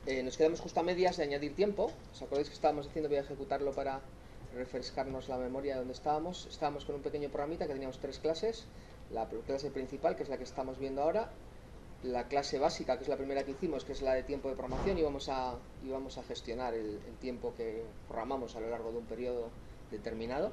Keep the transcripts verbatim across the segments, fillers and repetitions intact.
Eh, nos quedamos justo a medias de añadir tiempo. ¿Os acordáis que estábamos diciendo? Voy a ejecutarlo para refrescarnos la memoria de donde estábamos. Estábamos con un pequeño programita que teníamos tres clases. La clase principal, que es la que estamos viendo ahora. La clase básica, que es la primera que hicimos, que es la de tiempo de programación. Y vamos a, y vamos a gestionar el, el tiempo que programamos a lo largo de un periodo determinado.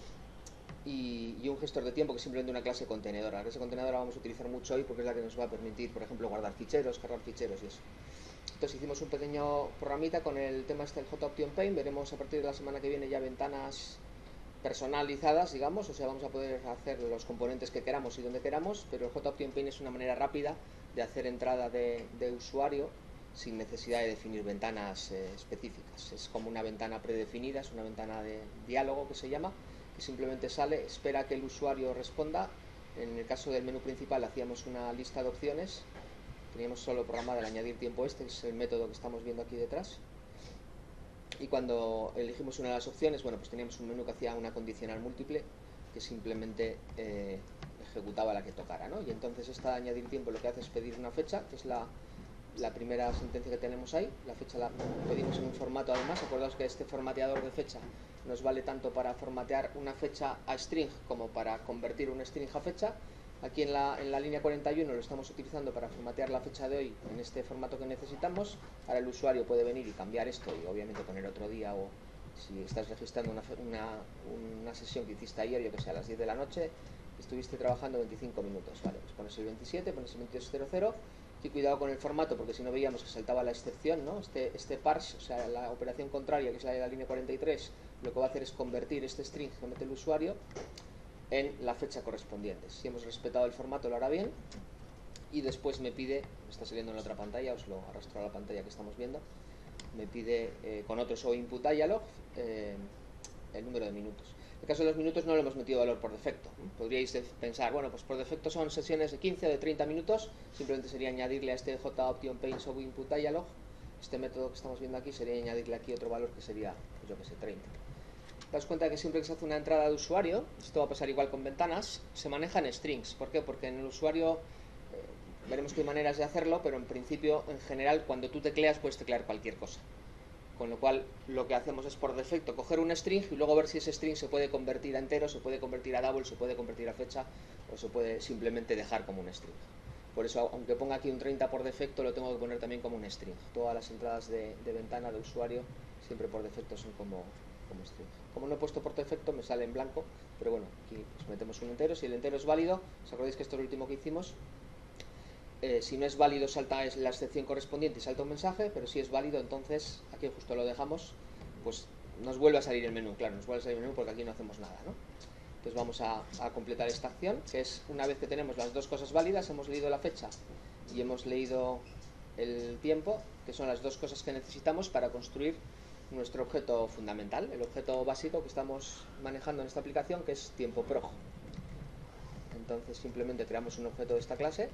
Y, y un gestor de tiempo, que es simplemente una clase contenedora. La clase contenedora vamos a utilizar mucho hoy porque es la que nos va a permitir, por ejemplo, guardar ficheros, cargar ficheros y eso. Entonces hicimos un pequeño programita con el tema este del JOptionPaint. Veremos a partir de la semana que viene ya ventanas personalizadas, digamos, o sea, vamos a poder hacer los componentes que queramos y donde queramos, pero el JOptionPaint es una manera rápida de hacer entrada de, de usuario sin necesidad de definir ventanas eh, específicas. Es como una ventana predefinida, es una ventana de diálogo que se llama, que simplemente sale, espera que el usuario responda. En el caso del menú principal hacíamos una lista de opciones. Teníamos solo programado el añadir tiempo, este es el método que estamos viendo aquí detrás. Y cuando elegimos una de las opciones, bueno, pues teníamos un menú que hacía una condicional múltiple que simplemente eh, ejecutaba la que tocara, ¿no? Y entonces esta añadir tiempo lo que hace es pedir una fecha, que es la, la primera sentencia que tenemos ahí. La fecha la pedimos en un formato además. Acordaos que este formateador de fecha nos vale tanto para formatear una fecha a string como para convertir un string a fecha. Aquí en la, en la línea cuarenta y uno lo estamos utilizando para formatear la fecha de hoy en este formato que necesitamos. Ahora el usuario puede venir y cambiar esto y obviamente poner otro día, o si estás registrando una, una, una sesión que hiciste ayer, yo que sé, a las diez de la noche, estuviste trabajando veinticinco minutos, vale, pues pones el veintisiete, pones el veintiocho cero cero. Y cuidado con el formato, porque si no veíamos que saltaba la excepción, ¿no? Este, este parse, o sea, la operación contraria, que es la de la línea cuarenta y tres, lo que va a hacer es convertir este string que mete el usuario en la fecha correspondiente. Si hemos respetado el formato, lo hará bien. Y después me pide, me está saliendo en la otra pantalla, os lo arrastro a la pantalla que estamos viendo, me pide eh, con otro show input dialog eh, el número de minutos. En el caso de los minutos no le hemos metido valor por defecto. Podríais pensar, bueno, pues por defecto son sesiones de quince o de treinta minutos, simplemente sería añadirle a este JOptionPaint show input dialog, este método que estamos viendo aquí, sería añadirle aquí otro valor que sería, pues yo que sé, treinta. Daos cuenta que siempre que se hace una entrada de usuario, esto va a pasar igual con ventanas, se manejan strings. ¿Por qué? Porque en el usuario eh, veremos que hay maneras de hacerlo, pero en principio, en general, cuando tú tecleas puedes teclear cualquier cosa. Con lo cual, lo que hacemos es por defecto coger un string y luego ver si ese string se puede convertir a entero, se puede convertir a double, se puede convertir a fecha, o se puede simplemente dejar como un string. Por eso, aunque ponga aquí un treinta por defecto, lo tengo que poner también como un string. Todas las entradas de, de ventana de usuario siempre por defecto son como... como string. Como no he puesto por defecto me sale en blanco, pero bueno, aquí pues metemos un entero. Si el entero es válido, os acordáis que esto es lo último que hicimos, eh, si no es válido salta es la excepción correspondiente y salta un mensaje, pero si es válido entonces aquí justo lo dejamos, pues nos vuelve a salir el menú. Claro, nos vuelve a salir el menú porque aquí no hacemos nada, ¿no? Entonces vamos a, a completar esta acción, que es una vez que tenemos las dos cosas válidas, hemos leído la fecha y hemos leído el tiempo, que son las dos cosas que necesitamos para construir nuestro objeto fundamental, el objeto básico que estamos manejando en esta aplicación, que es tiempoprog. Entonces simplemente creamos un objeto de esta clase.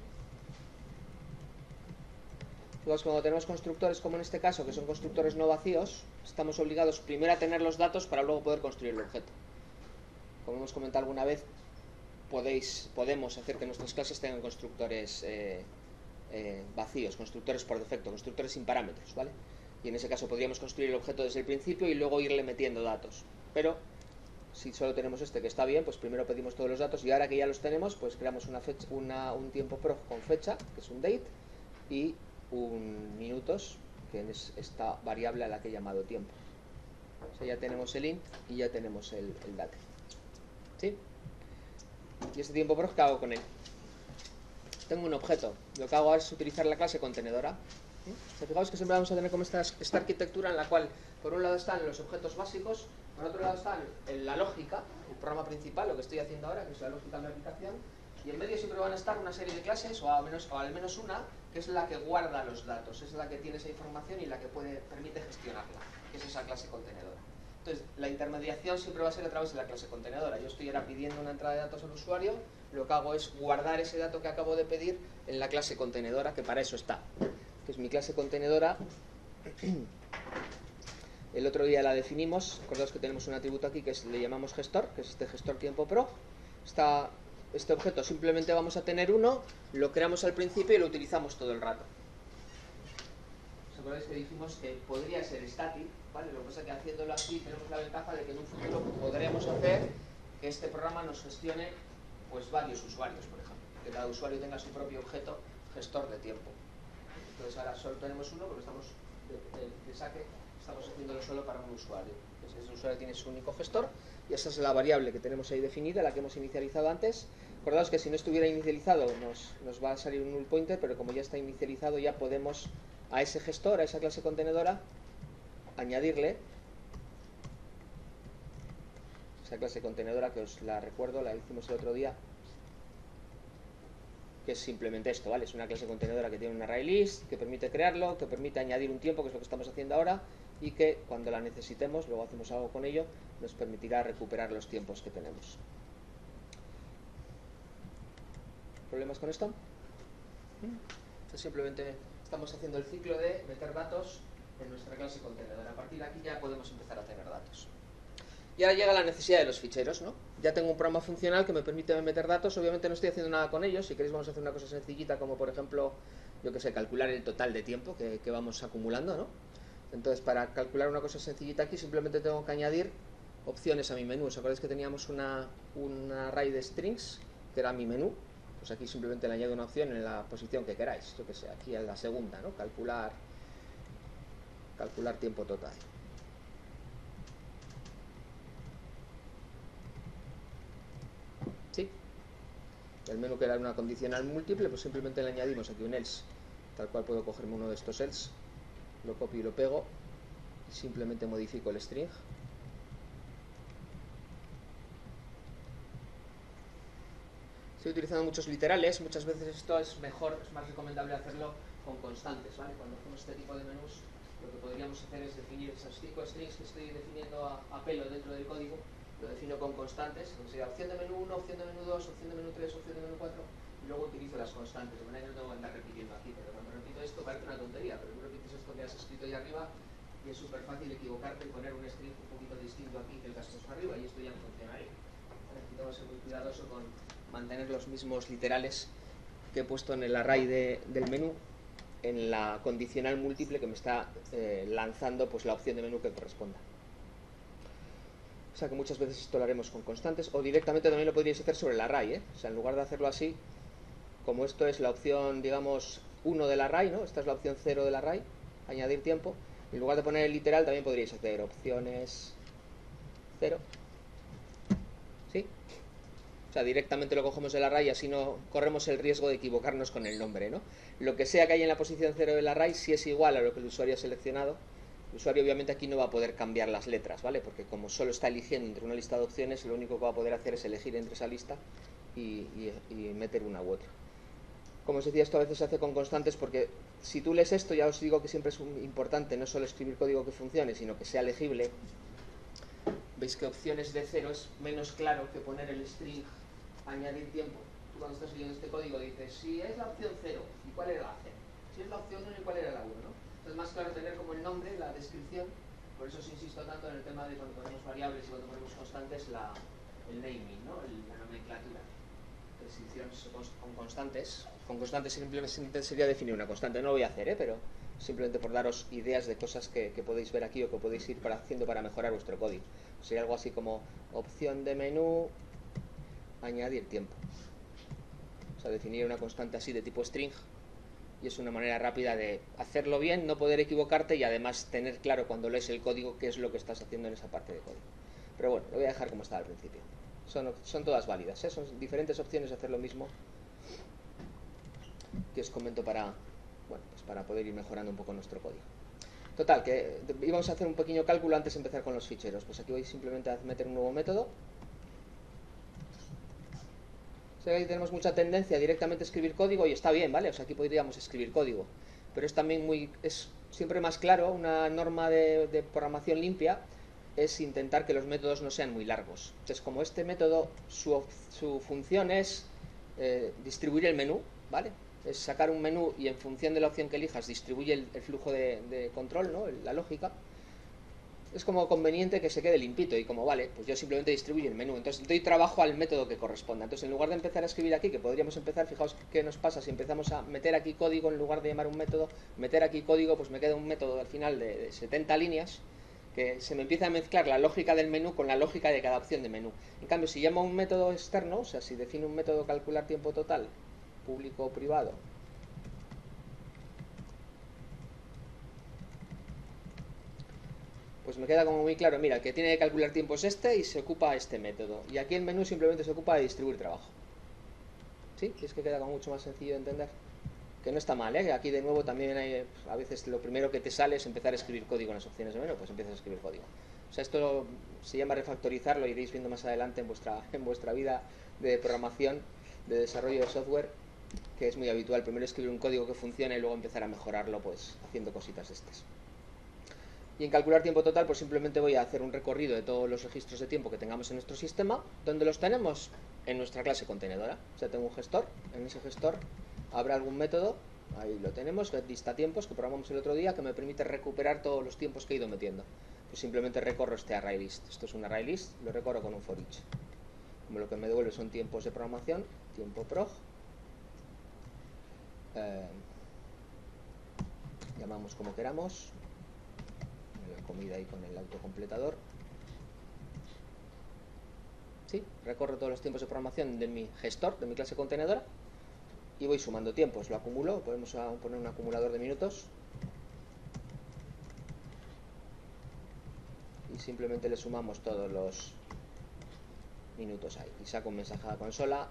Luego, cuando tenemos constructores como en este caso, que son constructores no vacíos, estamos obligados primero a tener los datos para luego poder construir el objeto. Como hemos comentado alguna vez, podéis, podemos hacer que nuestras clases tengan constructores eh, eh, vacíos, constructores por defecto, constructores sin parámetros, ¿vale? Y en ese caso podríamos construir el objeto desde el principio y luego irle metiendo datos. Pero si solo tenemos este que está bien, pues primero pedimos todos los datos y ahora que ya los tenemos, pues creamos una fecha, una, un tiempo prog con fecha, que es un date, y un minutos, que es esta variable a la que he llamado tiempo. O sea, ya tenemos el int y ya tenemos el, el date. ¿Sí? Y este tiempo prog, ¿qué hago con él? Tengo un objeto. Lo que hago es utilizar la clase contenedora. ¿Sí? Fijaos que siempre vamos a tener como esta, esta arquitectura en la cual por un lado están los objetos básicos, por otro lado están en la lógica, el programa principal, lo que estoy haciendo ahora, que es la lógica de la aplicación, y en medio siempre van a estar una serie de clases, o al menos, o al menos una, que es la que guarda los datos, es la que tiene esa información y la que puede, permite gestionarla, que es esa clase contenedora. Entonces, la intermediación siempre va a ser a través de la clase contenedora. Yo estoy ahora pidiendo una entrada de datos al usuario, lo que hago es guardar ese dato que acabo de pedir en la clase contenedora, que para eso está, que es mi clase contenedora. El otro día la definimos, acordaos que tenemos un atributo aquí que es, le llamamos gestor, que es este gestor tiempo prog. Está, este objeto simplemente vamos a tener uno, lo creamos al principio y lo utilizamos todo el rato. acordáis que dijimos que podría ser static, ¿vale? Lo que pasa es que haciéndolo así tenemos la ventaja de que en un futuro podremos hacer que este programa nos gestione pues varios usuarios, por ejemplo, que cada usuario tenga su propio objeto gestor de tiempo. Entonces ahora solo tenemos uno porque estamos de, de, de saque, estamos haciéndolo solo para un usuario. Entonces ese usuario tiene su único gestor y esa es la variable que tenemos ahí definida, la que hemos inicializado antes. Acordaos que si no estuviera inicializado nos, nos va a salir un null pointer, pero como ya está inicializado ya podemos a ese gestor, a esa clase contenedora, añadirle esa clase contenedora que os la recuerdo, la hicimos el otro día, que es simplemente esto, ¿vale? Es una clase contenedora que tiene un array list, que permite crearlo, que permite añadir un tiempo, que es lo que estamos haciendo ahora, y que cuando la necesitemos, luego hacemos algo con ello, nos permitirá recuperar los tiempos que tenemos. ¿Problemas con esto? Entonces simplemente estamos haciendo el ciclo de meter datos en nuestra clase contenedora. A partir de aquí ya podemos empezar a tener datos. Y ahora llega la necesidad de los ficheros, ¿no? Ya tengo un programa funcional que me permite meter datos, obviamente no estoy haciendo nada con ellos. Si queréis vamos a hacer una cosa sencillita como por ejemplo, yo que sé, calcular el total de tiempo que, que vamos acumulando, ¿no? Entonces para calcular una cosa sencillita aquí simplemente tengo que añadir opciones a mi menú. ¿Os acordáis que teníamos una, una array de strings que era mi menú? Pues aquí simplemente le añado una opción en la posición que queráis, yo que sé, aquí en la segunda, ¿no? Calcular, calcular tiempo total. ¿Sí? El menú que era una condicional múltiple, pues simplemente le añadimos aquí un else, tal cual puedo cogerme uno de estos else, lo copio y lo pego, y simplemente modifico el string. Estoy utilizando muchos literales, muchas veces esto es mejor, es más recomendable hacerlo con constantes, ¿vale? Cuando hacemos este tipo de menús, lo que podríamos hacer es definir esas cinco strings que estoy definiendo a, a pelo dentro del código, lo defino con constantes, como sería opción de menú uno, opción de menú dos, opción de menú tres, opción de menú cuatro, y luego utilizo las constantes, de manera que no tengo que andar repitiendo aquí, pero cuando repito esto parece una tontería, pero tú repites esto que has escrito ahí arriba y es súper fácil equivocarte y poner un string un poquito distinto aquí que el que has puesto arriba, y esto ya no funciona ahí. Aquí tengo que ser muy cuidadoso con mantener los mismos literales que he puesto en el array de, del menú en la condicional múltiple que me está eh, lanzando pues la opción de menú que corresponda. O sea que muchas veces esto lo haremos con constantes, o directamente también lo podríais hacer sobre el array, ¿eh? O sea, en lugar de hacerlo así, como esto es la opción, digamos, uno del array, ¿no? Esta es la opción cero del array, añadir tiempo, en lugar de poner el literal también podríais hacer opciones cero, ¿sí? O sea, directamente lo cogemos del array y así no corremos el riesgo de equivocarnos con el nombre, ¿no? Lo que sea que hay en la posición cero del array, si es igual a lo que el usuario ha seleccionado, el usuario obviamente aquí no va a poder cambiar las letras, ¿vale? Porque como solo está eligiendo entre una lista de opciones, lo único que va a poder hacer es elegir entre esa lista y, y, y meter una u otra. Como os decía, esto a veces se hace con constantes porque si tú lees esto, ya os digo que siempre es importante no solo escribir código que funcione, sino que sea legible. Veis que opciones de cero es menos claro que poner el string añadir tiempo. Tú cuando estás leyendo este código dices, si es la opción cero, ¿y cuál era la C? Si es la opción uno, ¿y cuál era la uno? ¿no? Entonces es más claro tener como el nombre, la descripción. Por eso os insisto tanto en el tema de cuando ponemos variables y cuando ponemos constantes, la, el naming, ¿no? El, la nomenclatura. Descripciones con constantes. Con constantes simplemente sería definir una constante. No lo voy a hacer, ¿eh? Pero simplemente por daros ideas de cosas que, que podéis ver aquí o que podéis ir para, haciendo para mejorar vuestro código. Sería algo así como opción de menú, añadir tiempo. O sea, definir una constante así de tipo string, y es una manera rápida de hacerlo bien, no poder equivocarte y además tener claro cuando lees el código qué es lo que estás haciendo en esa parte de código. Pero bueno, lo voy a dejar como estaba al principio. Son, son todas válidas, ¿eh? Son diferentes opciones de hacer lo mismo que os comento para, bueno, pues para poder ir mejorando un poco nuestro código. Total, que íbamos a hacer un pequeño cálculo antes de empezar con los ficheros. Pues aquí voy simplemente a meter un nuevo método. O sea, ahí tenemos mucha tendencia a directamente escribir código y está bien, ¿vale? O sea, aquí podríamos escribir código. Pero es también muy, es siempre más claro, una norma de, de programación limpia es intentar que los métodos no sean muy largos. Entonces, como este método, su, su función es eh, distribuir el menú, ¿vale? Es sacar un menú y en función de la opción que elijas distribuye el, el flujo de, de control, ¿no? La lógica. es como conveniente que se quede limpito y como vale, pues yo simplemente distribuyo el menú. Entonces doy trabajo al método que corresponda. Entonces en lugar de empezar a escribir aquí, que podríamos empezar, fijaos qué nos pasa si empezamos a meter aquí código en lugar de llamar un método, meter aquí código, pues me queda un método al final de, de setenta líneas, que se me empieza a mezclar la lógica del menú con la lógica de cada opción de menú. En cambio, si llamo a un método externo, o sea, si defino un método calcular tiempo total, público o privado, pues me queda como muy claro, mira, el que tiene que calcular tiempo es este y se ocupa este método. Y aquí el menú simplemente se ocupa de distribuir trabajo. ¿Sí? Y es que queda como mucho más sencillo de entender. Que no está mal, ¿eh? Aquí de nuevo también hay, a veces lo primero que te sale es empezar a escribir código en las opciones de menú, pues empiezas a escribir código. O sea, esto se llama refactorizar, lo iréis viendo más adelante en vuestra, en vuestra vida de programación, de desarrollo de software, que es muy habitual. Primero escribir un código que funcione y luego empezar a mejorarlo, pues haciendo cositas de estas. Y en calcular tiempo total, pues simplemente voy a hacer un recorrido de todos los registros de tiempo que tengamos en nuestro sistema. ¿Dónde los tenemos? En nuestra clase contenedora. O sea, tengo un gestor. En ese gestor habrá algún método, ahí lo tenemos, getDistatiempos, que programamos el otro día, que me permite recuperar todos los tiempos que he ido metiendo. Pues simplemente recorro este ArrayList. Esto es un ArrayList, lo recorro con un for each. Como lo que me devuelve son tiempos de programación, tiempo prog. Eh, llamamos como queramos. La comida ahí con el autocompletador. ¿Sí? Recorro todos los tiempos de programación de mi gestor, de mi clase contenedora, y voy sumando tiempos. Lo acumulo, podemos poner un acumulador de minutos y simplemente le sumamos todos los minutos ahí. Y saco un mensaje a la consola.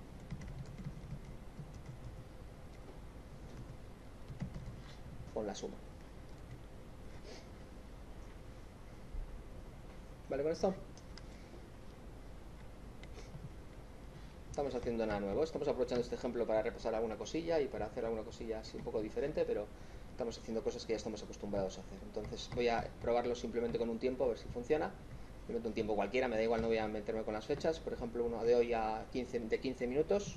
Con la suma. ¿Vale con esto? Estamos haciendo nada nuevo, estamos aprovechando este ejemplo para repasar alguna cosilla y para hacer alguna cosilla así un poco diferente, pero estamos haciendo cosas que ya estamos acostumbrados a hacer. Entonces voy a probarlo simplemente con un tiempo, a ver si funciona. Me meto un tiempo cualquiera, me da igual, no voy a meterme con las fechas. Por ejemplo, uno de hoy a quince, de quince minutos.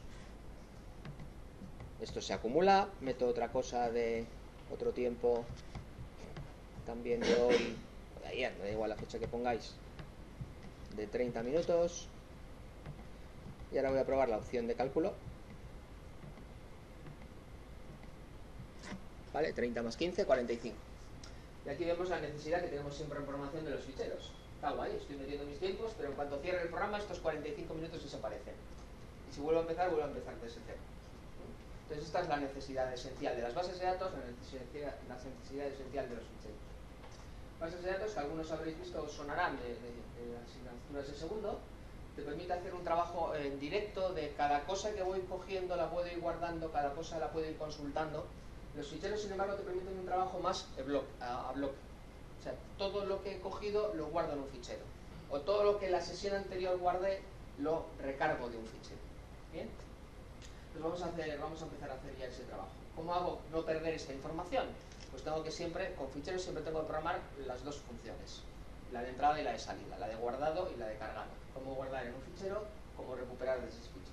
Esto se acumula, meto otra cosa de otro tiempo también de hoy, o de ayer, me da igual la fecha que pongáis, de treinta minutos. Y ahora voy a probar la opción de cálculo. ¿Vale? treinta más quince, cuarenta y cinco. Y aquí vemos la necesidad que tenemos siempre en programación de los ficheros. Está guay, estoy metiendo mis tiempos, pero en cuanto cierre el programa, estos cuarenta y cinco minutos desaparecen. Y si vuelvo a empezar, vuelvo a empezar desde cero. Entonces esta es la necesidad esencial de las bases de datos, la necesidad, la necesidad esencial de los ficheros. Bases de datos que algunos habréis visto sonarán de, de, de las asignaturas de segundo. Te permite hacer un trabajo en directo de cada cosa que voy cogiendo, la puedo ir guardando, cada cosa la puedo ir consultando. Los ficheros, sin embargo, te permiten un trabajo más a bloque. A bloque. O sea, todo lo que he cogido lo guardo en un fichero. O todo lo que en la sesión anterior guardé lo recargo de un fichero. ¿Bien? Pues vamos a, hacer, vamos a empezar a hacer ya ese trabajo. ¿Cómo hago no perder esta información? Pues tengo que siempre, con ficheros siempre tengo que programar las dos funciones. La de entrada y la de salida, la de guardado y la de cargado. Cómo guardar en un fichero, cómo recuperar desde ese fichero.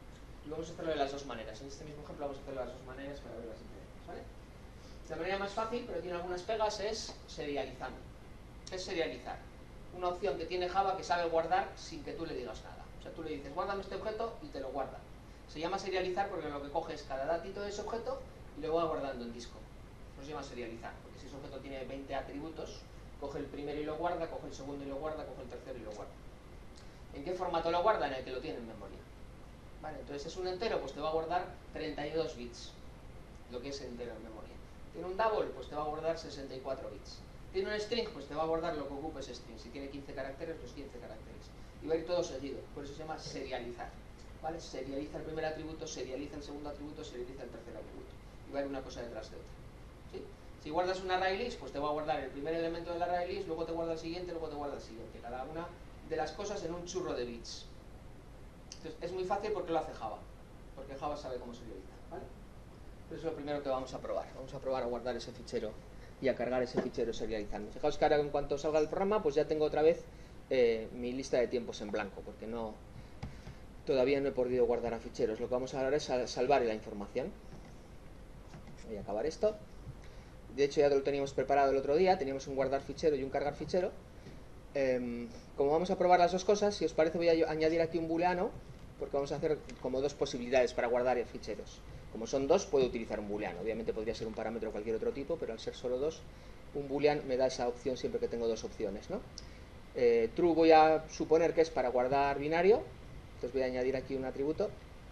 Y vamos a hacerlo de las dos maneras. En este mismo ejemplo vamos a hacerlo de las dos maneras para ver las diferencias, ¿vale? La manera más fácil, pero tiene algunas pegas, es serializando. ¿Qué es serializar? Una opción que tiene Java que sabe guardar sin que tú le digas nada. O sea, tú le dices, guárdame este objeto y te lo guarda. Se llama serializar porque lo que coge es cada datito de ese objeto y lo va guardando en disco. Eso se llama serializar, porque si ese objeto tiene veinte atributos, coge el primero y lo guarda, coge el segundo y lo guarda, coge el tercero y lo guarda. ¿En qué formato lo guarda? En el que lo tiene en memoria. Vale, entonces es un entero, pues te va a guardar treinta y dos bits, lo que es entero en memoria. ¿Tiene un double? Pues te va a guardar sesenta y cuatro bits. ¿Tiene un string? Pues te va a guardar lo que ocupe ese string. Si tiene quince caracteres, pues quince caracteres. Y va a ir todo seguido, por eso se llama serializar. ¿Vale? Serializa el primer atributo, serializa el segundo atributo, serializa el tercer atributo. Y va a ir una cosa detrás de otra. ¿Sí? Si guardas un ArrayList, pues te va a guardar el primer elemento del ArrayList, luego te guarda el siguiente, luego te guarda el siguiente. Cada una de las cosas en un churro de bits. Entonces, es muy fácil porque lo hace Java. Porque Java sabe cómo serializar. ¿Vale? Eso es lo primero que vamos a probar. Vamos a probar a guardar ese fichero y a cargar ese fichero serializando. Fijaos que ahora en cuanto salga el programa, pues ya tengo otra vez eh, mi lista de tiempos en blanco, porque no todavía no he podido guardar a ficheros. Lo que vamos a hacer es salvar la información. Voy a acabar esto. de hecho ya lo teníamos preparado el otro día, teníamos un guardar fichero y un cargar fichero. Eh, como vamos a probar las dos cosas, si os parece voy a añadir aquí un booleano, porque vamos a hacer como dos posibilidades para guardar ficheros. Como son dos, puedo utilizar un booleano. Obviamente podría ser un parámetro de cualquier otro tipo, pero al ser solo dos, un boolean me da esa opción siempre que tengo dos opciones, ¿no? Eh, true voy a suponer que es para guardar binario, entonces voy a añadir aquí un atributo.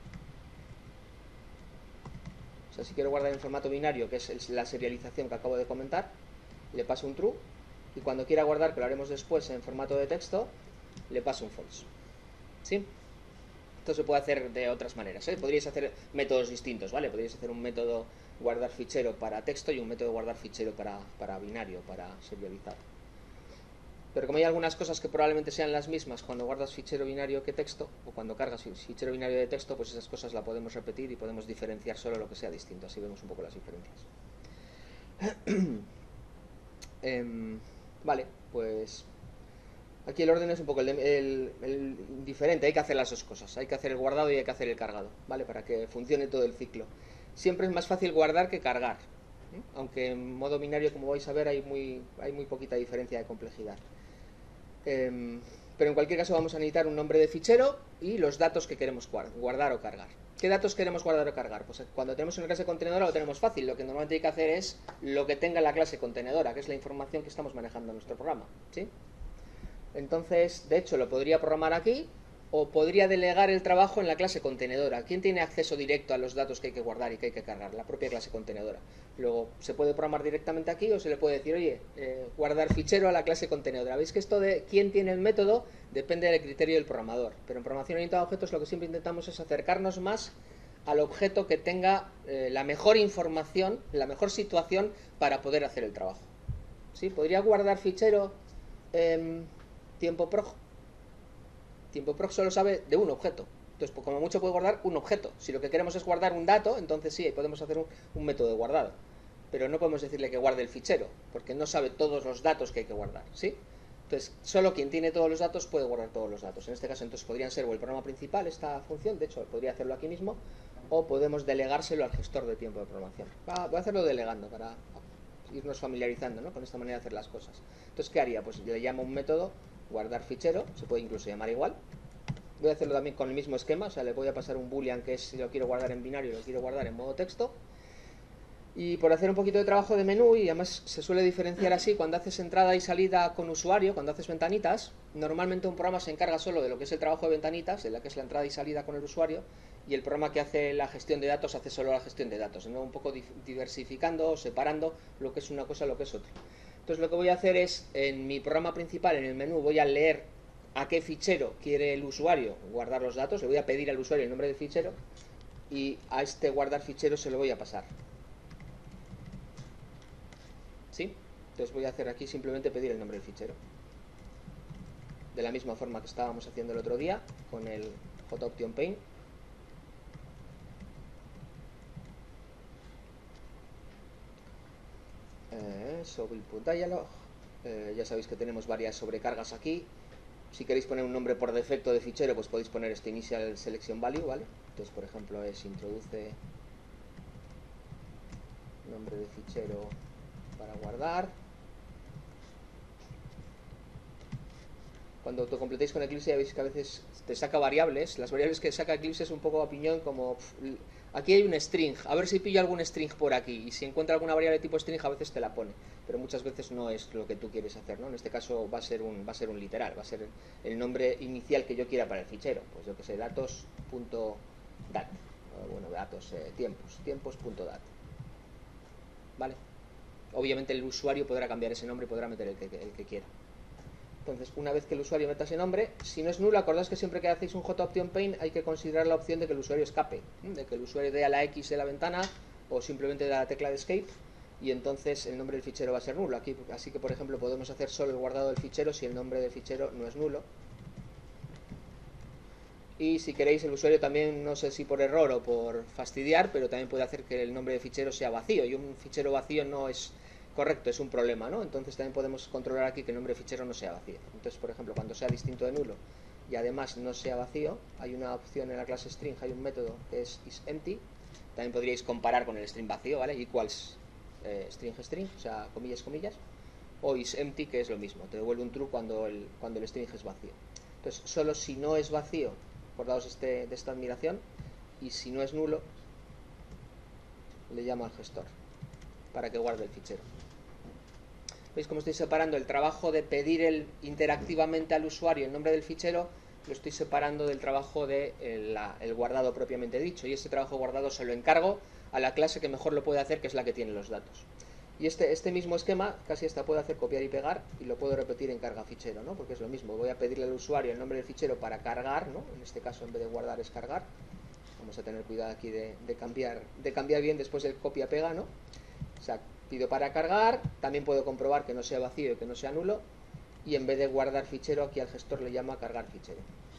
O sea, si quiero guardar en formato binario, que es la serialización que acabo de comentar, le paso un true, y cuando quiera guardar, que lo haremos después en formato de texto, le paso un false. ¿Sí? Esto se puede hacer de otras maneras, ¿eh? Podríais hacer métodos distintos, ¿vale? Podríais hacer un método guardar fichero para texto y un método guardar fichero para, para binario, para serializar. Pero como hay algunas cosas que probablemente sean las mismas cuando guardas fichero binario que texto, o cuando cargas fichero binario de texto, pues esas cosas la podemos repetir y podemos diferenciar solo lo que sea distinto. Así vemos un poco las diferencias. eh, vale, pues aquí el orden es un poco el, de, el, el diferente. Hay que hacer las dos cosas. Hay que hacer el guardado y hay que hacer el cargado, ¿vale? Para que funcione todo el ciclo. Siempre es más fácil guardar que cargar, ¿eh? Aunque en modo binario, como vais a ver, hay muy, hay muy poquita diferencia de complejidad. Eh, pero en cualquier caso vamos a necesitar un nombre de fichero y los datos que queremos guardar o cargar. ¿Qué datos queremos guardar o cargar? Pues cuando tenemos una clase contenedora lo tenemos fácil. Lo que normalmente hay que hacer es lo que tenga la clase contenedora, que es la información que estamos manejando en nuestro programa, ¿sí? Entonces, de hecho, lo podría programar aquí o podría delegar el trabajo en la clase contenedora. ¿Quién tiene acceso directo a los datos que hay que guardar y que hay que cargar? La propia clase contenedora. Luego, se puede programar directamente aquí o se le puede decir, oye, eh, guardar fichero a la clase contenedora. ¿Veis que esto de quién tiene el método depende del criterio del programador? Pero en programación orientada a objetos lo que siempre intentamos es acercarnos más al objeto que tenga eh, la mejor información, la mejor situación para poder hacer el trabajo. ¿Sí? ¿Podría guardar fichero eh, tiempo prog? Tiempo prog solo sabe de un objeto. Entonces, pues, como mucho puede guardar un objeto. Si lo que queremos es guardar un dato, entonces sí, podemos hacer un, un método de guardado. Pero no podemos decirle que guarde el fichero, porque no sabe todos los datos que hay que guardar, ¿sí? Entonces, solo quien tiene todos los datos puede guardar todos los datos. En este caso, entonces, podrían ser o el programa principal, esta función, de hecho, podría hacerlo aquí mismo, o podemos delegárselo al gestor de tiempo de programación. Va, voy a hacerlo delegando para irnos familiarizando, ¿no?, con esta manera de hacer las cosas. Entonces, ¿qué haría? Pues le llamo un método guardar fichero, se puede incluso llamar igual. Voy a hacerlo también con el mismo esquema, o sea, le voy a pasar un boolean que es si lo quiero guardar en binario, lo quiero guardar en modo texto. Y por hacer un poquito de trabajo de menú, y además se suele diferenciar así, cuando haces entrada y salida con usuario, cuando haces ventanitas, normalmente un programa se encarga solo de lo que es el trabajo de ventanitas, de la que es la entrada y salida con el usuario, y el programa que hace la gestión de datos hace solo la gestión de datos, ¿no? Un poco diversificando, separando lo que es una cosa y lo que es otra. Entonces lo que voy a hacer es, en mi programa principal, en el menú, voy a leer a qué fichero quiere el usuario guardar los datos, le voy a pedir al usuario el nombre del fichero, y a este guardar fichero se lo voy a pasar. ¿Sí? Entonces voy a hacer aquí simplemente pedir el nombre del fichero. De la misma forma que estábamos haciendo el otro día, con el JOptionPaint. Eh, Sobil.dialog. Eh, ya sabéis que tenemos varias sobrecargas aquí. Si queréis poner un nombre por defecto de fichero, pues podéis poner este initial selection value, ¿vale? Entonces, por ejemplo, es introduce nombre de fichero para guardar. Cuando autocompletéis con Eclipse ya veis que a veces te saca variables. Las variables que saca Eclipse es un poco a piñón, como pff, aquí hay un string, a ver si pillo algún string por aquí, y si encuentra alguna variable tipo string a veces te la pone, pero muchas veces no es lo que tú quieres hacer, ¿no? En este caso va a ser un, va a ser un literal, va a ser el nombre inicial que yo quiera para el fichero, pues yo que sé, datos.dat, bueno, datos, eh, tiempos, tiempos.dat, ¿vale? Obviamente el usuario podrá cambiar ese nombre y podrá meter el que, el que quiera. Entonces, una vez que el usuario meta ese nombre, si no es nulo, acordáis que siempre que hacéis un JOptionPaint hay que considerar la opción de que el usuario escape, ¿eh? De que el usuario dé a la X de la ventana o simplemente dé a la tecla de escape, y entonces el nombre del fichero va a ser nulo. Aquí, así que, por ejemplo, podemos hacer solo el guardado del fichero si el nombre del fichero no es nulo. Y si queréis, el usuario también, no sé si por error o por fastidiar, pero también puede hacer que el nombre del fichero sea vacío, y un fichero vacío no es correcto, es un problema, ¿no? Entonces también podemos controlar aquí que el nombre de fichero no sea vacío. Entonces, por ejemplo, cuando sea distinto de nulo y además no sea vacío, hay una opción en la clase string, hay un método que es isEmpty. También podríais comparar con el string vacío, ¿vale? Equals eh, string string, o sea, comillas comillas, o isEmpty, que es lo mismo, te devuelve un true cuando el, cuando el string es vacío. Entonces, solo si no es vacío, acordaos este, de esta admiración, y si no es nulo, le llamo al gestor para que guarde el fichero. ¿Veis cómo estoy separando el trabajo de pedir el, interactivamente al usuario el nombre del fichero? Lo estoy separando del trabajo de el, la, el guardado propiamente dicho, y ese trabajo guardado se lo encargo a la clase que mejor lo puede hacer, que es la que tiene los datos. Y este, este mismo esquema casi hasta puedo hacer copiar y pegar, y lo puedo repetir en carga fichero, ¿no? Porque es lo mismo, voy a pedirle al usuario el nombre del fichero para cargar, ¿no? En este caso, en vez de guardar, es cargar. Vamos a tener cuidado aquí de, de, cambiar, de cambiar bien después del copia-pega, ¿no? O sea, pido para cargar, también puedo comprobar que no sea vacío y que no sea nulo, y en vez de guardar fichero, aquí al gestor le llama cargar fichero.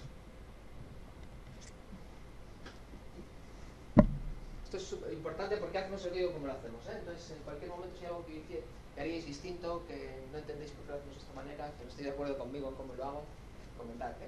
Esto es súper importante porque hacemos el vídeo como lo hacemos, ¿eh? Entonces, en cualquier momento, si hay algo que, que haríais distinto, que no entendéis por qué lo hacemos de esta manera, que no estéis de acuerdo conmigo en cómo lo hago, comentad, ¿eh?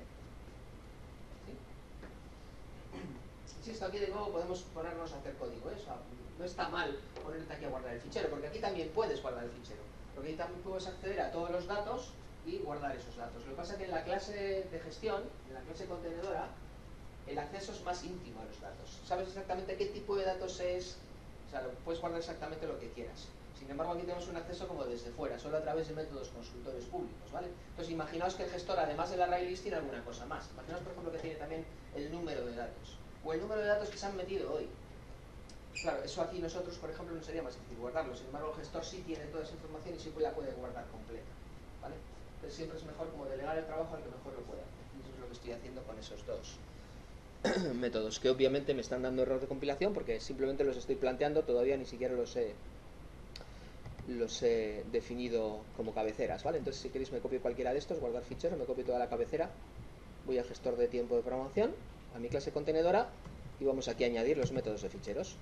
¿Sí? Esto aquí de nuevo podemos ponernos a hacer código, ¿eh? O sea, no está mal ponerte aquí a guardar el fichero, porque aquí también puedes guardar el fichero, porque aquí también puedes acceder a todos los datos y guardar esos datos. Lo que pasa es que en la clase de gestión, en la clase contenedora, el acceso es más íntimo a los datos. Sabes exactamente qué tipo de datos es, o sea, puedes guardar exactamente lo que quieras. Sin embargo, aquí tenemos un acceso como desde fuera, solo a través de métodos consultores públicos, ¿vale? Entonces, imaginaos que el gestor, además del array list, tiene alguna cosa más. Imaginaos, por ejemplo, que tiene también el número de datos, o el número de datos que se han metido hoy. Claro, eso aquí nosotros, por ejemplo, no sería más difícil guardarlo. Sin embargo, el gestor sí tiene toda esa información y sí la puede guardar completa, ¿vale? Entonces, siempre es mejor como delegar el trabajo al que mejor lo pueda. Y eso es lo que estoy haciendo con esos dos métodos, que obviamente me están dando error de compilación porque simplemente los estoy planteando, todavía ni siquiera los he los he definido como cabeceras, ¿vale? Entonces, si queréis, me copio cualquiera de estos, guardar fichero, me copio toda la cabecera, voy al gestor de tiempo de programación, a mi clase contenedora, y vamos aquí a añadir los métodos de ficheros.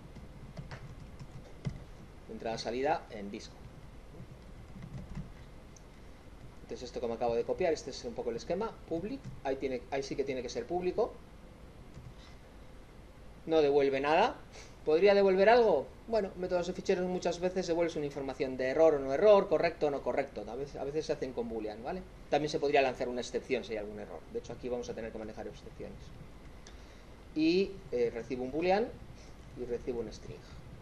Entrada, salida en disco. Entonces, esto que me acabo de copiar, este es un poco el esquema, public, ahí, tiene, ahí sí que tiene que ser público. No devuelve nada. ¿Podría devolver algo? Bueno, métodos de ficheros muchas veces devuelves una información de error o no error, correcto o no correcto. A veces, a veces se hacen con boolean, ¿vale? También se podría lanzar una excepción si hay algún error. De hecho, aquí vamos a tener que manejar excepciones. Y eh, recibo un boolean y recibo un string.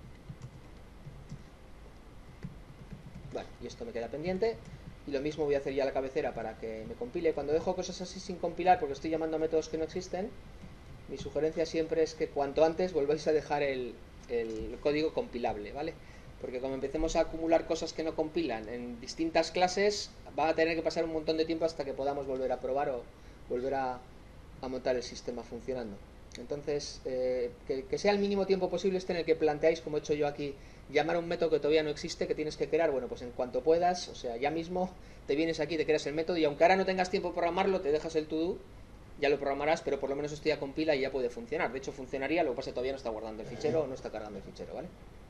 Bueno, y esto me queda pendiente. Y lo mismo voy a hacer ya la cabecera para que me compile. Cuando dejo cosas así sin compilar, porque estoy llamando a métodos que no existen, mi sugerencia siempre es que cuanto antes volváis a dejar el, el código compilable, ¿vale? Porque como empecemos a acumular cosas que no compilan en distintas clases, va a tener que pasar un montón de tiempo hasta que podamos volver a probar o volver a, a montar el sistema funcionando. Entonces, eh, que, que sea el mínimo tiempo posible este en el que planteáis, como he hecho yo aquí, llamar a un método que todavía no existe, que tienes que crear. Bueno, pues en cuanto puedas, o sea, ya mismo te vienes aquí, te creas el método, y aunque ahora no tengas tiempo de programarlo, te dejas el to-do, ya lo programarás, pero por lo menos esto ya compila y ya puede funcionar. De hecho, funcionaría, lo que pasa es que todavía no está guardando el fichero o no está cargando el fichero, ¿vale?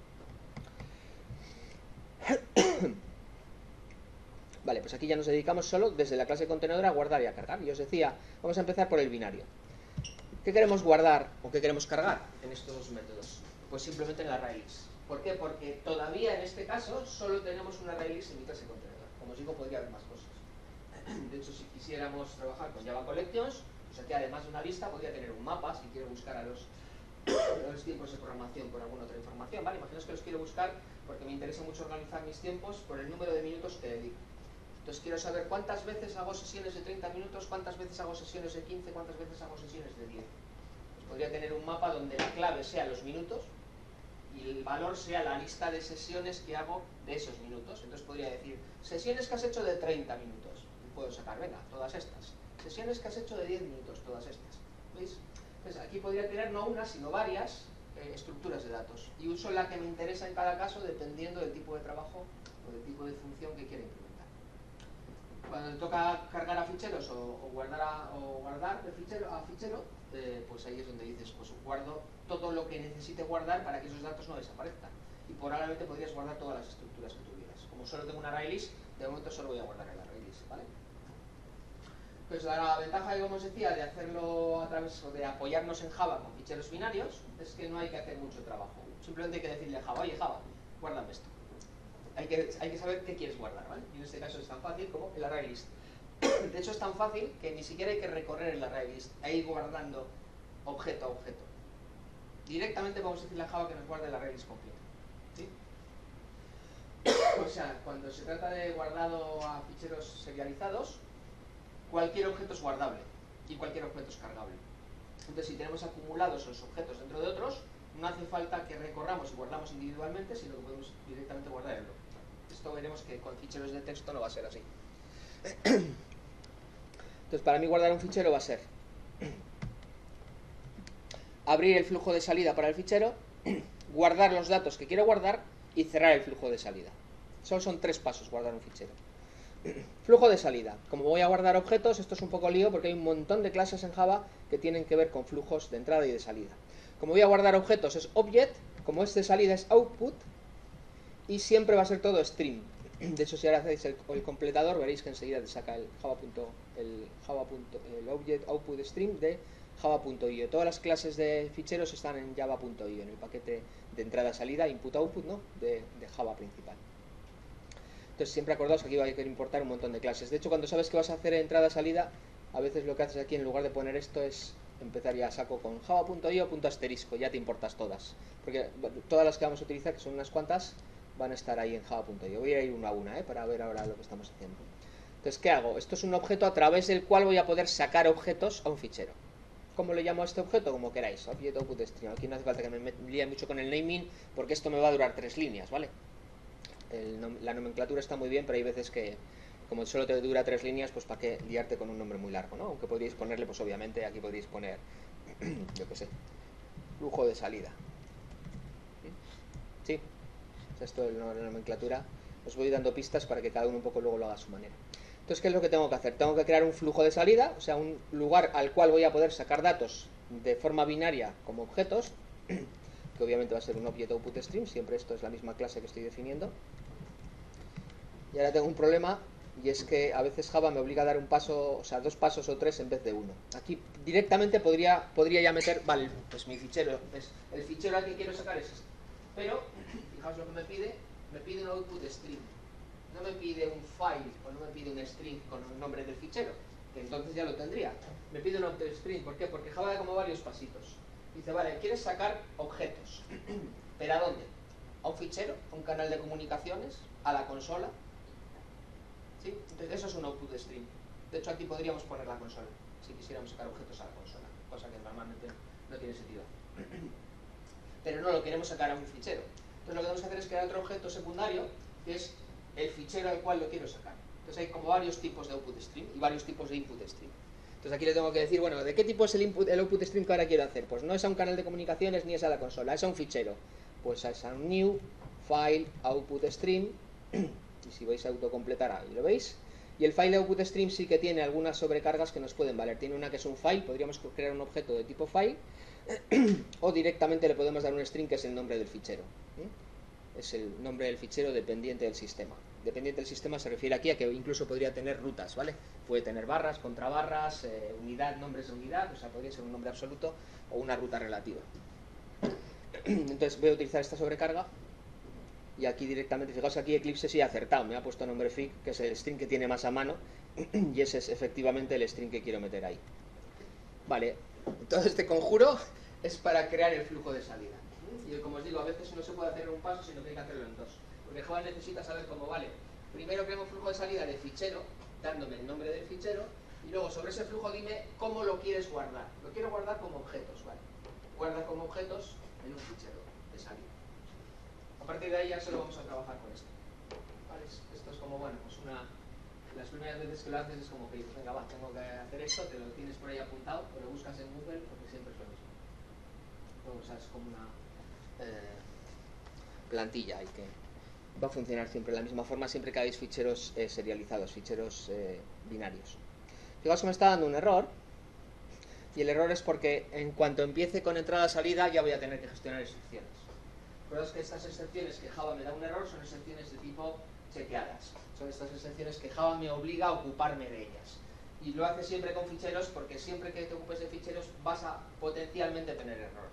Vale, pues aquí ya nos dedicamos solo desde la clase contenedora a guardar y a cargar. Y os decía, vamos a empezar por el binario. ¿Qué queremos guardar o qué queremos cargar en estos dos métodos? Pues simplemente en el array list. ¿Por qué? Porque todavía en este caso solo tenemos un array list en mi clase contenedora. Como os digo, podría haber más cosas. De hecho, si quisiéramos trabajar con Java Collections, pues aquí además de una lista podría tener un mapa si quiero buscar a los, a los tiempos de programación por alguna otra información, ¿vale? Imaginaos que los quiero buscar porque me interesa mucho organizar mis tiempos por el número de minutos que dedico. Entonces quiero saber cuántas veces hago sesiones de treinta minutos, cuántas veces hago sesiones de quince, cuántas veces hago sesiones de diez. Pues podría tener un mapa donde la clave sea los minutos y el valor sea la lista de sesiones que hago de esos minutos. Entonces podría decir, sesiones que has hecho de treinta minutos. Y puedo sacar, venga, todas estas. Sesiones que has hecho de diez minutos, todas estas. ¿Veis? Entonces aquí podría tener no una, sino varias eh, estructuras de datos. Y uso la que me interesa en cada caso dependiendo del tipo de trabajo o del tipo de función que quiera implementar. Cuando me toca cargar a ficheros o, o guardar, a, o guardar de fichero a fichero, eh, pues ahí es donde dices, pues guardo todo lo que necesite guardar para que esos datos no desaparezcan. Y probablemente podrías guardar todas las estructuras que tuvieras. Como solo tengo un array list, de momento solo voy a guardar el array list, ¿vale? Pues la ventaja, como os decía, de hacerlo a través o de apoyarnos en Java con ficheros binarios es que no hay que hacer mucho trabajo. Simplemente hay que decirle a Java, oye Java, guárdame esto. Hay que, hay que saber qué quieres guardar, ¿vale? Y en este caso es tan fácil como el array list. De hecho es tan fácil que ni siquiera hay que recorrer el array list, hay ir guardando objeto a objeto. Directamente vamos a decirle a Java que nos guarde el array list completo, ¿sí? O sea, cuando se trata de guardado a ficheros serializados, cualquier objeto es guardable y cualquier objeto es cargable. Entonces, si tenemos acumulados los objetos dentro de otros, no hace falta que recorramos y guardamos individualmente, sino que podemos directamente guardar el bloque. Esto veremos que con ficheros de texto no va a ser así. Entonces, para mí guardar un fichero va a ser abrir el flujo de salida para el fichero, guardar los datos que quiero guardar y cerrar el flujo de salida. Solo son tres pasos guardar un fichero. Flujo de salida. Como voy a guardar objetos, esto es un poco lío porque hay un montón de clases en Java que tienen que ver con flujos de entrada y de salida. Como voy a guardar objetos es object, como es de salida es output y siempre va a ser todo string. De hecho, si ahora hacéis el, el completador, veréis que enseguida te saca el Java. el, Java. el object output string de Java.io. Todas las clases de ficheros están en Java.io, en el paquete de entrada-salida, input-output, ¿no? de, de Java principal. Entonces siempre acordaos que aquí va a querer importar un montón de clases. De hecho, cuando sabes que vas a hacer entrada-salida, a veces lo que haces aquí en lugar de poner esto es empezar ya a saco con Java.io, punto asterisco, ya te importas todas. Porque todas las que vamos a utilizar, que son unas cuantas, van a estar ahí en Java.io. Voy a ir una a una, ¿eh? Para ver ahora lo que estamos haciendo. Entonces, ¿qué hago? Esto es un objeto a través del cual voy a poder sacar objetos a un fichero. ¿Cómo le llamo a este objeto? Como queráis. Object output string. Aquí no hace falta que me líe mucho con el naming, porque esto me va a durar tres líneas, ¿vale? El, la nomenclatura está muy bien, pero hay veces que, como solo te dura tres líneas, pues para qué liarte con un nombre muy largo, ¿no? Aunque podríais ponerle, pues obviamente, aquí podríais poner, yo qué sé, flujo de salida. ¿Sí? O sea, esto de la nomenclatura, os voy dando pistas para que cada uno un poco luego lo haga a su manera. Entonces, ¿qué es lo que tengo que hacer? Tengo que crear un flujo de salida, o sea, un lugar al cual voy a poder sacar datos de forma binaria como objetos, que obviamente va a ser un object output stream, siempre esto es la misma clase que estoy definiendo. Y ahora tengo un problema, y es que a veces Java me obliga a dar un paso, o sea, dos pasos o tres en vez de uno. Aquí directamente podría, podría ya meter, vale, pues mi fichero, pues el fichero al que quiero sacar es este. Pero, fijaos lo que me pide, me pide un output stream. No me pide un file o no me pide un string con el nombre del fichero, que entonces ya lo tendría. Me pide un output string, ¿por qué? Porque Java da como varios pasitos. Dice, vale, quieres sacar objetos, ¿pero a dónde? ¿A un fichero? ¿A un canal de comunicaciones? ¿A la consola? ¿Sí? Entonces eso es un output string. De hecho aquí podríamos poner la consola, si quisiéramos sacar objetos a la consola, cosa que normalmente no tiene sentido. Pero no lo queremos sacar a un fichero. Entonces lo que tenemos que hacer es crear otro objeto secundario, que es el fichero al cual lo quiero sacar. Entonces hay como varios tipos de output stream y varios tipos de input stream. Entonces aquí le tengo que decir, bueno, ¿de qué tipo es el, input, el output stream que ahora quiero hacer? Pues no es a un canal de comunicaciones ni es a la consola, es a un fichero. Pues es a un new file output stream, y si vais a autocompletar ahí lo veis. Y el file output stream sí que tiene algunas sobrecargas que nos pueden valer. Tiene una que es un file, podríamos crear un objeto de tipo file, o directamente le podemos dar un string que es el nombre del fichero. Es el nombre del fichero dependiente del sistema. Dependiente del sistema se refiere aquí a que incluso podría tener rutas, ¿vale? Puede tener barras, contrabarras, eh, unidad, nombres de unidad, o sea, podría ser un nombre absoluto o una ruta relativa. Entonces voy a utilizar esta sobrecarga y aquí directamente, fijaos aquí Eclipse sí ha acertado, me ha puesto nombre fig, que es el string que tiene más a mano, y ese es efectivamente el string que quiero meter ahí. Vale, todo este conjuro es para crear el flujo de salida. Y como os digo, a veces no se puede hacer en un paso, sino que hay que hacerlo en dos. Porque Java necesita saber cómo, vale, primero creo un flujo de salida de fichero, dándome el nombre del fichero, y luego sobre ese flujo dime cómo lo quieres guardar. Lo quiero guardar como objetos, ¿vale? Guarda como objetos en un fichero de salida. A partir de ahí ya solo vamos a trabajar con esto. ¿Vale? Esto es como, bueno, pues una... Las primeras veces que lo haces es como que dices, venga, va, tengo que hacer esto, te lo tienes por ahí apuntado, o lo buscas en Google, porque siempre es lo mismo. O sea, es como una... Eh, plantilla y que va a funcionar siempre de la misma forma siempre que hagáis ficheros eh, serializados, ficheros eh, binarios. Fijaos que me está dando un error y el error es porque en cuanto empiece con entrada-salida ya voy a tener que gestionar excepciones. Pero es que estas excepciones que Java me da un error son excepciones de tipo chequeadas. Son estas excepciones que Java me obliga a ocuparme de ellas. Y lo hace siempre con ficheros porque siempre que te ocupes de ficheros vas a potencialmente tener error.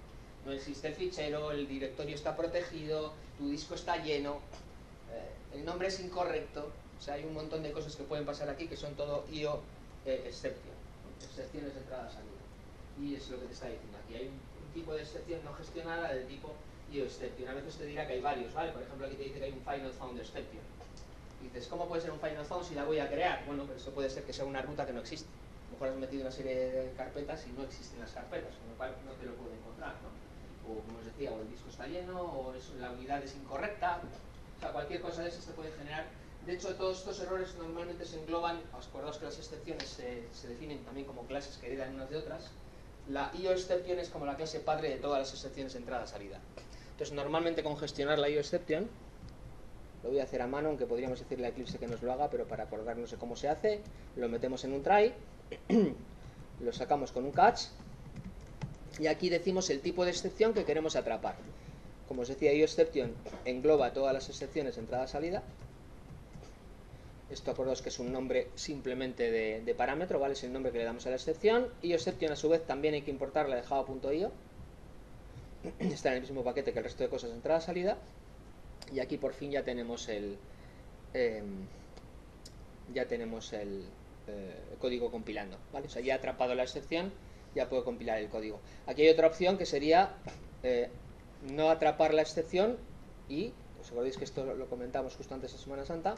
no existe el fichero, el directorio está protegido, tu disco está lleno, eh, el nombre es incorrecto. O sea, hay un montón de cosas que pueden pasar aquí que son todo I O eh, exception, ¿no? Excepciones de entrada-salida. Y es lo que te está diciendo aquí. Hay un, un tipo de excepción no gestionada del tipo I O exception. A veces te dirá que hay varios, ¿vale? Por ejemplo, aquí te dice que hay un final found exception. Y dices, ¿cómo puede ser un final found si la voy a crear? Bueno, pero eso puede ser que sea una ruta que no existe. A lo mejor has metido una serie de carpetas y no existen las carpetas, con lo cual no te lo puedo encontrar, ¿no? O como os decía, o el disco está lleno, o es, la unidad es incorrecta. O sea, cualquier cosa de esas te puede generar. De hecho, todos estos errores normalmente se engloban, acordaos que las excepciones se, se definen también como clases que heredan unas de otras. La I O exception es como la clase padre de todas las excepciones de entrada-salida. Entonces, normalmente con gestionar la I O exception, lo voy a hacer a mano, aunque podríamos decirle a Eclipse que nos lo haga, pero para acordarnos de cómo se hace, lo metemos en un try, lo sacamos con un catch, y aquí decimos el tipo de excepción que queremos atrapar. Como os decía, I O exception engloba todas las excepciones de entrada-salida. Esto acordaos que es un nombre simplemente de, de parámetro, ¿vale? Es el nombre que le damos a la excepción. I O exception a su vez también hay que importarla de java.io. Está en el mismo paquete que el resto de cosas de entrada-salida. Y aquí por fin ya tenemos el eh, ya tenemos el eh, código compilando, ¿vale? O sea, ya he atrapado la excepción, ya puedo compilar el código. Aquí hay otra opción que sería eh, no atrapar la excepción y, os acordáis que esto lo comentamos justo antes de Semana Santa,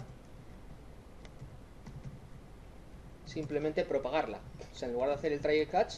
simplemente propagarla. O sea, en lugar de hacer el try y catch,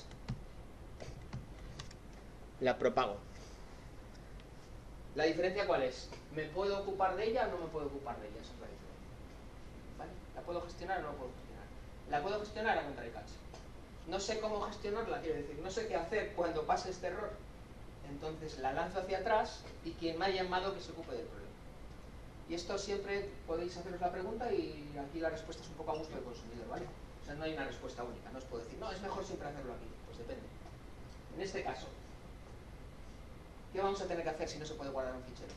la propago. ¿La diferencia cuál es? ¿Me puedo ocupar de ella o no me puedo ocupar de ella? Esa es la diferencia, ¿vale? ¿La puedo gestionar o no la puedo gestionar? ¿La puedo gestionar a un try catch? No sé cómo gestionarla, quiero decir, no sé qué hacer cuando pase este error. Entonces la lanzo hacia atrás y quien me ha llamado que se ocupe del problema. Y esto siempre podéis haceros la pregunta y aquí la respuesta es un poco a gusto del consumidor, ¿vale? O sea, no hay una respuesta única, no os puedo decir, no, es mejor siempre hacerlo aquí. Pues depende. En este caso, ¿qué vamos a tener que hacer si no se puede guardar un fichero?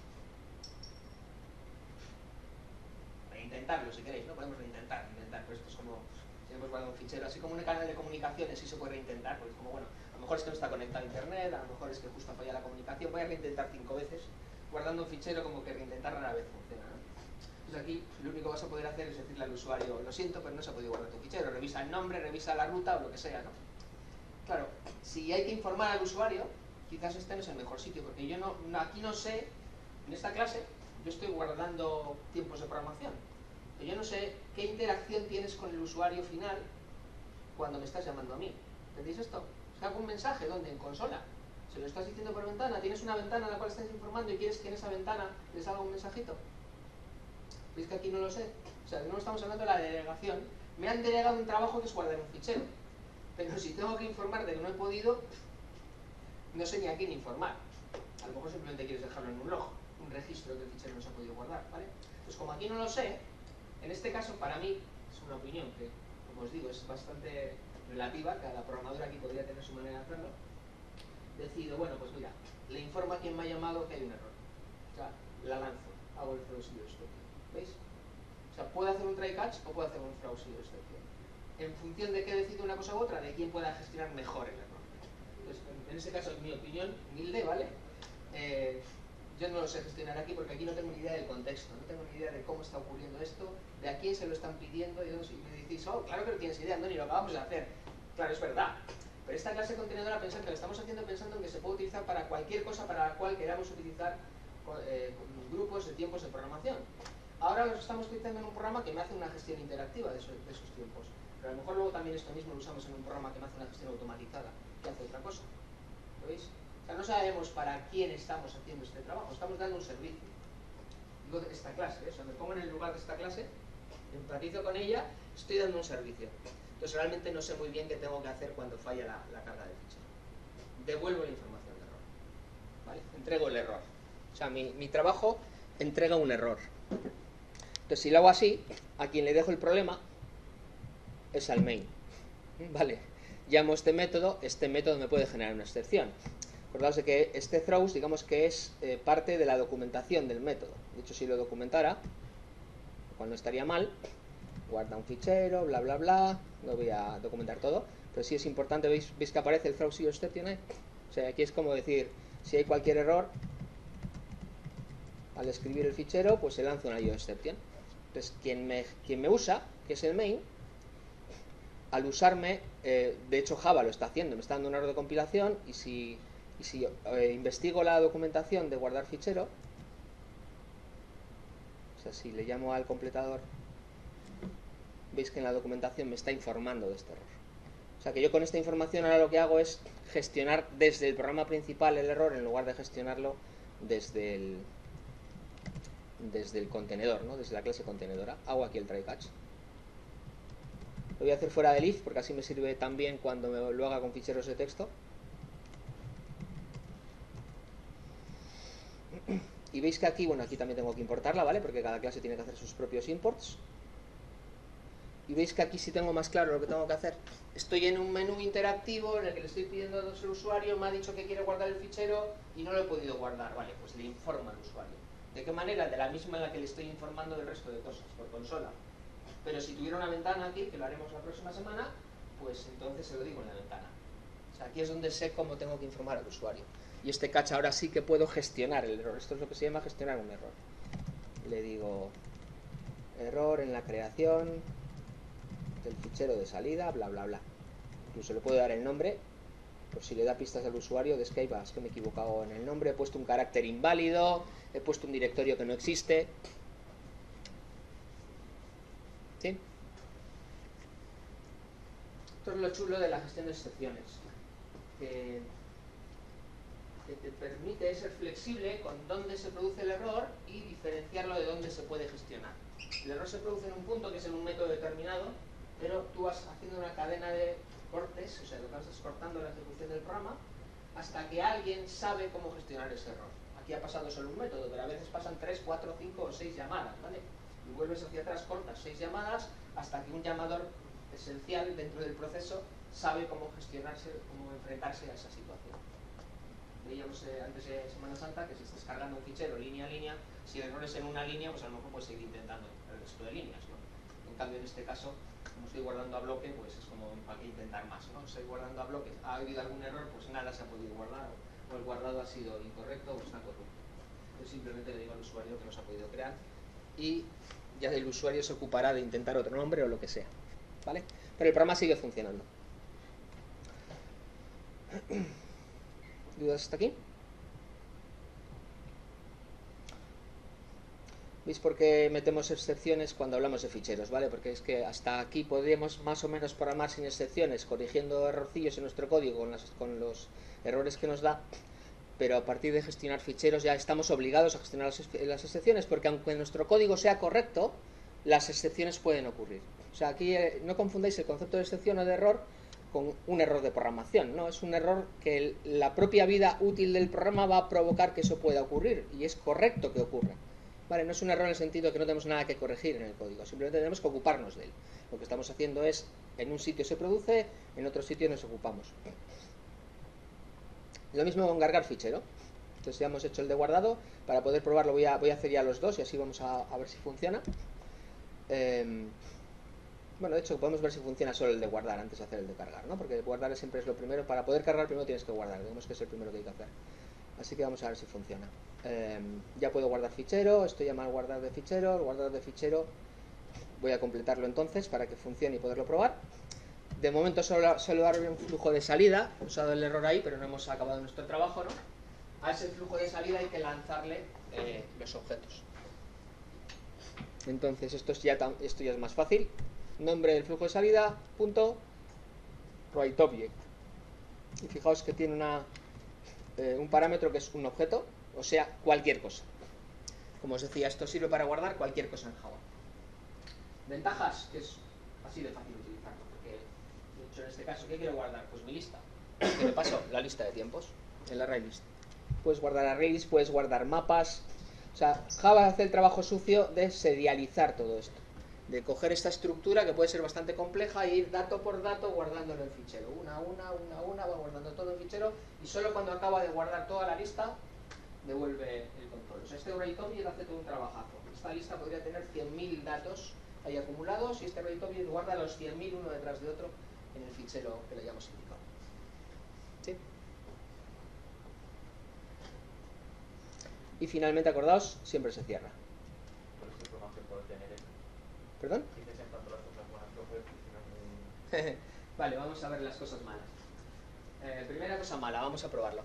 Reintentarlo si queréis, ¿no? Podemos reintentar, intentar, pero esto es como si hemos guardado un fichero, así como un canal de comunicaciones sí se puede reintentar, porque es como, bueno, a lo mejor es que no está conectado a internet, a lo mejor es que justo falla la comunicación, voy a reintentar cinco veces, guardando un fichero como que reintentar rara vez funciona, ¿no? Entonces aquí lo único que vas a poder hacer es decirle al usuario, lo siento, pero no se ha podido guardar tu fichero, revisa el nombre, revisa la ruta o lo que sea, ¿no? Claro, si hay que informar al usuario, quizás este no es el mejor sitio, porque yo no, aquí no sé, en esta clase, yo estoy guardando tiempos de programación, pero yo no sé qué interacción tienes con el usuario final cuando me estás llamando a mí. ¿Entendéis esto? ¿Os hago un mensaje? ¿Dónde? En consola. Se lo estás diciendo por ventana, tienes una ventana en la cual estás informando y quieres que en esa ventana les haga un mensajito. ¿Veis que aquí no lo sé? O sea, no estamos hablando de la delegación. Me han delegado un trabajo que es guardar un fichero. Pero si tengo que informar de que no he podido, no sé ni a quién informar. A lo mejor simplemente quieres dejarlo en un log, un registro que el fichero no se ha podido guardar, ¿vale? Pues como aquí no lo sé, en este caso para mí es una opinión que, como os digo, es bastante relativa, cada programador aquí podría tener su manera de hacerlo. Decido, bueno, pues mira, le informo a quien me ha llamado que hay un error. O sea, la lanzo, hago el throw zero exception. ¿Veis? O sea, puedo hacer un try catch o puedo hacer un throw zero exception. En función de qué decido una cosa u otra, de quién pueda gestionar mejor el error. Entonces, en ese caso, en mi opinión, humilde, ¿vale? Eh, yo no lo sé gestionar aquí porque aquí no tengo ni idea del contexto, no tengo ni idea de cómo está ocurriendo esto, de a quién se lo están pidiendo, y me decís, oh, claro que no tienes idea, Andoni, lo acabamos de hacer. Claro, es verdad. Pero esta clase contenedora, pensad que la estamos haciendo pensando en que se puede utilizar para cualquier cosa para la cual queramos utilizar eh, grupos de tiempos de programación. Ahora lo estamos utilizando en un programa que me hace una gestión interactiva de esos, de esos tiempos. Pero a lo mejor luego también esto mismo lo usamos en un programa que me hace una gestión automatizada, que hace otra cosa. ¿Lo veis? O sea, no sabemos para quién estamos haciendo este trabajo, estamos dando un servicio. Digo de esta clase, ¿eh? O sea, me pongo en el lugar de esta clase, empatizo con ella, estoy dando un servicio. Entonces realmente no sé muy bien qué tengo que hacer cuando falla la, la carga del fichero. Devuelvo la información de error, ¿vale? Entrego el error. O sea, mi, mi trabajo entrega un error. Entonces si lo hago así, a quien le dejo el problema es al main. Vale, llamo este método, este método me puede generar una excepción. Acordaos de que este throws, digamos que es eh, parte de la documentación del método. De hecho, si lo documentara, cual no estaría mal, guarda un fichero, bla bla bla, no voy a documentar todo, pero sí es importante, veis, veis que aparece el throw zero exception ahí. O sea, aquí es como decir, Si hay cualquier error al escribir el fichero, pues se lanza una IOException. Entonces, quien me, quien me usa, que es el main, al usarme, eh, de hecho Java lo está haciendo, me está dando un error de compilación, y si, y si eh, investigo la documentación de guardar fichero, o sea, si le llamo al completador, veis que en la documentación me está informando de este error. O sea que yo con esta información ahora lo que hago es gestionar desde el programa principal el error en lugar de gestionarlo desde el, desde el contenedor, ¿no? Desde la clase contenedora. Hago aquí el try catch. Lo voy a hacer fuera del if porque así me sirve también cuando me lo haga con ficheros de texto. Y veis que aquí, bueno, aquí también tengo que importarla, ¿vale? Porque cada clase tiene que hacer sus propios imports. Y veis que aquí sí tengo más claro lo que tengo que hacer. Estoy en un menú interactivo en el que le estoy pidiendo datos al usuario, me ha dicho que quiere guardar el fichero y no lo he podido guardar. Vale, pues le informo al usuario. ¿De qué manera? De la misma en la que le estoy informando del resto de cosas, por consola. Pero si tuviera una ventana aquí, que lo haremos la próxima semana, pues entonces se lo digo en la ventana. O sea, aquí es donde sé cómo tengo que informar al usuario. Y este catch ahora sí que puedo gestionar el error. Esto es lo que se llama gestionar un error. Le digo error en la creación del fichero de salida, bla bla bla. Incluso le puedo dar el nombre, por si le da pistas al usuario de Skype. Es que me he equivocado en el nombre, he puesto un carácter inválido, he puesto un directorio que no existe. ¿Sí? Esto es lo chulo de la gestión de excepciones, que, que te permite ser flexible con dónde se produce el error y diferenciarlo de dónde se puede gestionar. El error se produce en un punto, que es en un método determinado, pero tú vas haciendo una cadena de cortes, o sea, lo que vas es cortando la ejecución del programa, hasta que alguien sabe cómo gestionar ese error. Aquí ha pasado solo un método, pero a veces pasan tres, cuatro, cinco o seis llamadas, ¿vale? Y vuelves hacia atrás, cortas seis llamadas, hasta que un llamador esencial dentro del proceso sabe cómo gestionarse, cómo enfrentarse a esa situación. Veíamos eh, antes de Semana Santa que si estás cargando un fichero línea a línea, si el error es en una línea, pues a lo mejor puedes seguir intentando el resto de líneas, ¿no? En cambio, en este caso, como estoy guardando a bloque, pues es como para qué intentar más, ¿no? Estoy guardando a bloque, ha habido algún error, pues nada se ha podido guardar, o el guardado ha sido incorrecto o está corrupto. Yo simplemente le digo al usuario que no se ha podido crear y ya el usuario se ocupará de intentar otro nombre o lo que sea, ¿vale? Pero el programa sigue funcionando. ¿Dudas hasta aquí? ¿Veis por qué metemos excepciones cuando hablamos de ficheros? ¿Vale? Porque es que hasta aquí podríamos más o menos programar sin excepciones, corrigiendo errorcillos en nuestro código con, las, con los errores que nos da, pero a partir de gestionar ficheros ya estamos obligados a gestionar las, las excepciones, porque aunque nuestro código sea correcto, las excepciones pueden ocurrir. O sea, aquí eh, no confundáis el concepto de excepción o de error con un error de programación, ¿no? Es un error que el, la propia vida útil del programa va a provocar que eso pueda ocurrir, y es correcto que ocurra. Vale, no es un error en el sentido de que no tenemos nada que corregir en el código, simplemente tenemos que ocuparnos de él. Lo que estamos haciendo es, en un sitio se produce, en otro sitio nos ocupamos. Lo mismo con cargar fichero. Entonces ya hemos hecho el de guardado. Para poder probarlo voy a, voy a hacer ya los dos y así vamos a, a ver si funciona. Eh, bueno, de hecho podemos ver si funciona solo el de guardar antes de hacer el de cargar, ¿no? Porque guardar siempre es lo primero. Para poder cargar primero tienes que guardar, digamos que es el primero que hay que hacer. Así que vamos a ver si funciona. Eh, ya puedo guardar fichero, esto llama al guardar de fichero, el guardar de fichero voy a completarlo entonces para que funcione y poderlo probar. De momento solo, solo darle un flujo de salida, he usado el error ahí, pero no hemos acabado nuestro trabajo, ¿no? A ese flujo de salida hay que lanzarle eh, los objetos. Entonces esto, es ya, esto ya es más fácil. Nombre del flujo de salida, punto, writeObject. Y fijaos que tiene una... un parámetro que es un objeto, o sea, cualquier cosa. Como os decía, esto sirve para guardar cualquier cosa en Java. Ventajas, que es así de fácil utilizarlo, porque de hecho en este caso, ¿qué quiero guardar? Pues mi lista. ¿Qué me paso? La lista de tiempos, el array list. Puedes guardar arrays, puedes guardar mapas. O sea, Java hace el trabajo sucio de serializar todo esto, de coger esta estructura que puede ser bastante compleja e ir dato por dato guardándolo en fichero. Una a una, una a una, va guardando todo en fichero y solo cuando acaba de guardar toda la lista devuelve el control. O sea, este writeObject hace todo un trabajazo. Esta lista podría tener cien mil datos ahí acumulados y este writeObject guarda los cien mil uno detrás de otro en el fichero que le hayamos indicado. ¿Sí? y finalmente, acordaos, siempre se cierra. ¿Cuál es el problema que puede tener eso? ¿Perdón? Dices en tanto las cosas buenas que puede funcionar muy... Vale, vamos a ver las cosas malas. Eh, primera cosa mala, vamos a probarlo.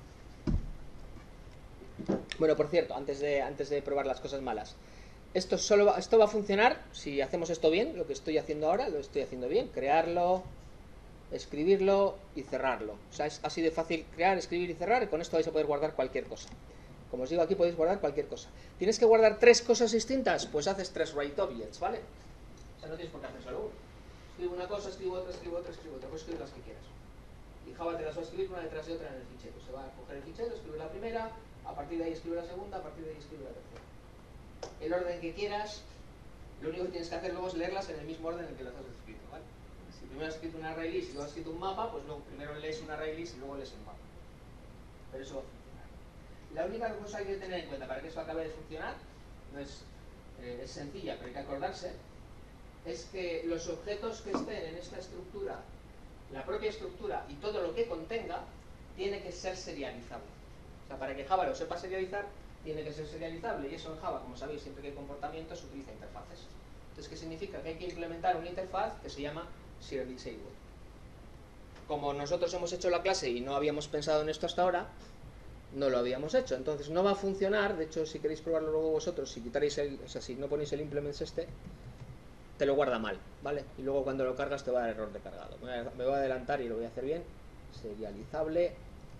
Bueno, por cierto, antes de, antes de probar las cosas malas, esto, solo va, esto va a funcionar si hacemos esto bien, lo que estoy haciendo ahora, lo estoy haciendo bien, crearlo, escribirlo y cerrarlo. O sea, es así de fácil crear, escribir y cerrar, y con esto vais a poder guardar cualquier cosa. Como os digo, aquí podéis guardar cualquier cosa. ¿Tienes que guardar tres cosas distintas? Pues haces tres write objects, ¿vale? O sea, no tienes por qué hacer solo uno. Escribo una cosa, escribo otra, escribo otra, escribo otra, puedes escribir las que quieras. Y Java te las va a escribir una detrás de otra en el fichero. Se va a coger el fichero, escribir la primera, a partir de ahí escribe la segunda, a partir de ahí escribe la tercera. El orden que quieras, lo único que tienes que hacer luego es leerlas en el mismo orden en el que las has escrito, ¿vale? Si primero has escrito un array list y luego has escrito un mapa, pues luego primero lees un array list y luego lees un mapa. Pero eso va a funcionar. La única cosa que hay que tener en cuenta para que eso acabe de funcionar, no es, eh, es sencilla, pero hay que acordarse, es que los objetos que estén en esta estructura, la propia estructura y todo lo que contenga, tiene que ser serializable. O sea, para que Java lo sepa serializar, tiene que ser serializable, y eso en Java, como sabéis, siempre que hay comportamientos se utiliza interfaces. Entonces, ¿qué significa? Que hay que implementar una interfaz que se llama serializable. Como nosotros hemos hecho la clase y no habíamos pensado en esto hasta ahora, no lo habíamos hecho, entonces no va a funcionar. De hecho, si queréis probarlo luego vosotros, si quitaréis el, o sea, si no ponéis el implements este, te lo guarda mal, ¿vale? Y luego cuando lo cargas te va a dar error de cargado. Me voy a adelantar y lo voy a hacer bien. Serializable.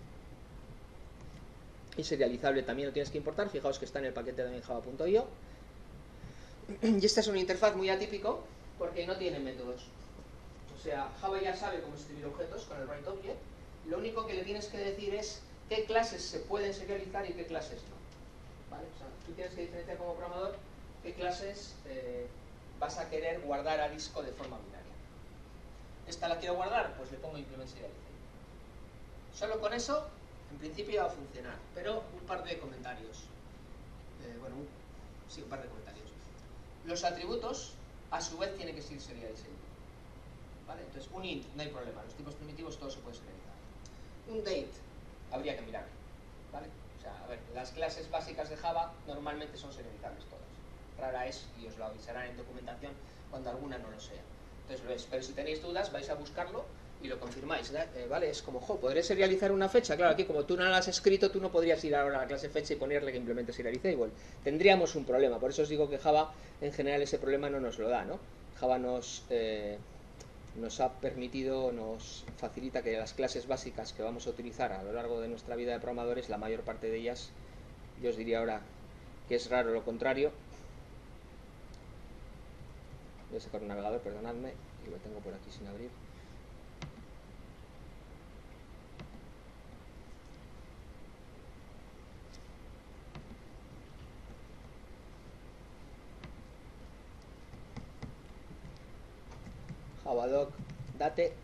Y serializable también lo tienes que importar. Fijaos que está en el paquete de java punto i o. Y esta es una interfaz muy atípico porque no tiene métodos. O sea, Java ya sabe cómo escribir objetos con el write object. Lo único que le tienes que decir es qué clases se pueden serializar y qué clases no. ¿Vale? O sea, tú tienes que diferenciar como programador qué clases eh, vas a querer guardar a disco de forma binaria. ¿Esta la quiero guardar? Pues le pongo implement serialization. Solo con eso, en principio va a funcionar, pero un par de comentarios. Eh, bueno, un, sí, un par de comentarios. Los atributos, a su vez, tienen que ser serializables. ¿Vale? Entonces, un int, no hay problema, los tipos primitivos todos se pueden serializar. Un date, habría que mirar. ¿Vale? O sea, a ver, las clases básicas de Java normalmente son serializables todas. Rara es, y os lo avisarán en documentación, cuando alguna no lo sea. Entonces lo es, pero si tenéis dudas vais a buscarlo y lo confirmáis, ¿eh? ¿Vale? Es como, jo, ¿podré serializar una fecha? Claro, aquí como tú no la has escrito, tú no podrías ir ahora a la clase fecha y ponerle que implemente serializable. Tendríamos un problema, por eso os digo que Java en general ese problema no nos lo da, ¿no? Java nos, eh, nos ha permitido, nos facilita que las clases básicas que vamos a utilizar a lo largo de nuestra vida de programadores, la mayor parte de ellas, yo os diría ahora que es raro lo contrario. Voy a sacar un navegador, perdonadme, y lo tengo por aquí sin abrir. Javadoc, date.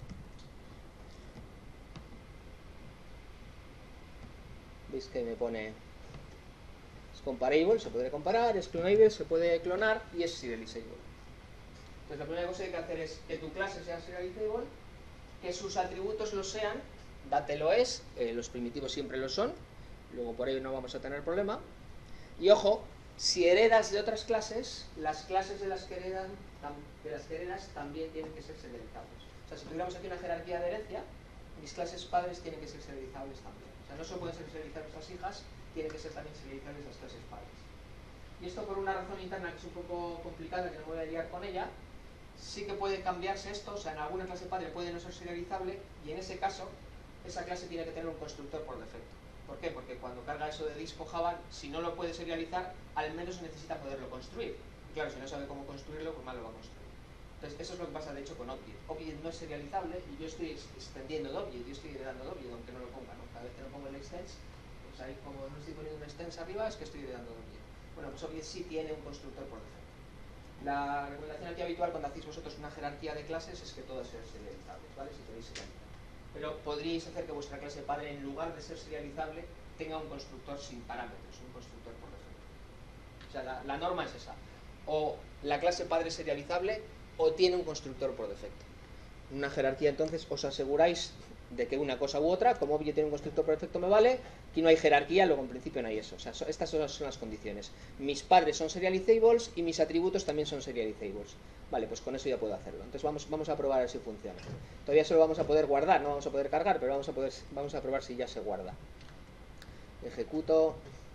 Veis que me pone es comparable, se puede comparar, es clonable, se puede clonar y es serializable. Entonces la primera cosa que hay que hacer es que tu clase sea serializable, que sus atributos lo sean, date lo es, eh, los primitivos siempre lo son, luego por ello no vamos a tener problema. Y ojo, si heredas de otras clases, las clases de las que heredan, de las que heredas también tienen que ser serializables. O sea, si tuviéramos aquí una jerarquía de herencia, mis clases padres tienen que ser serializables también. O sea, no solo pueden ser serializables las hijas, tienen que ser también serializables las clases padres. Y esto por una razón interna que es un poco complicada, que no voy a liar con ella, sí que puede cambiarse esto. O sea, en alguna clase padre puede no ser serializable, y en ese caso, esa clase tiene que tener un constructor por defecto. ¿Por qué? Porque cuando carga eso de disco Java, si no lo puede serializar, al menos necesita poderlo construir. Y claro, si no sabe cómo construirlo, pues mal lo va a construir. Entonces, eso es lo que pasa de hecho con Object. Object no es serializable y yo estoy extendiendo de Object, yo estoy heredando de Object, aunque no lo ponga, ¿no? Cada vez que no pongo el extends, pues ahí como no estoy poniendo un extends arriba, es que estoy heredando de Object. Bueno, pues Object sí tiene un constructor por defecto. La recomendación aquí habitual cuando hacéis vosotros una jerarquía de clases es que todas sean serializables, ¿vale? Si queréis serializar. Pero podríais hacer que vuestra clase padre, en lugar de ser serializable, tenga un constructor sin parámetros, un constructor por defecto. O sea, la, la norma es esa. O la clase padre es serializable o tiene un constructor por defecto. En una jerarquía, entonces, os aseguráis de que una cosa u otra, como objeto tiene un constructor por defecto me vale, aquí no hay jerarquía, luego en principio no hay eso. O sea, estas son las condiciones. Mis padres son serializables y mis atributos también son serializables. Vale, pues con eso ya puedo hacerlo. Entonces vamos, vamos a probar a ver si funciona. Todavía solo vamos a poder guardar, no vamos a poder cargar, pero vamos a, poder, vamos a probar si ya se guarda. Ejecuto.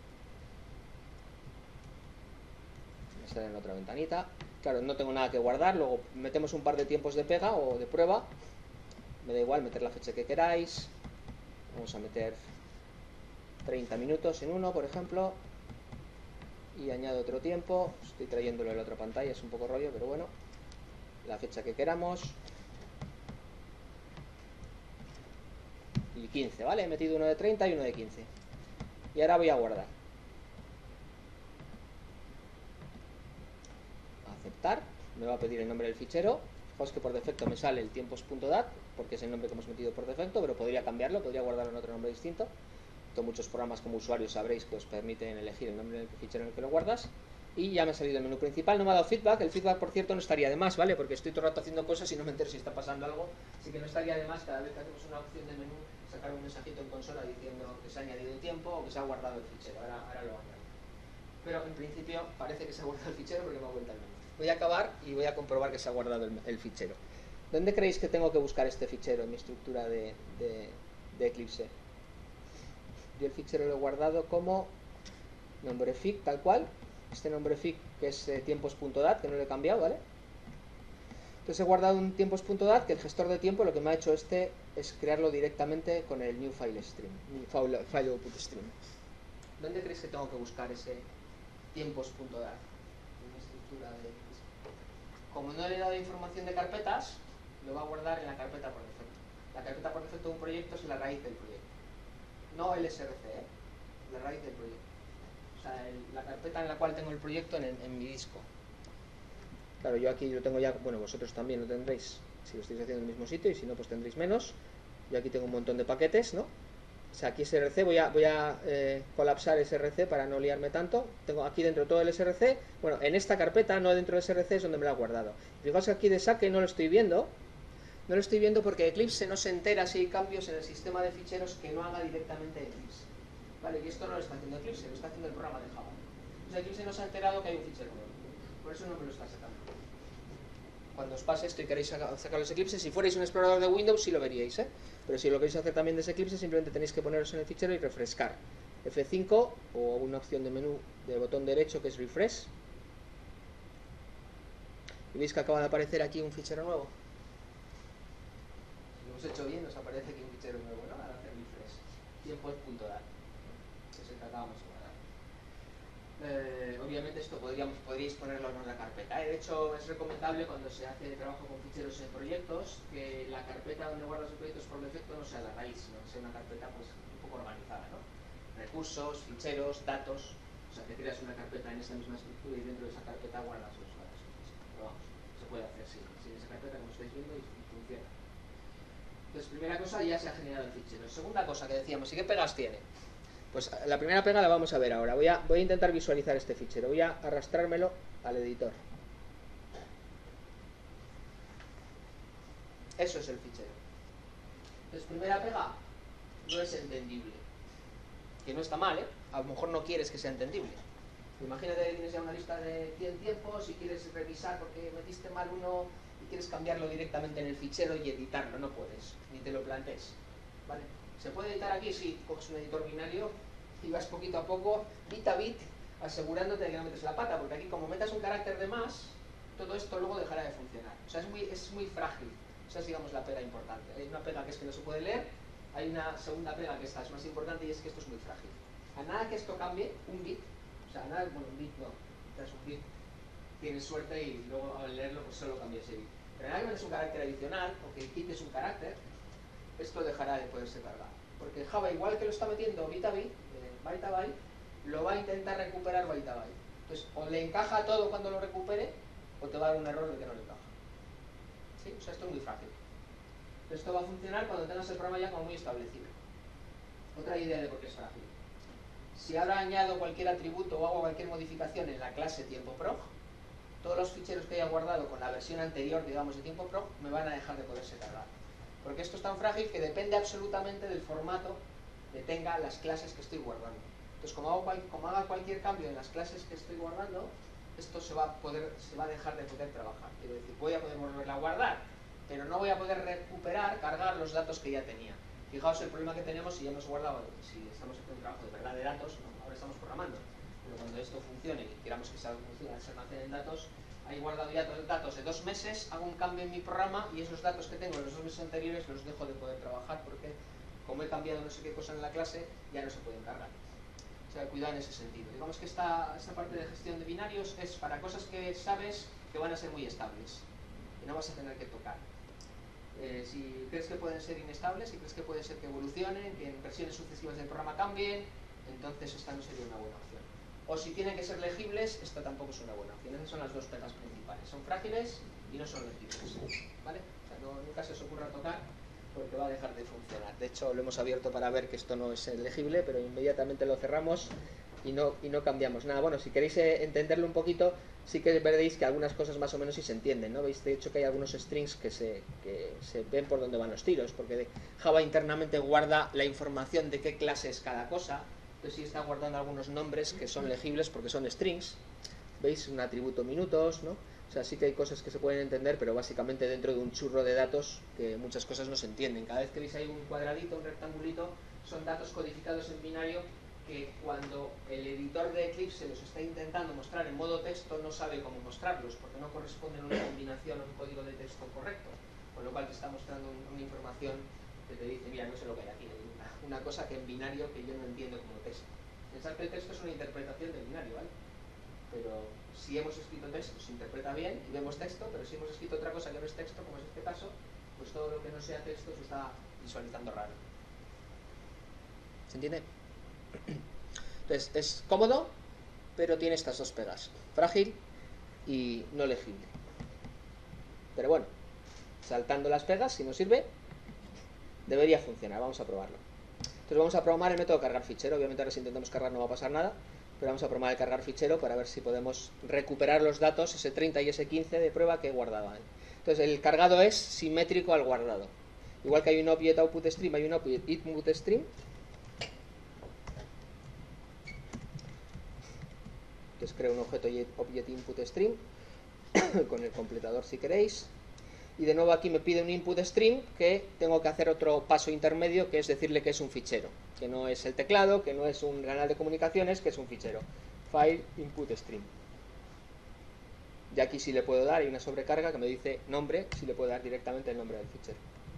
Me sale en otra ventanita. Claro, no tengo nada que guardar, luego metemos un par de tiempos de pega o de prueba. Me da igual meter la fecha que queráis. Vamos a meter treinta minutos en uno, por ejemplo. Y añado otro tiempo. Estoy trayéndolo en la otra pantalla, es un poco rollo, pero bueno. La fecha que queramos. Y quince, ¿vale? He metido uno de treinta y uno de quince. Y ahora voy a guardar. Aceptar. Me va a pedir el nombre del fichero. Fijaos que por defecto me sale el tiempos.dat, porque es el nombre que hemos metido por defecto, pero podría cambiarlo, podría guardarlo en otro nombre distinto. Esto muchos programas como usuarios sabréis que os permiten elegir el nombre del fichero en el que lo guardas. Y ya me ha salido el menú principal, no me ha dado feedback. El feedback, por cierto, no estaría de más, ¿vale? Porque estoy todo el rato haciendo cosas y no me entero si está pasando algo. Así que no estaría de más cada vez que hacemos una opción de menú sacar un mensajito en consola diciendo que se ha añadido tiempo o que se ha guardado el fichero. Ahora, ahora lo añado. Pero en principio parece que se ha guardado el fichero porque me ha vuelto el menú. Voy a acabar y voy a comprobar que se ha guardado el, el fichero. ¿Dónde creéis que tengo que buscar este fichero en mi estructura de, de, de Eclipse? Yo el fichero lo he guardado como nombre fic, tal cual. Este nombre fic que es eh, tiempos.dat, que no lo he cambiado, ¿vale? Entonces he guardado un tiempos.dat, que el gestor de tiempo lo que me ha hecho este es crearlo directamente con el new file stream, new file, file output stream. ¿Dónde creéis que tengo que buscar ese tiempos.dat? En mi estructura de... Como no le he dado información de carpetas, lo va a guardar en la carpeta por defecto. La carpeta por defecto de un proyecto es la raíz del proyecto. No el S R C, ¿eh? La raíz del proyecto. O sea, el, la carpeta en la cual tengo el proyecto en, el, en mi disco. Claro, yo aquí lo tengo ya, bueno, vosotros también lo tendréis si lo estáis haciendo en el mismo sitio, y si no, pues tendréis menos. Yo aquí tengo un montón de paquetes, ¿no? O sea, aquí S R C, voy a, voy a eh, colapsar S R C para no liarme tanto. Tengo aquí dentro todo el S R C. Bueno, en esta carpeta, no dentro del S R C, es donde me lo ha guardado. Fijaos que aquí de saque no lo estoy viendo. No lo estoy viendo porque Eclipse no se entera si hay cambios en el sistema de ficheros que no haga directamente Eclipse. Vale, y esto no lo está haciendo Eclipse, lo está haciendo el programa de Java. Entonces Eclipse no se ha enterado que hay un fichero nuevo. Por eso no me lo está sacando. Cuando os pase esto y queréis sacar, sacar los Eclipses, si fuerais un explorador de Windows sí lo veríais, ¿eh? Pero si lo queréis hacer también desde Eclipse, simplemente tenéis que poneros en el fichero y refrescar. F cinco o una opción de menú de botón derecho que es Refresh. Y veis que acaba de aparecer aquí un fichero nuevo. Si lo hemos hecho bien, nos aparece aquí un fichero nuevo, ¿no? Al hacer refresh. Tiempos.dat. Es el que acabamos de guardar. Eh, obviamente esto podríamos, podríais ponerlo en la carpeta, ¿eh? De hecho es recomendable cuando se hace trabajo con ficheros en proyectos que la carpeta donde guardas los proyectos por defecto no sea la raíz, sino que sea una carpeta pues un poco organizada, ¿no? Recursos, ficheros, datos, o sea que creas una carpeta en esta misma estructura y dentro de esa carpeta guardas los datos. Pero vamos, se puede hacer sin, sin esa carpeta como estáis viendo y, y funciona. Entonces primera cosa, ya se ha generado el fichero. Segunda cosa que decíamos, ¿y qué pegas tiene? Pues la primera pega la vamos a ver ahora. Voy a, voy a intentar visualizar este fichero. Voy a arrastrármelo al editor. Eso es el fichero. Entonces, primera pega, no es entendible. Que no está mal, ¿eh? A lo mejor no quieres que sea entendible. Imagínate que tienes ya una lista de cien tiempos y quieres revisar porque metiste mal uno y quieres cambiarlo directamente en el fichero y editarlo. No puedes, ni te lo plantees. ¿Vale? ¿Se puede editar aquí? Sí, coges un editor binario y vas poquito a poco, bit a bit, asegurándote de que no metes la pata, porque aquí como metas un carácter de más, todo esto luego dejará de funcionar. O sea, es muy, es muy frágil. Esa es, digamos, la pega importante. Hay una pega que es que no se puede leer, hay una segunda pega que esta es más importante y es que esto es muy frágil. A nada que esto cambie, un bit, o sea, a nada, bueno, un bit no, das un bit, tienes suerte y luego al leerlo pues solo cambia ese bit. Pero a nada que metes un carácter adicional, o que quites un carácter, esto dejará de poderse cargar. Porque Java, igual que lo está metiendo bit a bit, eh, byte a byte, lo va a intentar recuperar byte a byte. Entonces, o le encaja todo cuando lo recupere, o te va a dar un error de que no le encaja. ¿Sí? O sea, esto es muy frágil. Esto va a funcionar cuando tengas el programa ya como muy establecido. Otra idea de por qué es frágil. Si ahora añado cualquier atributo o hago cualquier modificación en la clase tiempoprog, todos los ficheros que haya guardado con la versión anterior, digamos, de tiempoprog, me van a dejar de poderse cargar. Porque esto es tan frágil que depende absolutamente del formato que tenga las clases que estoy guardando. Entonces, como, hago cual, como haga cualquier cambio en las clases que estoy guardando, esto se va a poder, se va a dejar de poder trabajar. Quiero decir, voy a poder volverla a guardar, pero no voy a poder recuperar, cargar los datos que ya tenía. Fijaos el problema que tenemos si ya hemos guardado, si estamos haciendo un trabajo de verdad de datos, ¿no? Ahora estamos programando, pero cuando esto funcione y queramos que se almacenen datos, he guardado ya datos de dos meses, hago un cambio en mi programa y esos datos que tengo en los dos meses anteriores los dejo de poder trabajar porque como he cambiado no sé qué cosa en la clase, ya no se pueden cargar. O sea, cuidado en ese sentido. Digamos que esta, esta parte de gestión de binarios es para cosas que sabes que van a ser muy estables y no vas a tener que tocar. Eh, si crees que pueden ser inestables, si crees que puede ser que evolucionen, que en versiones sucesivas del programa cambien, entonces esta no sería una buena opción. O si tienen que ser legibles, esta tampoco es una buena opción. Esas son las dos pegas principales. Son frágiles y no son legibles. ¿Vale? O sea, no, nunca se os ocurra tocar porque va a dejar de funcionar. De hecho, lo hemos abierto para ver que esto no es legible, pero inmediatamente lo cerramos y no, y no cambiamos nada. Bueno, si queréis eh, entenderlo un poquito, sí que veréis que algunas cosas más o menos sí se entienden, ¿no? Veis, de hecho, que hay algunos strings que se, que se ven por dónde van los tiros, porque Java internamente guarda la información de qué clase es cada cosa. Entonces sí está guardando algunos nombres que son legibles porque son strings. ¿Veis? Un atributo minutos, ¿no? O sea, sí que hay cosas que se pueden entender, pero básicamente dentro de un churro de datos que muchas cosas no se entienden. Cada vez que veis ahí un cuadradito, un rectangulito, son datos codificados en binario que cuando el editor de Eclipse los está intentando mostrar en modo texto no sabe cómo mostrarlos, porque no corresponden a una combinación o un código de texto correcto. Con lo cual te está mostrando una información que te dice, mira, no sé lo que hay aquí, una cosa que en binario que yo no entiendo como texto. Pensad que el texto es una interpretación del binario, ¿vale? Pero si hemos escrito texto se interpreta bien y vemos texto, pero si hemos escrito otra cosa que no es texto, como es este caso, pues todo lo que no sea texto se está visualizando raro. ¿Se entiende? Entonces es cómodo, pero tiene estas dos pegas: frágil y no legible. Pero bueno, saltando las pegas, si nos sirve, debería funcionar. Vamos a probarlo. Entonces vamos a programar el método cargar fichero. Obviamente ahora si intentamos cargar no va a pasar nada, pero vamos a programar el cargar fichero para ver si podemos recuperar los datos ese treinta y ese quince de prueba que guardaban. Entonces el cargado es simétrico al guardado. Igual que hay un object output stream, hay un object input stream. Entonces creo un objeto object input stream con el completador si queréis. Y de nuevo aquí me pide un input stream que tengo que hacer otro paso intermedio, que es decirle que es un fichero, que no es el teclado, que no es un canal de comunicaciones, que es un fichero. File input stream. Y aquí sí le puedo dar, hay una sobrecarga que me dice nombre, sí le puedo dar directamente el nombre del fichero.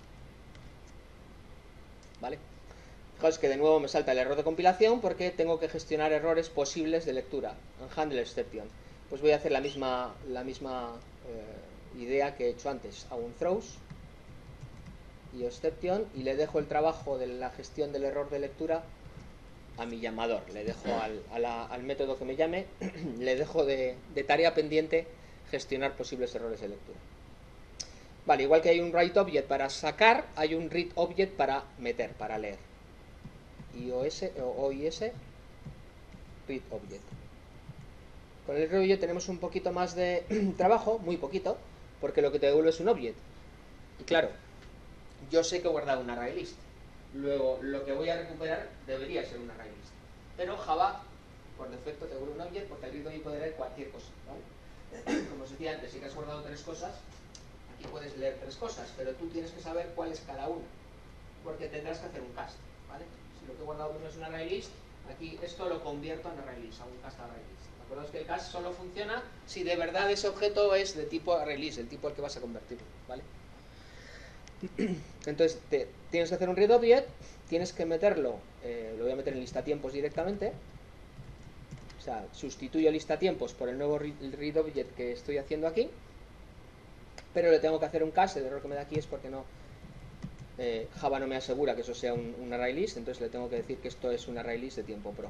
¿Vale? Fijaos que de nuevo me salta el error de compilación porque tengo que gestionar errores posibles de lectura. Handle exception. Pues voy a hacer la misma, la misma eh, idea que he hecho antes. Hago un throws y exception y le dejo el trabajo de la gestión del error de lectura a mi llamador. Le dejo al, a la, al método que me llame, le dejo de, de tarea pendiente gestionar posibles errores de lectura. Vale, igual que hay un write object para sacar, hay un read object para meter, para leer. I O S o O I S, read object. Con el read object tenemos un poquito más de trabajo, muy poquito, porque lo que te devuelve es un object. Y claro, yo sé que he guardado un array list. Luego, lo que voy a recuperar debería ser un array list. Pero Java, por defecto, te devuelve un object porque el read object puede leer cualquier cosa, ¿vale? Como os decía antes, si has guardado tres cosas, aquí puedes leer tres cosas, pero tú tienes que saber cuál es cada una, porque tendrás que hacer un cast, ¿vale? Si lo que he guardado primero es un array list, aquí esto lo convierto en array list, a un cast array list. Acordaos que el cast solo funciona si de verdad ese objeto es de tipo array list, el tipo al que vas a convertirlo, ¿vale? Entonces te, tienes que hacer un read object, tienes que meterlo, eh, lo voy a meter en lista tiempos directamente. O sea, sustituyo lista tiempos por el nuevo read, el read object que estoy haciendo aquí, pero le tengo que hacer un cast. El error que me da aquí es porque no eh, Java no me asegura que eso sea un, un array list, entonces le tengo que decir que esto es un array list de tiempo prog.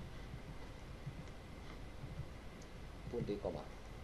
Punto y coma.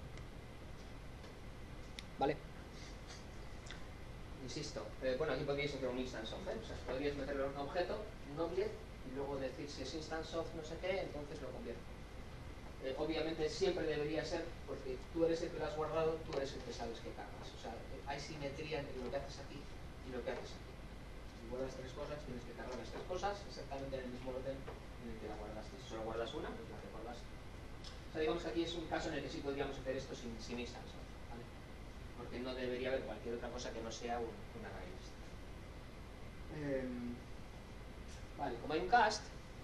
¿Vale? Insisto, eh, bueno, aquí podríais hacer un instance of, ¿eh? O sea, podríais meterlo en un objeto, un object, y luego decir si es instance of no sé qué, entonces lo convierto. Eh, obviamente siempre debería ser, porque tú eres el que lo has guardado, tú eres el que sabes que cargas. O sea, hay simetría entre lo que haces aquí y lo que haces aquí. Si guardas tres cosas, tienes que cargar las tres cosas exactamente en el mismo orden en el que la guardaste. Si solo guardas una, pues la recuerdas. O sea, digamos que aquí es un caso en el que sí podríamos hacer esto sin, sin instance, ¿vale? Porque no debería haber cualquier otra cosa que no sea un, una raíz. Eh, vale, como hay un cast,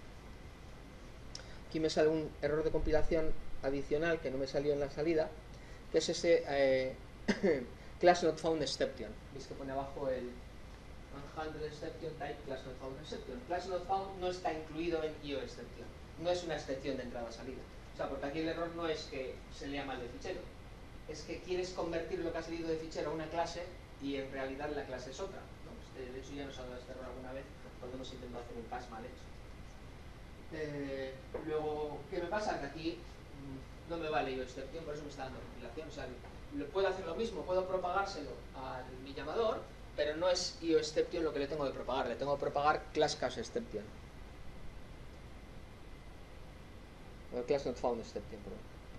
aquí me sale un error de compilación adicional que no me salió en la salida, que es ese eh, class not found exception. veis que pone abajo el unhandled exception type class not found exception. Class not found no está incluido en I O exception, no es una excepción de entrada-salida. O sea, porque aquí el error no es que se lea mal de fichero, es que quieres convertir lo que has leído de fichero a una clase y en realidad la clase es otra, ¿no? Este, de hecho ya nos ha dado este error alguna vez cuando hemos intentado hacer un cache mal hecho. Eh, luego, ¿qué me pasa? Que aquí mmm, no me vale I O exception, por eso me está dando compilación. O sea, lo puedo hacer lo mismo, puedo propagárselo a mi llamador, pero no es I O exception lo que le tengo que propagar, le tengo que propagar class cache exception. O class not found exception, perdón.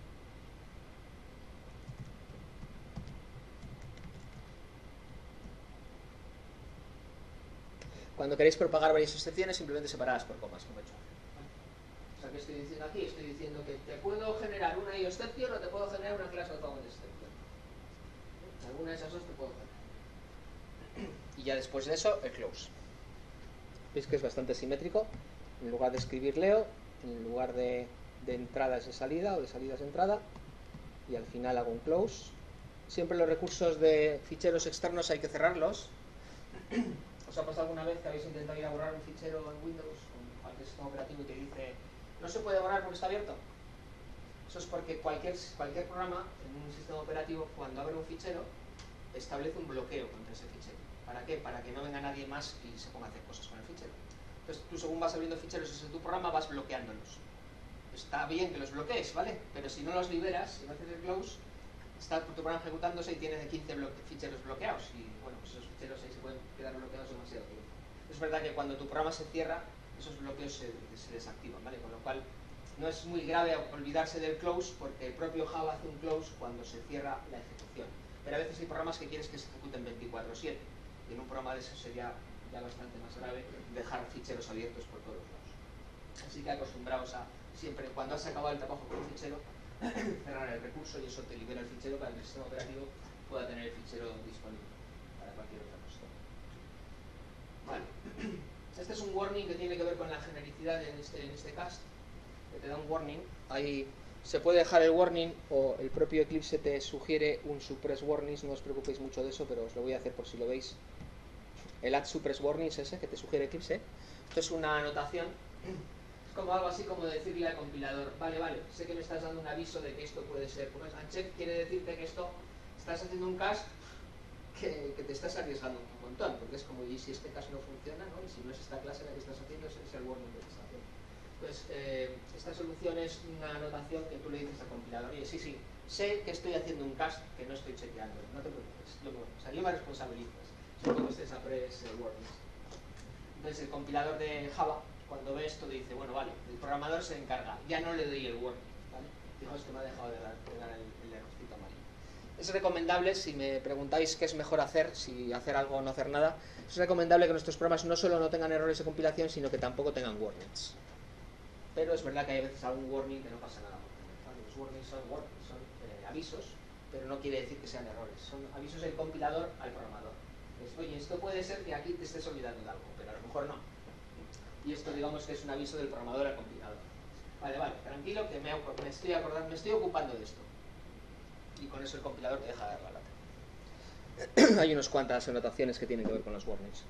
Cuando queréis propagar varias excepciones, simplemente separadas por comas, como he hecho. O sea, ¿qué estoy diciendo aquí? Estoy diciendo que te puedo generar una I O exception o te puedo generar una class not found exception. Alguna de esas dos te puedo generar. Y ya después de eso, el close. Veis que es bastante simétrico. En lugar de escribir leo, en lugar de, de entrada es de salida o de salida es de entrada. Y al final hago un close. Siempre los recursos de ficheros externos hay que cerrarlos. ¿Os ha pasado alguna vez que habéis intentado ir a borrar un fichero en Windows o en cualquier sistema operativo y que dice no se puede borrar porque está abierto? Eso es porque cualquier, cualquier programa en un sistema operativo, cuando abre un fichero, establece un bloqueo contra ese fichero. ¿Para qué? Para que no venga nadie más y se ponga a hacer cosas con el fichero. Entonces tú, según vas abriendo ficheros en tu programa, vas bloqueándolos. Está bien que los bloquees, ¿vale? Pero si no los liberas, si no haces el close, está tu programa ejecutándose y tiene quince ficheros bloqueados. Y bueno, pues esos ficheros ahí se pueden quedar bloqueados demasiado tiempo. Es verdad que cuando tu programa se cierra, esos bloqueos se, se desactivan, ¿vale? Con lo cual, no es muy grave olvidarse del close, porque el propio Java hace un close cuando se cierra la ejecución. Pero a veces hay programas que quieres que se ejecuten veinticuatro siete. Y en un programa de eso sería ya bastante más grave dejar ficheros abiertos por todos lados. Así que acostumbraos a siempre, cuando has acabado el trabajo con un fichero, cerrar el recurso y eso te libera el fichero para que el sistema operativo pueda tener el fichero disponible para cualquier otra cosa. Vale. Este es un warning que tiene que ver con la genericidad en este, en este cast, que te da un warning. Ahí se puede dejar el warning o el propio Eclipse te sugiere un suppress warnings, no os preocupéis mucho de eso, pero os lo voy a hacer por si lo veis. El add suppress warnings ese que te sugiere Eclipse. Esto es una anotación. Es como algo así como decirle al compilador, vale, vale, sé que me estás dando un aviso de que esto puede ser, pues uncheck quiere decirte que esto, estás haciendo un cache que, que te estás arriesgando un montón, porque es como, y si este cache no funciona, ¿no? Y si no es esta clase la que estás haciendo, es el warning que te está haciendo. Pues eh, esta solución es una anotación que tú le dices al compilador, oye, sí, sí, sé que estoy haciendo un cache que no estoy chequeando, no te preocupes, lo, o sea, yo me responsabilizas, sobre todo este suppress eh, warnings. Entonces el compilador de Java, cuando ve esto, dice, bueno, vale, el programador se encarga, ya no le doy el warning, ¿vale? Fijaos que me ha dejado de dar, de dar el, el errorcito amarillo. Es recomendable, si me preguntáis qué es mejor hacer, si hacer algo o no hacer nada, es recomendable que nuestros programas no solo no tengan errores de compilación, sino que tampoco tengan warnings. Pero es verdad que hay a veces algún warning que no pasa nada. ¿Vale? Los warnings son, warnings, son eh, avisos, pero no quiere decir que sean errores. Son avisos del compilador al programador. Es, oye, esto puede ser que aquí te estés olvidando de algo, pero a lo mejor no. Y esto digamos que es un aviso del programador al compilador. Vale, vale, tranquilo que me, me, estoy acordando, me estoy ocupando de esto. Y con eso el compilador te deja dar la lata. Hay unas cuantas anotaciones que tienen que ver con los warnings.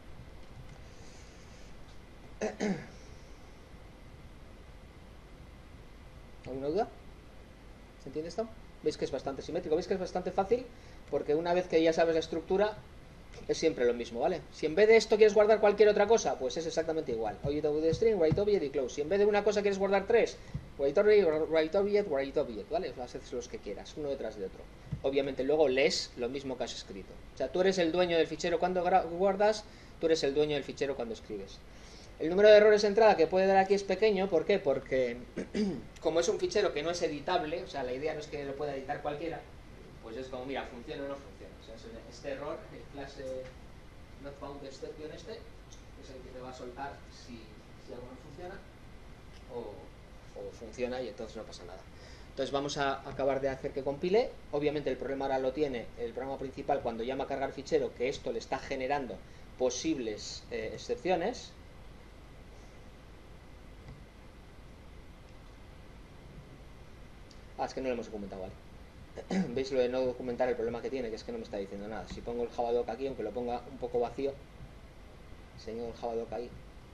¿Alguna duda? ¿Se entiende esto? ¿Veis que es bastante simétrico? ¿Veis que es bastante fácil? Porque una vez que ya sabes la estructura, es siempre lo mismo, ¿vale? Si en vez de esto quieres guardar cualquier otra cosa, pues es exactamente igual. Object with string, write object y close. Si en vez de una cosa quieres guardar tres, write object, write object, write object, ¿vale? Las haces los que quieras, uno detrás de otro. Obviamente luego lees lo mismo que has escrito. O sea, tú eres el dueño del fichero cuando guardas, tú eres el dueño del fichero cuando escribes. El número de errores de entrada que puede dar aquí es pequeño, ¿por qué? Porque como es un fichero que no es editable, o sea, la idea no es que lo pueda editar cualquiera, pues es como, mira, funciona o no funciona. O sea, este error, el clase not found exception este es el que te va a soltar si, si algo no funciona o, o funciona y entonces no pasa nada. Entonces vamos a acabar de hacer que compile. Obviamente el problema ahora lo tiene el programa principal cuando llama a cargar fichero, que esto le está generando posibles eh, excepciones. Ah, es que no lo hemos documentado, vale. ¿Veis lo de no documentar el problema que tiene? Que es que no me está diciendo nada. Si pongo el javadoc aquí, aunque lo ponga un poco vacío, enseño el javadoc ahí.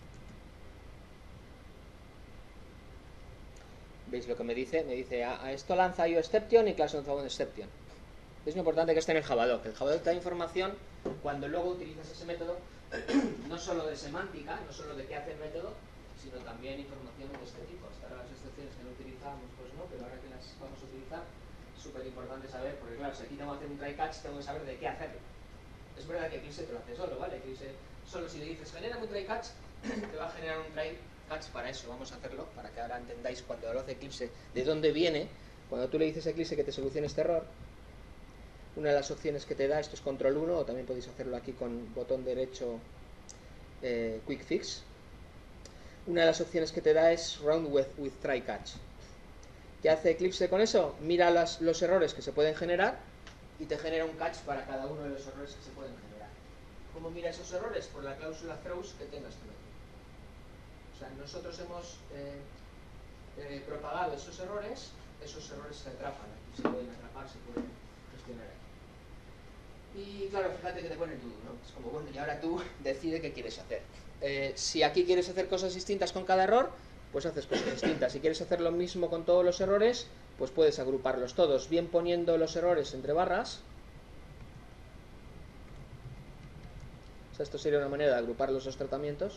¿Veis lo que me dice? Me dice, a, a esto lanza yo exception y class not found exception. Es muy importante que esté en el javadoc. El javadoc te da información cuando luego utilizas ese método, no solo de semántica, no solo de qué hace el método, sino también información de este tipo. Hasta ahora las excepciones que no utilizábamos, pues no, pero ahora que las vamos a utilizar, es súper importante saber, porque claro, si aquí tengo que hacer un try catch, tengo que saber de qué hacerlo. Es verdad que Eclipse te lo hace solo, ¿vale? Eclipse solo si le dices genera un try catch, te va a generar un try catch para eso. Vamos a hacerlo, para que ahora entendáis cuando lo hace Eclipse, de dónde viene. Cuando tú le dices a Eclipse que te solucione este error, una de las opciones que te da, esto es control uno, o también podéis hacerlo aquí con botón derecho eh, quick fix. Una de las opciones que te da es round with, with try catch. ¿Qué hace Eclipse con eso? Mira las, los errores que se pueden generar y te genera un catch para cada uno de los errores que se pueden generar. ¿Cómo mira esos errores? Por la cláusula throws que tengas tú. O sea, nosotros hemos eh, eh, propagado esos errores, esos errores se atrapan, aquí se pueden atrapar, se pueden gestionar aquí. Y claro, fíjate que te pone todo, ¿no? Es como, bueno, y ahora tú decide qué quieres hacer. Eh, si aquí quieres hacer cosas distintas con cada error, pues haces cosas distintas. Si quieres hacer lo mismo con todos los errores, pues puedes agruparlos todos, bien poniendo los errores entre barras. O sea, esto sería una manera de agrupar los dos tratamientos.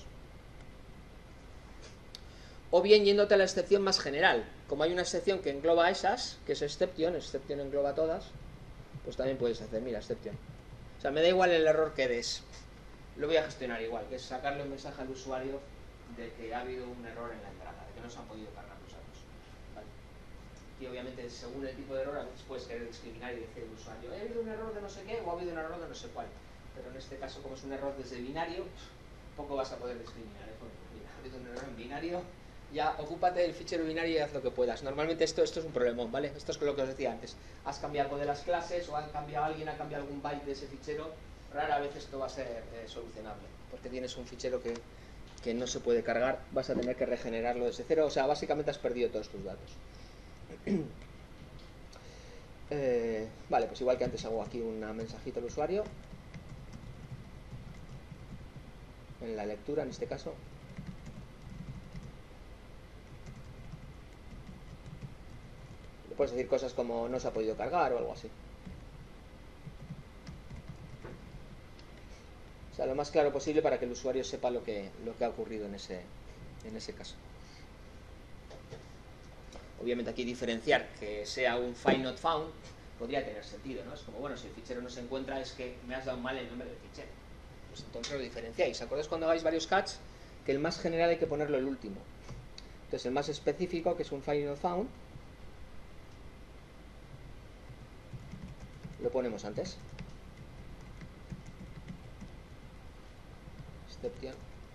O bien yéndote a la excepción más general. Como hay una excepción que engloba esas, que es exception, exception engloba todas, pues también puedes hacer, mira, exception. O sea, me da igual el error que des. Lo voy a gestionar igual, que es sacarle un mensaje al usuario de que ha habido un error en la entrada, de que no se han podido cargar los datos. ¿Vale? Y obviamente, según el tipo de error, a veces puedes querer discriminar y decir al usuario, ¿ha habido un error de no sé qué o ha habido un error de no sé cuál? Pero en este caso, como es un error desde binario, poco vas a poder discriminar. ¿eh? Porque, mira, ha habido un error en binario, ya ocúpate del fichero binario y haz lo que puedas. Normalmente esto, esto es un problemón, ¿vale? Esto es lo que os decía antes. Has cambiado algo de las clases o han cambiado alguien, ha cambiado algún byte de ese fichero. Rara vez esto va a ser eh, solucionable, porque tienes un fichero que, que no se puede cargar, vas a tener que regenerarlo desde cero, o sea, básicamente has perdido todos tus datos. eh, vale, pues igual que antes hago aquí un mensajito al usuario, en la lectura en este caso. Le puedes decir cosas como no se ha podido cargar o algo así. O sea, lo más claro posible para que el usuario sepa lo que, lo que ha ocurrido en ese, en ese caso. Obviamente aquí diferenciar que sea un file not found podría tener sentido, ¿no? Es como, bueno, si el fichero no se encuentra es que me has dado mal el nombre del fichero. Pues entonces lo diferenciáis. ¿Acordáis cuando hagáis varios catch? Que el más general hay que ponerlo el último. Entonces el más específico, que es un file not found, lo ponemos antes. Exception.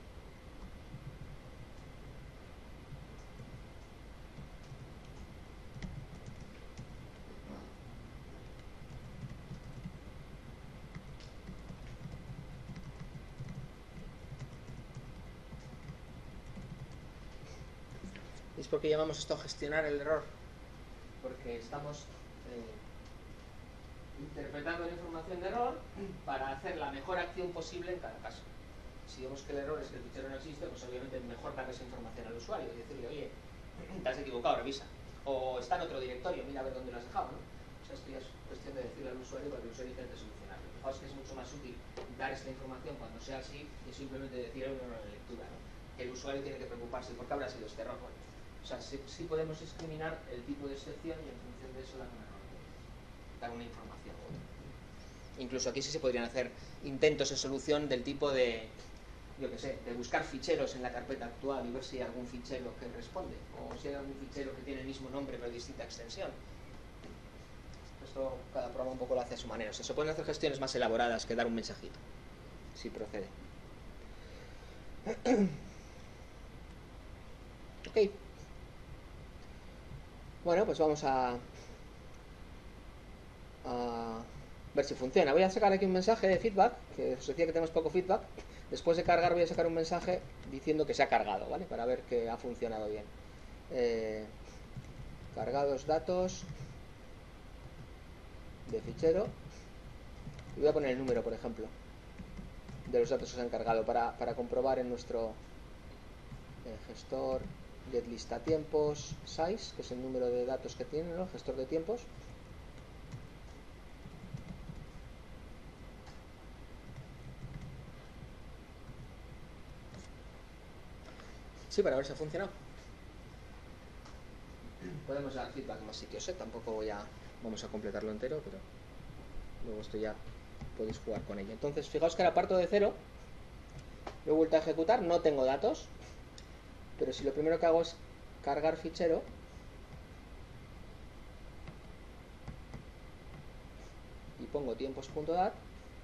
¿Es por qué llamamos esto gestionar el error? Porque estamos eh, interpretando la información de error para hacer la mejor acción posible en cada caso. Si vemos que el error es que el fichero no existe, pues obviamente es mejor darle esa información al usuario y decirle, oye, te has equivocado, revisa. O está en otro directorio, mira a ver dónde lo has dejado, ¿no? O sea, esto ya es cuestión de decirle al usuario para que el usuario intente solucionarlo. Lo que pasa es que es mucho más útil dar esta información cuando sea así que simplemente decir un error en lectura, ¿no? Que el usuario tiene que preocuparse por qué habrá sido este error. Bueno, o sea, sí, sí podemos discriminar el tipo de excepción y en función de eso dar un error, dar una información. Incluso aquí sí se podrían hacer intentos de solución del tipo de, yo qué sé, de buscar ficheros en la carpeta actual y ver si hay algún fichero que responde, o si hay algún fichero que tiene el mismo nombre pero distinta extensión. Esto cada programa un poco lo hace a su manera. O sea, se pueden hacer gestiones más elaboradas que dar un mensajito. si procede. Ok. Bueno, pues vamos a, a ver si funciona. Voy a sacar aquí un mensaje de feedback, que os decía que tenemos poco feedback. Después de cargar voy a sacar un mensaje diciendo que se ha cargado, ¿vale? Para ver que ha funcionado bien. Eh, cargados datos de fichero. Y voy a poner el número, por ejemplo, de los datos que se han cargado para, para comprobar en nuestro eh, gestor getlista tiempos size, que es el número de datos que tiene, ¿no? El gestor de tiempos. Sí, para ver si ha funcionado. Podemos dar feedback en más sitios, ¿eh? Tampoco voy a... Vamos a completarlo entero, pero luego esto ya podéis jugar con ello. Entonces, fijaos que ahora parto de cero. Lo he vuelto a ejecutar, no tengo datos. Pero si lo primero que hago es cargar fichero, y pongo tiempos.dat,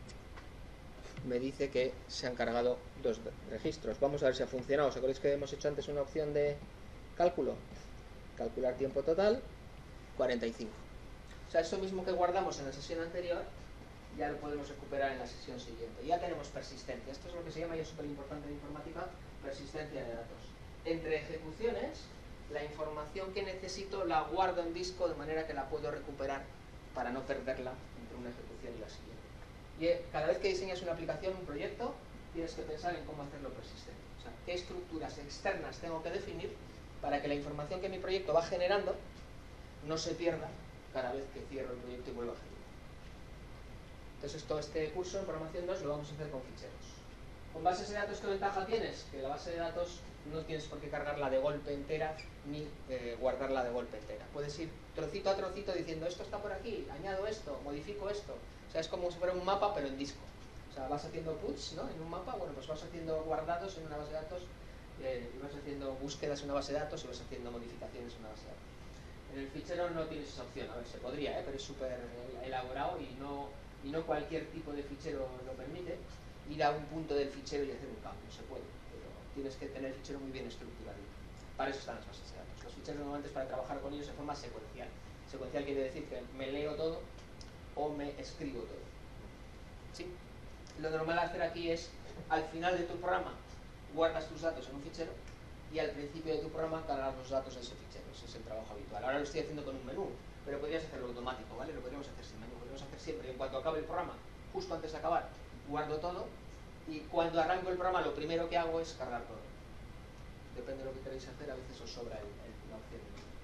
me dice que se han cargado dos registros. Vamos a ver si ha funcionado. ¿Os acordáis que hemos hecho antes una opción de cálculo? Calcular tiempo total, cuarenta y cinco. O sea, eso mismo que guardamos en la sesión anterior, ya lo podemos recuperar en la sesión siguiente. Ya tenemos persistencia. Esto es lo que se llama, y es súper importante en informática, persistencia de datos. Entre ejecuciones, la información que necesito la guardo en disco de manera que la puedo recuperar para no perderla entre una ejecución y la siguiente. Y cada vez que diseñas una aplicación, un proyecto, tienes que pensar en cómo hacerlo persistente. O sea, qué estructuras externas tengo que definir para que la información que mi proyecto va generando no se pierda cada vez que cierro el proyecto y vuelvo a ejecutar. Entonces, todo este curso en programación dos lo vamos a hacer con ficheros. ¿Con bases de datos qué ventaja tienes? Que la base de datos no tienes por qué cargarla de golpe entera ni eh, guardarla de golpe entera. Puedes ir trocito a trocito diciendo esto está por aquí, añado esto, modifico esto. O sea, es como si fuera un mapa pero en disco. O sea, vas haciendo puts, ¿no? En un mapa, bueno, pues vas haciendo guardados en una base de datos eh, y vas haciendo búsquedas en una base de datos y vas haciendo modificaciones en una base de datos. En el fichero no tienes esa opción, a ver, se podría, ¿eh? Pero es súper elaborado y no, y no cualquier tipo de fichero lo permite. Ir a un punto del fichero y hacer un cambio, se puede, pero tienes que tener el fichero muy bien estructurado. Para eso están las bases de datos. Los ficheros normalmente es para trabajar con ellos de forma secuencial. Secuencial quiere decir que me leo todo o me escribo todo. ¿Sí? Lo normal hacer aquí es, al final de tu programa, guardas tus datos en un fichero y al principio de tu programa cargas los datos de ese fichero. Ese es el trabajo habitual. Ahora lo estoy haciendo con un menú, pero podrías hacerlo automático, ¿vale? Lo podríamos hacer sin menú, lo podríamos hacer siempre. En cuanto acabe el programa, justo antes de acabar, guardo todo y cuando arranco el programa lo primero que hago es cargar todo. Depende de lo que queréis hacer, a veces os sobra el, el, la opción.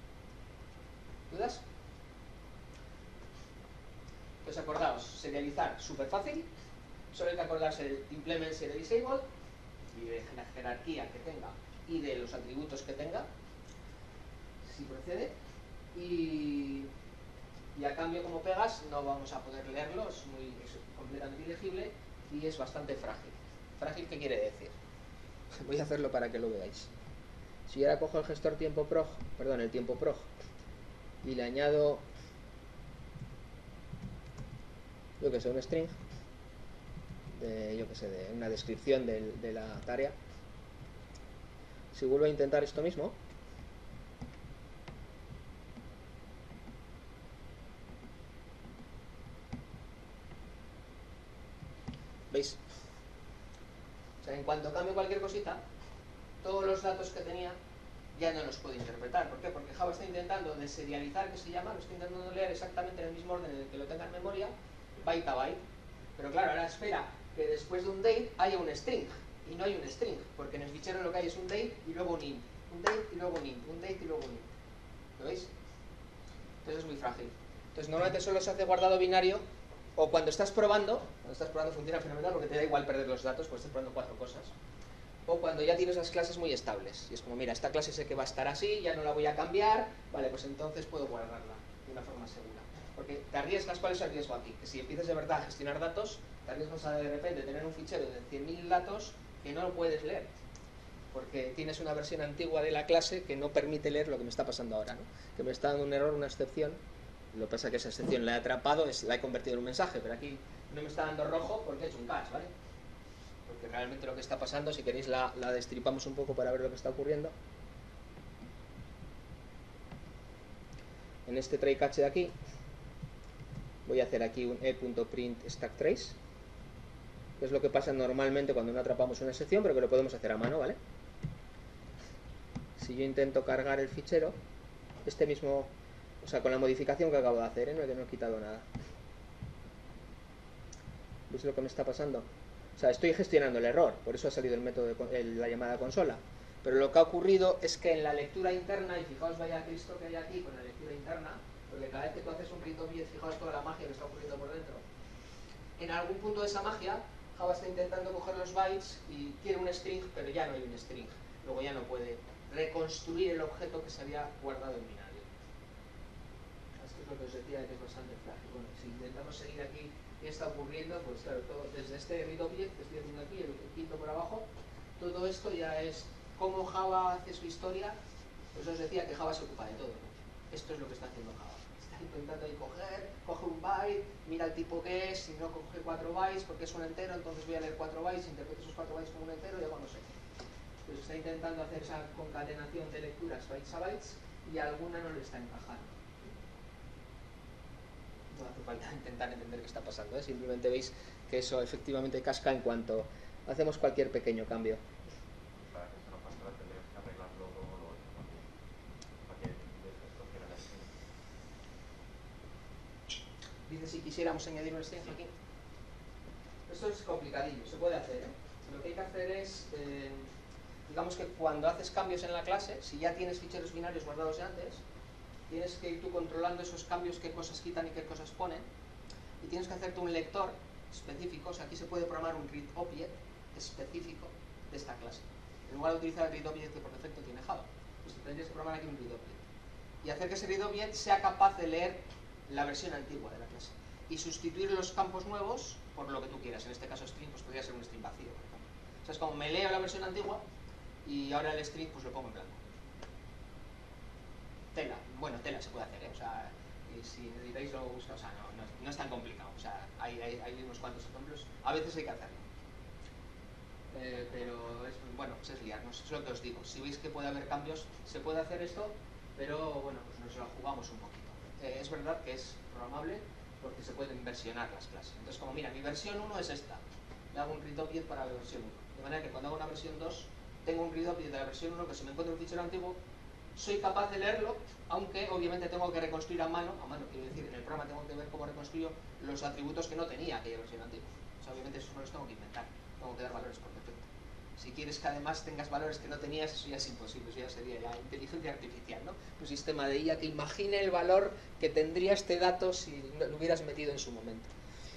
¿Dudas? Pues acordaos, serializar, súper fácil. Solo hay que acordarse del implement serial disable y de la jerarquía que tenga y de los atributos que tenga, si procede. Y, y a cambio, como pegas, no vamos a poder leerlo, es, muy, es completamente ilegible y es bastante frágil. ¿Frágil qué quiere decir? Voy a hacerlo para que lo veáis. Si yo ahora cojo el gestor tiempo prog, perdón, el tiempo prog, y le añado, yo que sé, un string, de, yo que sé, de una descripción de, de la tarea. Si vuelvo a intentar esto mismo, ¿veis? O sea, en cuanto cambie cualquier cosita, todos los datos que tenía ya no los puedo interpretar. ¿Por qué? Porque Java está intentando deserializar, que se llama, lo está intentando leer exactamente en el mismo orden en el que lo tenga en memoria, byte a byte. Pero claro, ahora espera que después de un date haya un string. Y no hay un string, porque en el fichero lo que hay es un date y luego un int. Un date y luego un int. Un date y luego un int. ¿Lo veis? Entonces es muy frágil. Entonces normalmente solo se hace guardado binario, o cuando estás probando, cuando estás probando funciona fenomenal porque te da igual perder los datos, pues estás probando cuatro cosas. O cuando ya tienes las clases muy estables. Y es como, mira, esta clase sé que va a estar así, ya no la voy a cambiar, vale, pues entonces puedo guardarla de una forma segura. Porque te arriesgas, ¿cuál es el riesgo aquí? Que si empiezas de verdad a gestionar datos, te arriesgas a de repente tener un fichero de cien mil datos que no lo puedes leer. Porque tienes una versión antigua de la clase que no permite leer lo que me está pasando ahora, ¿no? Que me está dando un error, una excepción. Lo que pasa es que esa excepción la he atrapado, es, la he convertido en un mensaje, pero aquí no me está dando rojo porque he hecho un catch, ¿vale? porque realmente lo que está pasando, si queréis la, la destripamos un poco para ver lo que está ocurriendo. En este try catch de aquí voy a hacer aquí un e.print stack trace, que es lo que pasa normalmente cuando no atrapamos una sección, pero que lo podemos hacer a mano, ¿vale? Si yo intento cargar el fichero, este mismo, o sea, con la modificación que acabo de hacer, ¿eh? No, que no he quitado nada. ¿Veis lo que me está pasando? O sea, estoy gestionando el error, por eso ha salido el método de el, la llamada consola. Pero lo que ha ocurrido es que en la lectura interna, y fijaos vaya Cristo que hay aquí con la lectura interna, porque cada vez que tú haces un print object, fijaos toda la magia que está ocurriendo por dentro. En algún punto de esa magia, Java está intentando coger los bytes y quiere un string, pero ya no hay un string. Luego ya no puede reconstruir el objeto que se había guardado en binario. Esto es lo que os decía, que es bastante frágil. Bueno, si intentamos seguir aquí qué está ocurriendo, pues claro, todo, desde este read object que estoy haciendo aquí, el, el quinto por abajo, todo esto ya es cómo Java hace su historia. Pues os decía que Java se ocupa de todo, ¿no? Esto es lo que está haciendo Java. Está intentando ahí coger, coge un byte, mira el tipo que es, si no coge cuatro bytes porque es un entero, entonces voy a leer cuatro bytes, interpreto esos cuatro bytes como un entero y hago no sé qué. Pues está intentando hacer esa concatenación de lecturas bytes a bytes y a alguna no le está encajando. No hace falta intentar entender qué está pasando, ¿eh? Simplemente veis que eso efectivamente casca en cuanto hacemos cualquier pequeño cambio. Para que esto no pase, tendrías que arreglarlo todo lo otro también. Para que desconociera la string. Dice si quisiéramos añadir un string aquí. Esto es complicadillo, se puede hacer, ¿eh? Lo que hay que hacer es, eh, digamos que cuando haces cambios en la clase, si ya tienes ficheros binarios guardados de antes, tienes que ir tú controlando esos cambios, qué cosas quitan y qué cosas ponen, y tienes que hacerte un lector específico. O sea, aquí se puede programar un read object específico de esta clase. En lugar de utilizar el read object que por defecto tiene Java, pues tendrías que programar aquí un read object. Y hacer que ese read object sea capaz de leer la versión antigua de la clase. Y sustituir los campos nuevos por lo que tú quieras. En este caso string, pues podría ser un string vacío, por ejemplo. O sea, es como me leo la versión antigua y ahora el string pues lo pongo en blanco. Tela, bueno, tela se puede hacer, ¿eh? O sea, y si necesitáis lo busca, o sea, no, no, no es tan complicado, o sea, hay, hay, hay unos cuantos ejemplos, a veces hay que hacerlo. Eh, pero, es, bueno, pues es liarnos, es lo que os digo, si veis que puede haber cambios, se puede hacer esto, pero, bueno, pues nos lo jugamos un poquito. Eh, es verdad que es programable porque se pueden versionar las clases. Entonces, como mira, mi versión uno es esta, le hago un read object para la versión uno, de manera que cuando hago una versión dos, tengo un read object de la versión uno que si me encuentro un fichero antiguo, soy capaz de leerlo, aunque obviamente tengo que reconstruir a mano, a mano quiero decir, en el programa tengo que ver cómo reconstruyo los atributos que no tenía aquella versión antigua. O sea, obviamente esos no los tengo que inventar, tengo que dar valores por defecto. Si quieres que además tengas valores que no tenías, eso ya es imposible, eso ya sería ya inteligencia artificial, ¿no? Un sistema de I A que imagine el valor que tendría este dato si lo hubieras metido en su momento.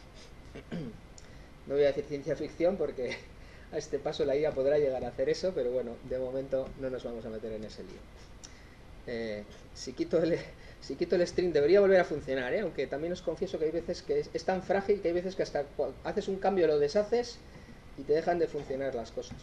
No voy a decir ciencia ficción porque a este paso la I A podrá llegar a hacer eso, pero bueno, de momento no nos vamos a meter en ese lío. Eh, si, quito el, si quito el string debería volver a funcionar, ¿eh? Aunque también os confieso que hay veces que es, es tan frágil que hay veces que hasta haces un cambio lo deshaces y te dejan de funcionar las cosas.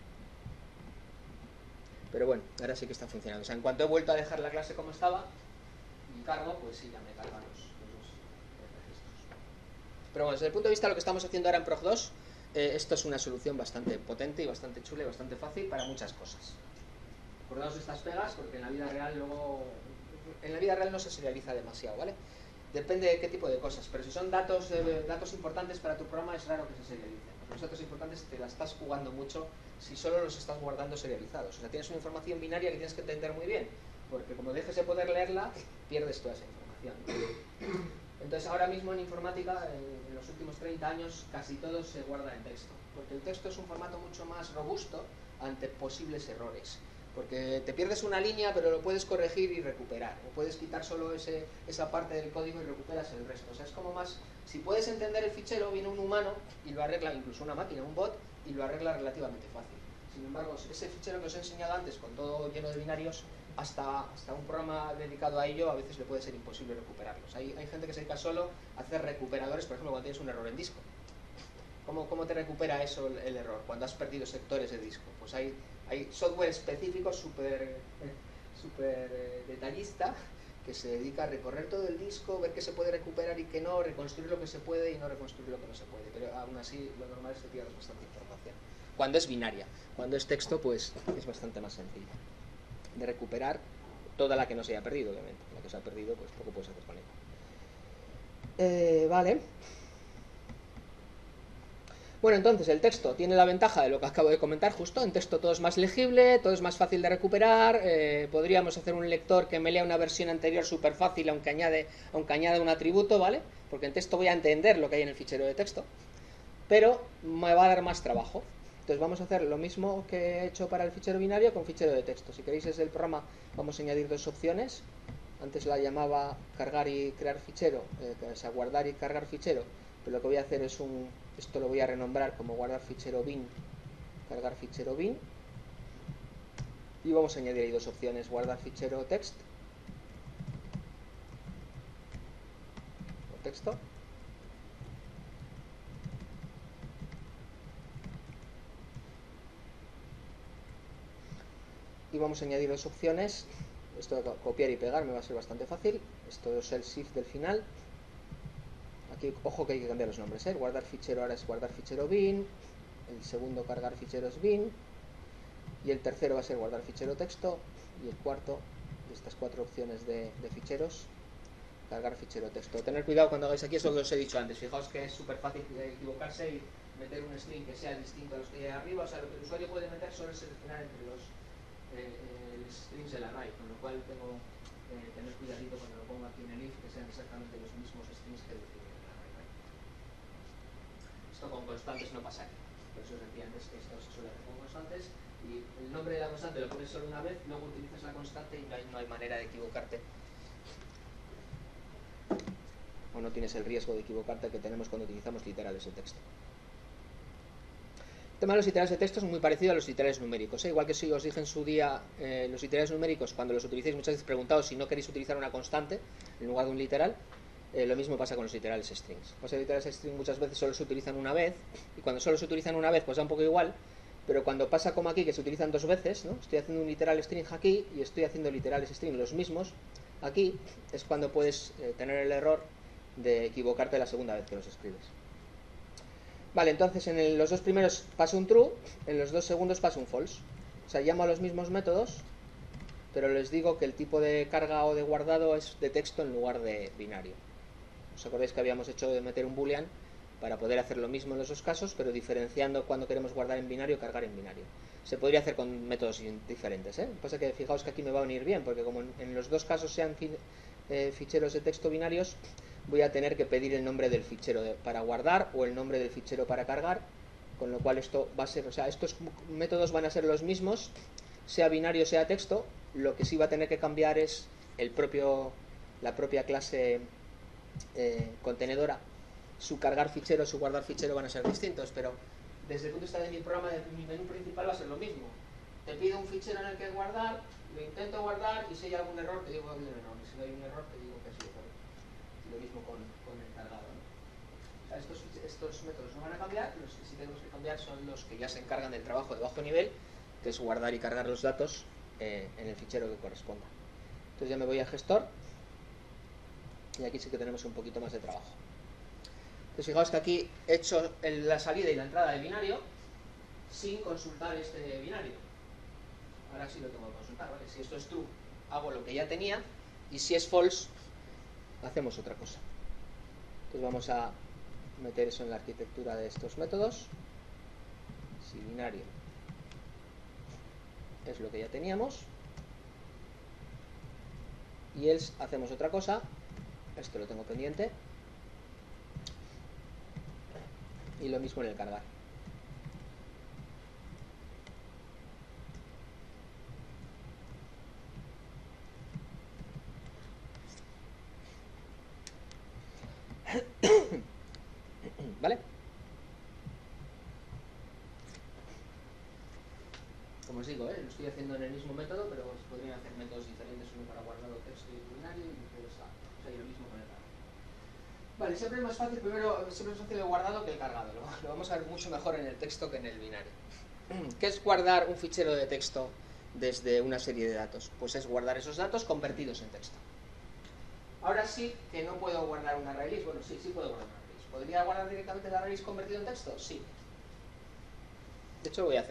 Pero bueno, ahora sí que está funcionando. O sea, en cuanto he vuelto a dejar la clase como estaba y cargo, pues sí, ya me cargan los, los dos registros. Pero bueno, desde el punto de vista de lo que estamos haciendo ahora en Prog dos, eh, esto es una solución bastante potente y bastante chula y bastante fácil para muchas cosas. Acordaos de estas pegas porque en la vida real luego en la vida real no se serializa demasiado, ¿vale? Depende de qué tipo de cosas, pero si son datos eh, datos importantes para tu programa es raro que se serialicen. Los datos importantes te la estás jugando mucho si solo los estás guardando serializados. O sea, tienes una información binaria que tienes que entender muy bien, porque como dejes de poder leerla, pierdes toda esa información. Entonces ahora mismo en informática, en, en los últimos treinta años, casi todo se guarda en texto, porque el texto es un formato mucho más robusto ante posibles errores. Porque te pierdes una línea, pero lo puedes corregir y recuperar. O puedes quitar solo ese, esa parte del código y recuperas el resto. O sea, es como más... Si puedes entender el fichero, viene un humano y lo arregla, incluso una máquina, un bot, y lo arregla relativamente fácil. Sin embargo, ese fichero que os he enseñado antes, con todo lleno de binarios, hasta, hasta un programa dedicado a ello, a veces le puede ser imposible recuperarlos. Hay, hay gente que se dedica solo a hacer recuperadores, por ejemplo, cuando tienes un error en disco. ¿Cómo, cómo te recupera eso el, el error? Cuando has perdido sectores de disco. Pues hay... Hay software específico súper super detallista que se dedica a recorrer todo el disco, ver qué se puede recuperar y qué no, reconstruir lo que se puede y no reconstruir lo que no se puede. Pero aún así, lo normal es que pierdas bastante información. Cuando es binaria, cuando es texto, pues es bastante más sencillo de recuperar toda la que no se haya perdido, obviamente. La que se ha perdido, pues poco puedes hacer con ella. Eh, vale. Bueno, entonces el texto tiene la ventaja de lo que acabo de comentar justo. En texto todo es más legible, todo es más fácil de recuperar. Eh, podríamos hacer un lector que me lea una versión anterior súper fácil, aunque añade, aunque añade un atributo, ¿vale? Porque en texto voy a entender lo que hay en el fichero de texto, pero me va a dar más trabajo. Entonces vamos a hacer lo mismo que he hecho para el fichero binario con fichero de texto. Si queréis desde el programa vamos a añadir dos opciones. Antes la llamaba cargar y crear fichero, eh, o sea, guardar y cargar fichero. Pero lo que voy a hacer es un... Esto lo voy a renombrar como guardar fichero bin, cargar fichero bin. Y vamos a añadir ahí dos opciones, guardar fichero text o texto. Y vamos a añadir dos opciones. Esto de copiar y pegar me va a ser bastante fácil. Esto es el shift del final. Aquí, ojo que hay que cambiar los nombres, ¿eh? Guardar fichero ahora es guardar fichero bin. El segundo cargar fichero es bin. Y el tercero va a ser guardar fichero texto. Y el cuarto, de estas cuatro opciones de, de ficheros, cargar fichero texto. Tener cuidado cuando hagáis aquí, es lo que os he dicho antes. Fijaos que es súper fácil equivocarse y meter un string que sea distinto a los que hay arriba. O sea, lo que el usuario puede meter solo es seleccionar entre los eh, eh, strings del array, con lo cual tengo que eh, tener cuidadito cuando lo pongo aquí en el if, que sean exactamente los mismos strings que definen el array. ¿Vale? Esto con constantes no pasa aquí. Por eso os decía antes que esto se suele hacer con constantes. Y el nombre de la constante lo pones solo una vez, luego utilizas la constante y no hay, no hay manera de equivocarte. O no tienes el riesgo de equivocarte que tenemos cuando utilizamos literales de texto. El tema de los literales de texto es muy parecido a los literales numéricos, ¿eh? Igual que si os dije en su día, eh, los literales numéricos, cuando los utilicéis muchas veces preguntados si no queréis utilizar una constante en lugar de un literal, eh, lo mismo pasa con los literales strings. Los literales strings muchas veces solo se utilizan una vez, y cuando solo se utilizan una vez pues da un poco igual. Pero cuando pasa como aquí, que se utilizan dos veces, ¿no? Estoy haciendo un literal string aquí y estoy haciendo literales string los mismos, aquí es cuando puedes eh, tener el error de equivocarte la segunda vez que los escribes. Vale, entonces en el, los dos primeros pasa un true, en los dos segundos pasa un false. O sea, llamo a los mismos métodos, pero les digo que el tipo de carga o de guardado es de texto en lugar de binario. ¿Os acordáis que habíamos hecho de meter un boolean para poder hacer lo mismo en los dos casos, pero diferenciando cuando queremos guardar en binario y cargar en binario? Se podría hacer con métodos diferentes, ¿eh? Lo que pasa es que fijaos que aquí me va a venir bien, porque como en, en los dos casos sean fi, eh, ficheros de texto binarios, voy a tener que pedir el nombre del fichero de, para guardar o el nombre del fichero para cargar, con lo cual esto va a ser, o sea, estos métodos van a ser los mismos, sea binario sea texto. Lo que sí va a tener que cambiar es el propio, la propia clase eh, contenedora. Su cargar fichero, su guardar fichero van a ser distintos, pero desde el punto de vista de mi programa, de mi menú principal va a ser lo mismo. Te pido un fichero en el que guardar, lo intento guardar y si hay algún error te digo que hay un error, y si no hay un error te digo que ha sido correcto. Lo mismo con, con el cargado, ¿no? O sea, estos, estos métodos no van a cambiar, los que sí tenemos que cambiar son los que ya se encargan del trabajo de bajo nivel, que es guardar y cargar los datos eh, en el fichero que corresponda. Entonces ya me voy al gestor y aquí sí que tenemos un poquito más de trabajo. Entonces fijaos que aquí he hecho el, la salida y la entrada de binario sin consultar este binario. Ahora sí lo tengo que consultar, ¿vale? Si esto es true, hago lo que ya tenía, y si es false, hacemos otra cosa. Entonces vamos a meter eso en la arquitectura de estos métodos. Si binario es lo que ya teníamos, y else hacemos otra cosa. Esto lo tengo pendiente. Y lo mismo en el cargar. ¿Vale? Como os digo, ¿eh? Lo estoy haciendo en el mismo método, pero se podrían hacer métodos diferentes, uno para guardado texto y binario y viceversa. O sea, y lo mismo con el cargar. Vale, siempre es más fácil, primero, siempre es más fácil el guardado que el cargado. Lo, lo vamos a ver mucho mejor en el texto que en el binario. ¿Qué es guardar un fichero de texto desde una serie de datos? Pues es guardar esos datos convertidos en texto. Ahora sí que no puedo guardar un ArrayList. Bueno, sí, sí puedo guardar un ArrayList. ¿Podría guardar directamente el ArrayList convertido en texto? Sí. De hecho lo voy a hacer.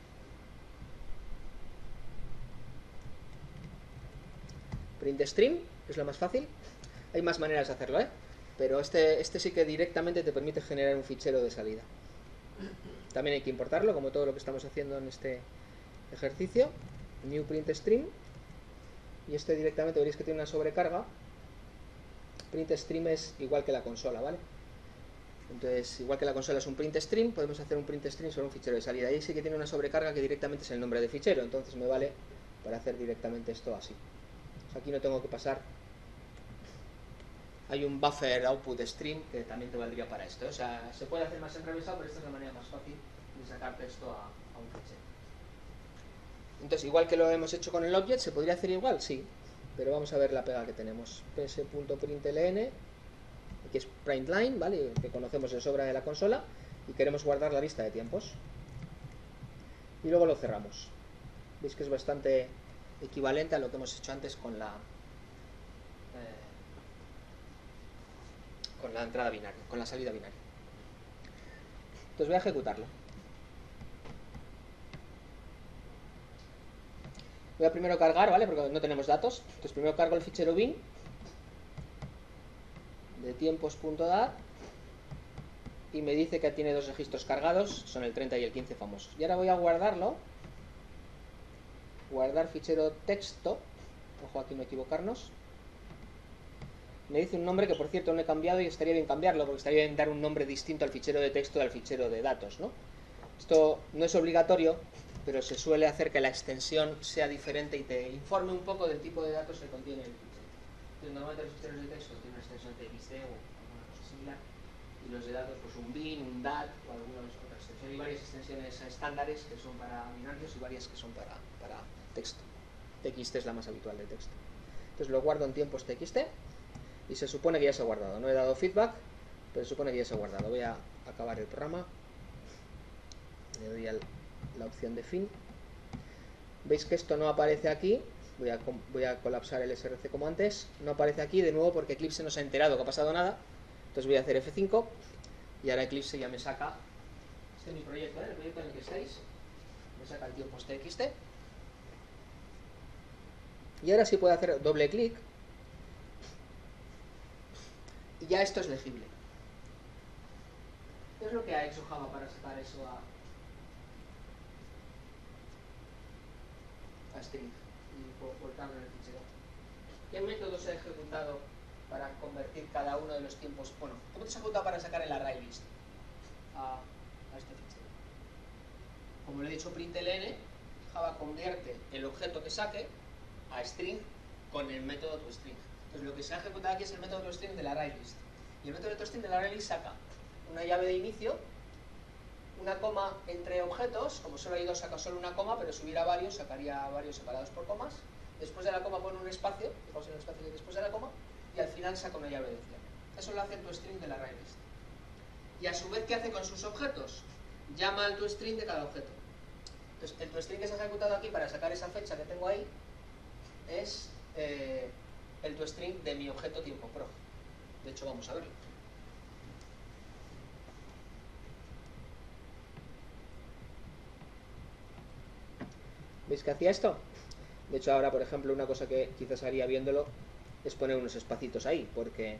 Print string, es lo más fácil. Hay más maneras de hacerlo, ¿eh? Pero este, este sí que directamente te permite generar un fichero de salida. También hay que importarlo, como todo lo que estamos haciendo en este ejercicio. New print string. Y este directamente veréis que tiene una sobrecarga. Print stream es igual que la consola, ¿vale? Entonces, igual que la consola es un print stream, podemos hacer un print stream sobre un fichero de salida. Ahí sí que tiene una sobrecarga que directamente es el nombre de fichero. Entonces me vale para hacer directamente esto así. O sea, aquí no tengo que pasar. Hay un buffer output stream que también te valdría para esto. O sea, se puede hacer más enrevesado, pero esta es la manera más fácil de sacar texto a, a un fichero. Entonces, igual que lo hemos hecho con el object, ¿se podría hacer igual? Sí. Pero vamos a ver la pega que tenemos. ps.println, aquí es printLine, ¿vale? Que conocemos de sobra de la consola, y queremos guardar la lista de tiempos. Y luego lo cerramos. Veis que es bastante equivalente a lo que hemos hecho antes con la eh, con la entrada binaria, con la salida binaria. Entonces voy a ejecutarlo. Voy a primero cargar, ¿vale? Porque no tenemos datos. Entonces primero cargo el fichero bin de tiempos.dat y me dice que tiene dos registros cargados, son el treinta y el quince famosos. Y ahora voy a guardarlo. Guardar fichero texto. Ojo, aquí no equivocarnos. Me dice un nombre que por cierto no he cambiado y estaría bien cambiarlo, porque estaría bien dar un nombre distinto al fichero de texto y al fichero de datos, ¿no? Esto no es obligatorio, pero se suele hacer que la extensión sea diferente y te informe un poco del tipo de datos que contiene el fichero. Entonces, normalmente los ficheros de texto tienen una extensión txt o alguna cosa similar, y los de datos pues un bin, un dat o alguna otra extensión. Hay varias extensiones estándares que son para binarios y varias que son para, para texto. txt es la más habitual de texto. Entonces lo guardo en tiempos txt y se supone que ya se ha guardado. No he dado feedback, pero se supone que ya se ha guardado. Voy a acabar el programa. Le doy a la opción de fin. Veis que esto no aparece aquí. Voy a, voy a colapsar el src como antes. No aparece aquí de nuevo porque Eclipse no se ha enterado que ha pasado nada. Entonces voy a hacer efe cinco y ahora Eclipse ya me saca. Este es mi proyecto, ¿eh? El proyecto en el que estáis. Me saca el tiempos txt. Y ahora sí puedo hacer doble clic. Y ya esto es legible. ¿Qué es lo que ha hecho Java para sacar eso a, a string y volcarlo en el fichero? ¿Qué método se ha ejecutado para convertir cada uno de los tiempos? Bueno, ¿qué método se ha ejecutado para sacar el ArrayList a, a este fichero? Como le he dicho, println, Java convierte el objeto que saque a string con el método toString. Entonces lo que se ha ejecutado aquí es el método toString del ArrayList. Y el método toString del ArrayList saca una llave de inicio, una coma entre objetos, como solo hay dos saca solo una coma, pero si hubiera varios sacaría varios separados por comas. Después de la coma pone un espacio, fijaos en el espacio que después de la coma, y al final saca una llave de cierre. Eso lo hace el toString del ArrayList. Y a su vez, ¿qué hace con sus objetos? Llama al toString de cada objeto. Entonces, el toString que se ha ejecutado aquí para sacar esa fecha que tengo ahí es eh, el toString de mi objeto tiempo pro. De hecho, vamos a verlo. ¿Veis que hacía esto? De hecho, ahora, por ejemplo, una cosa que quizás haría viéndolo es poner unos espacitos ahí, porque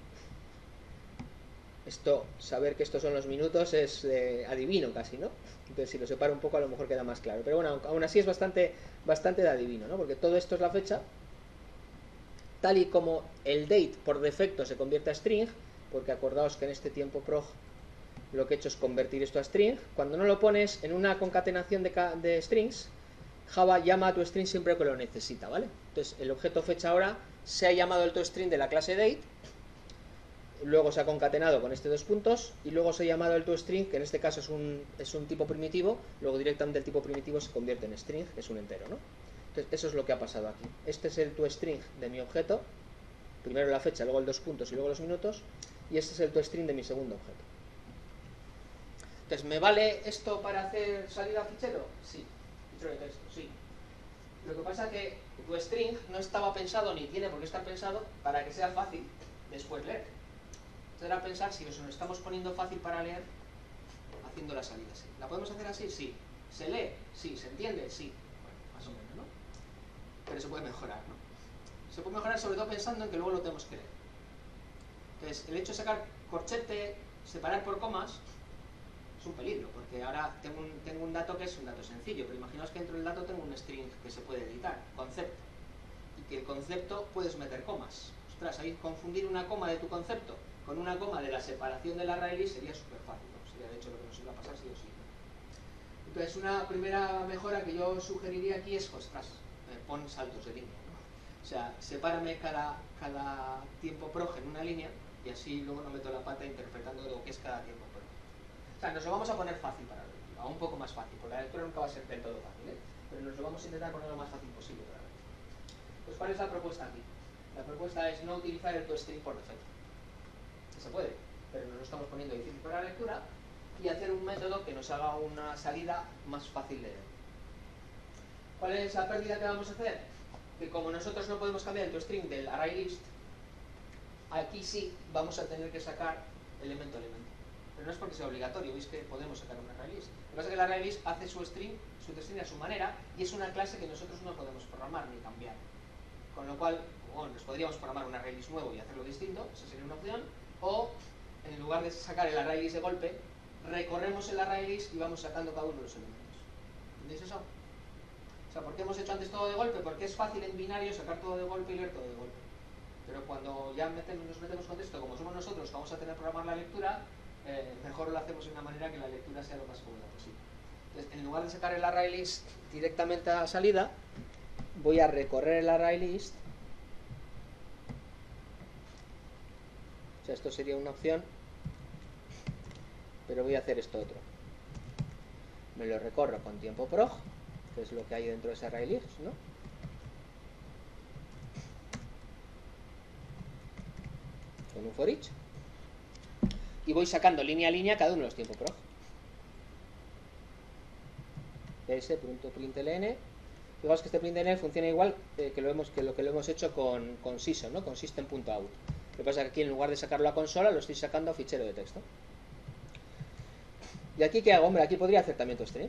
esto, saber que estos son los minutos es eh, adivino casi, ¿no? Entonces, si lo separo un poco, a lo mejor queda más claro. Pero bueno, aún así es bastante, bastante de adivino, ¿no? Porque todo esto es la fecha, tal y como el date por defecto se convierte a string, porque acordaos que en este tiempo prog lo que he hecho es convertir esto a string. Cuando no lo pones en una concatenación de, de strings, Java llama a toString siempre que lo necesita, ¿vale? Entonces el objeto fecha ahora se ha llamado el toString de la clase date, luego se ha concatenado con este dos puntos y luego se ha llamado el toString, que en este caso es un, es un tipo primitivo, luego directamente el tipo primitivo se convierte en string, que es un entero, ¿no? Entonces eso es lo que ha pasado aquí. Este es el toString de mi objeto, primero la fecha, luego el dos puntos y luego los minutos, y este es el toString de mi segundo objeto. Entonces, ¿me vale esto para hacer salida a fichero? Sí. Fichero de texto, sí. Lo que pasa es que Tu string no estaba pensado ni tiene por qué estar pensado para que sea fácil después leer. Entonces era pensar si nos lo estamos poniendo fácil para leer haciendo la salida así. ¿La podemos hacer así? Sí. ¿Se lee? Sí. ¿Se entiende? Sí. Bueno, más o menos, ¿no? Pero se puede mejorar, ¿no? Se puede mejorar sobre todo pensando en que luego lo tenemos que leer. Entonces, el hecho de sacar corchete, separar por comas, es un peligro, porque ahora tengo un, tengo un dato que es un dato sencillo, pero imaginaos que dentro del dato tengo un string que se puede editar, concepto, y que el concepto puedes meter comas. Ostras, ahí confundir una coma de tu concepto con una coma de la separación del array list sería súper fácil, ¿no? Sería de hecho lo que nos iba a pasar sí o sí. Entonces, una primera mejora que yo sugeriría aquí es, ostras, eh, pon saltos de línea, ¿no? O sea, sepárame cada, cada tiempo prog en una línea y así luego no meto la pata interpretando lo que es cada tiempo prog. O sea, nos lo vamos a poner fácil para la lectura, o un poco más fácil, porque la lectura nunca va a ser del todo fácil, ¿eh? Pero nos lo vamos a intentar poner lo más fácil posible para la lectura. Pues, ¿cuál es la propuesta aquí? La propuesta es no utilizar el toString por defecto. Que se puede, pero nos lo estamos poniendo difícil para la lectura, y hacer un método que nos haga una salida más fácil de leer. ¿Cuál es la pérdida que vamos a hacer? Que como nosotros no podemos cambiar el toString del ArrayList, aquí sí vamos a tener que sacar elemento a elemento. Pero no es porque sea obligatorio, veis que podemos sacar un ArrayList. Lo que pasa es que el ArrayList hace su string, su toString a su manera, y es una clase que nosotros no podemos programar ni cambiar. Con lo cual, bueno, nos podríamos programar un ArrayList nuevo y hacerlo distinto, esa sería una opción, o en lugar de sacar el ArrayList de golpe, recorremos el ArrayList y vamos sacando cada uno de los elementos. ¿Entendéis eso? O sea, ¿por qué hemos hecho antes todo de golpe? Porque es fácil en binario sacar todo de golpe y leer todo de golpe. Pero cuando ya metemos, nos metemos con texto, como somos nosotros que vamos a tener que programar la lectura, eh, mejor lo hacemos de una manera que la lectura sea lo más cómoda posible. Entonces, en lugar de sacar el ArrayList directamente a salida, voy a recorrer el ArrayList. O sea, esto sería una opción, pero voy a hacer esto otro. Me lo recorro con tiempo prog, que es lo que hay dentro de ese ArrayList, ¿no? Con un for each. Y voy sacando línea a línea cada uno de los tiempos prog. ps.println. Fijaos que este println funciona igual eh, que, lo hemos, que lo que lo hemos hecho con, con Sysom, ¿no? Con system.out. Lo que pasa es que aquí en lugar de sacarlo a consola, lo estoy sacando a fichero de texto. ¿Y aquí qué hago? Hombre, aquí podría hacer también toString.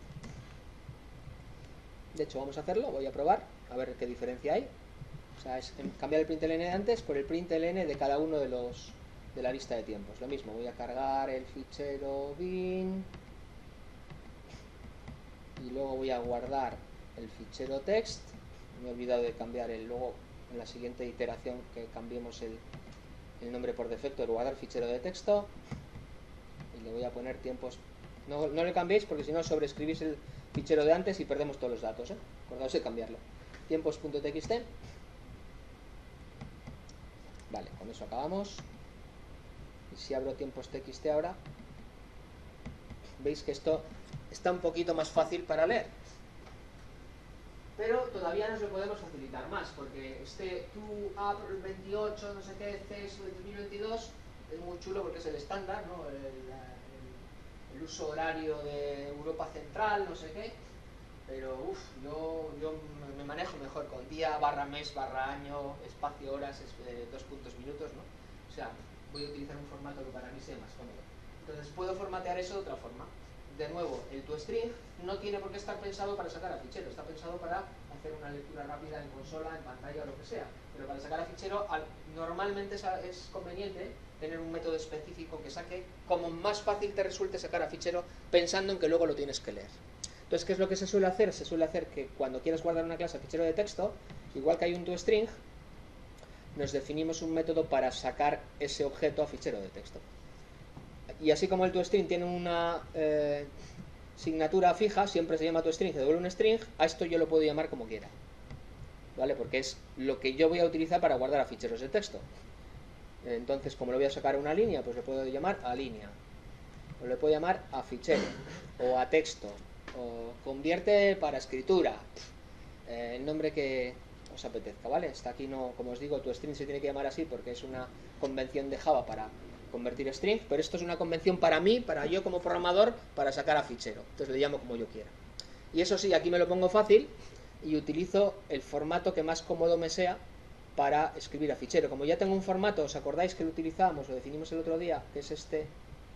De hecho, vamos a hacerlo, voy a probar, a ver qué diferencia hay. O sea, es cambiar el println de antes por el println de cada uno de los de la lista de tiempos. Lo mismo, voy a cargar el fichero bin y luego voy a guardar el fichero text. Me he olvidado de cambiar el, luego en la siguiente iteración que cambiemos el, el nombre por defecto, el guardar fichero de texto, y le voy a poner tiempos. No, no le cambiéis porque si no sobreescribís el fichero de antes y perdemos todos los datos, ¿eh? Acordaos de cambiarlo. Tiempos.txt. Vale, con eso acabamos. Y si abro tiempos.txt ahora, veis que esto está un poquito más fácil para leer. Pero todavía nos lo podemos facilitar más, porque este tu app veintiocho, no sé qué, C E S dos mil veintidós es muy chulo porque es el estándar, ¿no? El, el, el uso horario de Europa Central, no sé qué. Pero uff, yo, yo me manejo mejor con día, barra mes, barra año, espacio, horas, eh, dos puntos minutos, ¿no? O sea, voy a utilizar un formato que para mí sea más cómodo. Entonces puedo formatear eso de otra forma. De nuevo, el toString no tiene por qué estar pensado para sacar a fichero, está pensado para hacer una lectura rápida en consola, en pantalla o lo que sea. Pero para sacar a fichero, al, normalmente es, es conveniente tener un método específico que saque como más fácil te resulte sacar a fichero pensando en que luego lo tienes que leer. Entonces, ¿qué es lo que se suele hacer? Se suele hacer que cuando quieres guardar una clase a fichero de texto, igual que hay un toString, nos definimos un método para sacar ese objeto a fichero de texto. Y así como el toString tiene una eh, signatura fija, siempre se llama toString, se devuelve un string, a esto yo lo puedo llamar como quiera, ¿vale? Porque es lo que yo voy a utilizar para guardar a ficheros de texto. Entonces, como lo voy a sacar a una línea, pues le puedo llamar a línea, o le puedo llamar a fichero, o a texto, o convierte para escritura, eh, el nombre que os apetezca, ¿vale? Está aquí, no, como os digo, toString se tiene que llamar así porque es una convención de Java para convertir string, pero esto es una convención para mí, para yo como programador, para sacar a fichero. Entonces le llamo como yo quiera. Y eso sí, aquí me lo pongo fácil, y utilizo el formato que más cómodo me sea para escribir a fichero. Como ya tengo un formato, ¿os acordáis que lo utilizábamos, lo definimos el otro día, que es este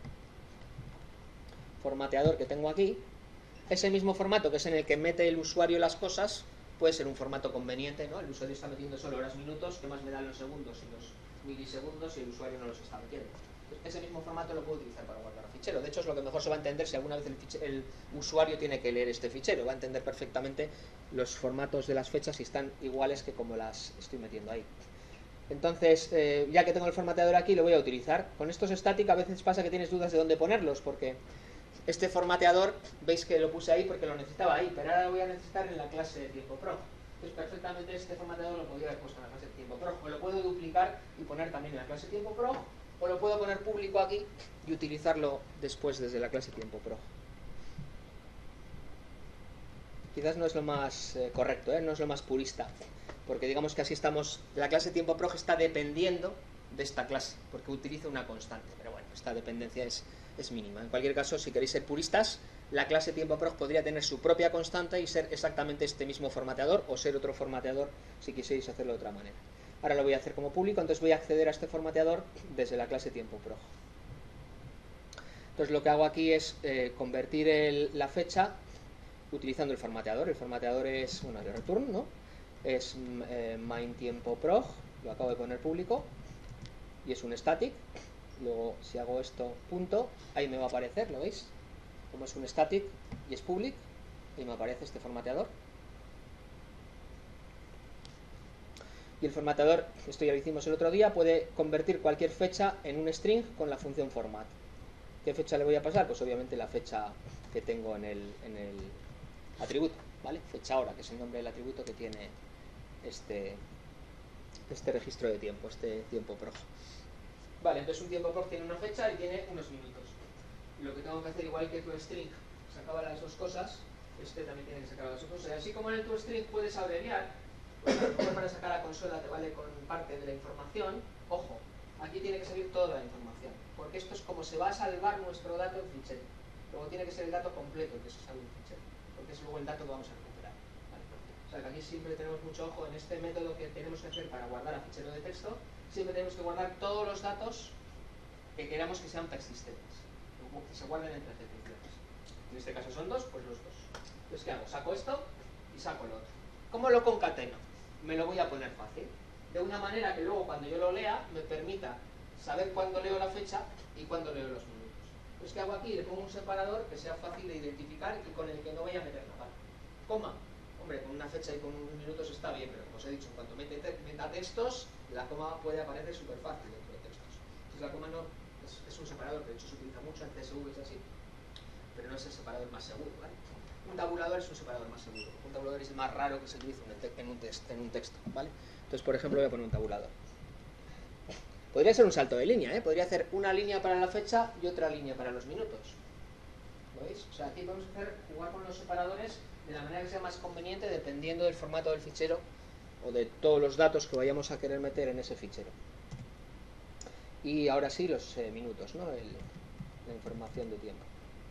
formateador que tengo aquí? Ese mismo formato, que es en el que mete el usuario las cosas, puede ser un formato conveniente, ¿no? El usuario está metiendo solo horas, minutos, que más me dan los segundos y los milisegundos y el usuario no los está metiendo. Ese mismo formato lo puedo utilizar para guardar a fichero. De hecho, es lo que mejor se va a entender si alguna vez el, fichero, el usuario tiene que leer este fichero. Va a entender perfectamente los formatos de las fechas si están iguales que como las estoy metiendo ahí. Entonces, eh, ya que tengo el formateador aquí, lo voy a utilizar. Con estos static a veces pasa que tienes dudas de dónde ponerlos, porque este formateador, veis que lo puse ahí porque lo necesitaba ahí, pero ahora lo voy a necesitar en la clase de tiempo pro. Entonces, perfectamente este formateador lo podría haber puesto en la clase de tiempo pro. O lo puedo duplicar y poner también en la clase de tiempo pro, o lo puedo poner público aquí y utilizarlo después desde la clase tiempo pro. Quizás no es lo más eh, correcto, ¿eh? No es lo más purista, porque digamos que así estamos, la clase tiempo pro está dependiendo de esta clase, porque utiliza una constante, pero bueno, esta dependencia es, es mínima. En cualquier caso, si queréis ser puristas, la clase tiempo pro podría tener su propia constante y ser exactamente este mismo formateador, o ser otro formateador si quisierais hacerlo de otra manera. Ahora lo voy a hacer como público, entonces voy a acceder a este formateador desde la clase tiempo pro. Entonces lo que hago aquí es eh, convertir el, la fecha utilizando el formateador. El formateador es, bueno, el return, ¿no? Es eh, main tiempo prog, lo acabo de poner público, y es un static. Luego, si hago esto, punto, ahí me va a aparecer, ¿lo veis? Como es un static y es public, y me aparece este formateador. Y el formateador, esto ya lo hicimos el otro día, puede convertir cualquier fecha en un string con la función format. ¿Qué fecha le voy a pasar? Pues obviamente la fecha que tengo en el, en el atributo, ¿vale? Fecha hora, que es el nombre del atributo que tiene este, este registro de tiempo, este tiempo prog. Vale, entonces un tiempo prog tiene una fecha y tiene unos minutos. Y lo que tengo que hacer, igual que toString sacaba las dos cosas, este también tiene que sacar las dos cosas. Y así como en el toString puedes abreviar, pues a lo mejor para sacar a consola te vale con parte de la información. Ojo, aquí tiene que salir toda la información, porque esto es como se va a salvar nuestro dato en fichero. Luego tiene que ser el dato completo que se salve en fichero, porque es luego el dato que vamos a recuperar, ¿vale? O sea que aquí siempre tenemos mucho ojo en este método que tenemos que hacer para guardar a fichero de texto. Siempre tenemos que guardar todos los datos que queramos que sean persistentes, que se guarden entre ejecuciones. En este caso son dos, pues los dos. Entonces, ¿qué hago? Saco esto y saco el otro. ¿Cómo lo concateno? Me lo voy a poner fácil, de una manera que luego cuando yo lo lea me permita saber cuándo leo la fecha y cuándo leo los minutos. Entonces, ¿qué hago aquí? Le pongo un separador que sea fácil de identificar y con el que no vaya a meter nada. Coma. Hombre, con una fecha y con unos minutos está bien, pero como os he dicho, en cuanto mete, meta textos, la coma puede aparecer súper fácil dentro de textos. Entonces la coma no es, es un separador que de hecho se utiliza mucho en C S V y así, pero no es el separador más seguro, ¿vale? Un tabulador es un separador más seguro. Un tabulador es el más raro que se utiliza en un, text, en un texto, ¿vale? Entonces, por ejemplo, voy a poner un tabulador. Podría ser un salto de línea, ¿eh? Podría hacer una línea para la fecha y otra línea para los minutos. ¿Lo veis? O sea, aquí podemos hacer, jugar con los separadores de la manera que sea más conveniente dependiendo del formato del fichero o de todos los datos que vayamos a querer meter en ese fichero. Y ahora sí, los eh, minutos, ¿no? El, la información de tiempo.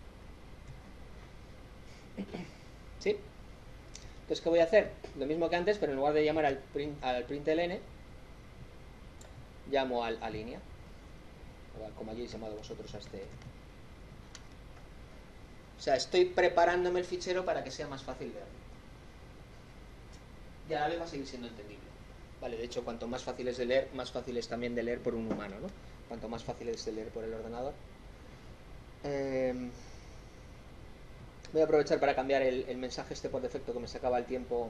¿Sí? Entonces, ¿qué voy a hacer? Lo mismo que antes, pero en lugar de llamar al, print, al println, llamo al, a línea, o como hayáis llamado vosotros a este. O sea, estoy preparándome el fichero para que sea más fácil leerlo. Y a la vez va a seguir siendo entendible. Vale, de hecho, cuanto más fácil es de leer, más fácil es también de leer por un humano, ¿no? Cuanto más fácil es de leer por el ordenador. Eh, voy a aprovechar para cambiar el, el mensaje este por defecto que me sacaba el tiempo.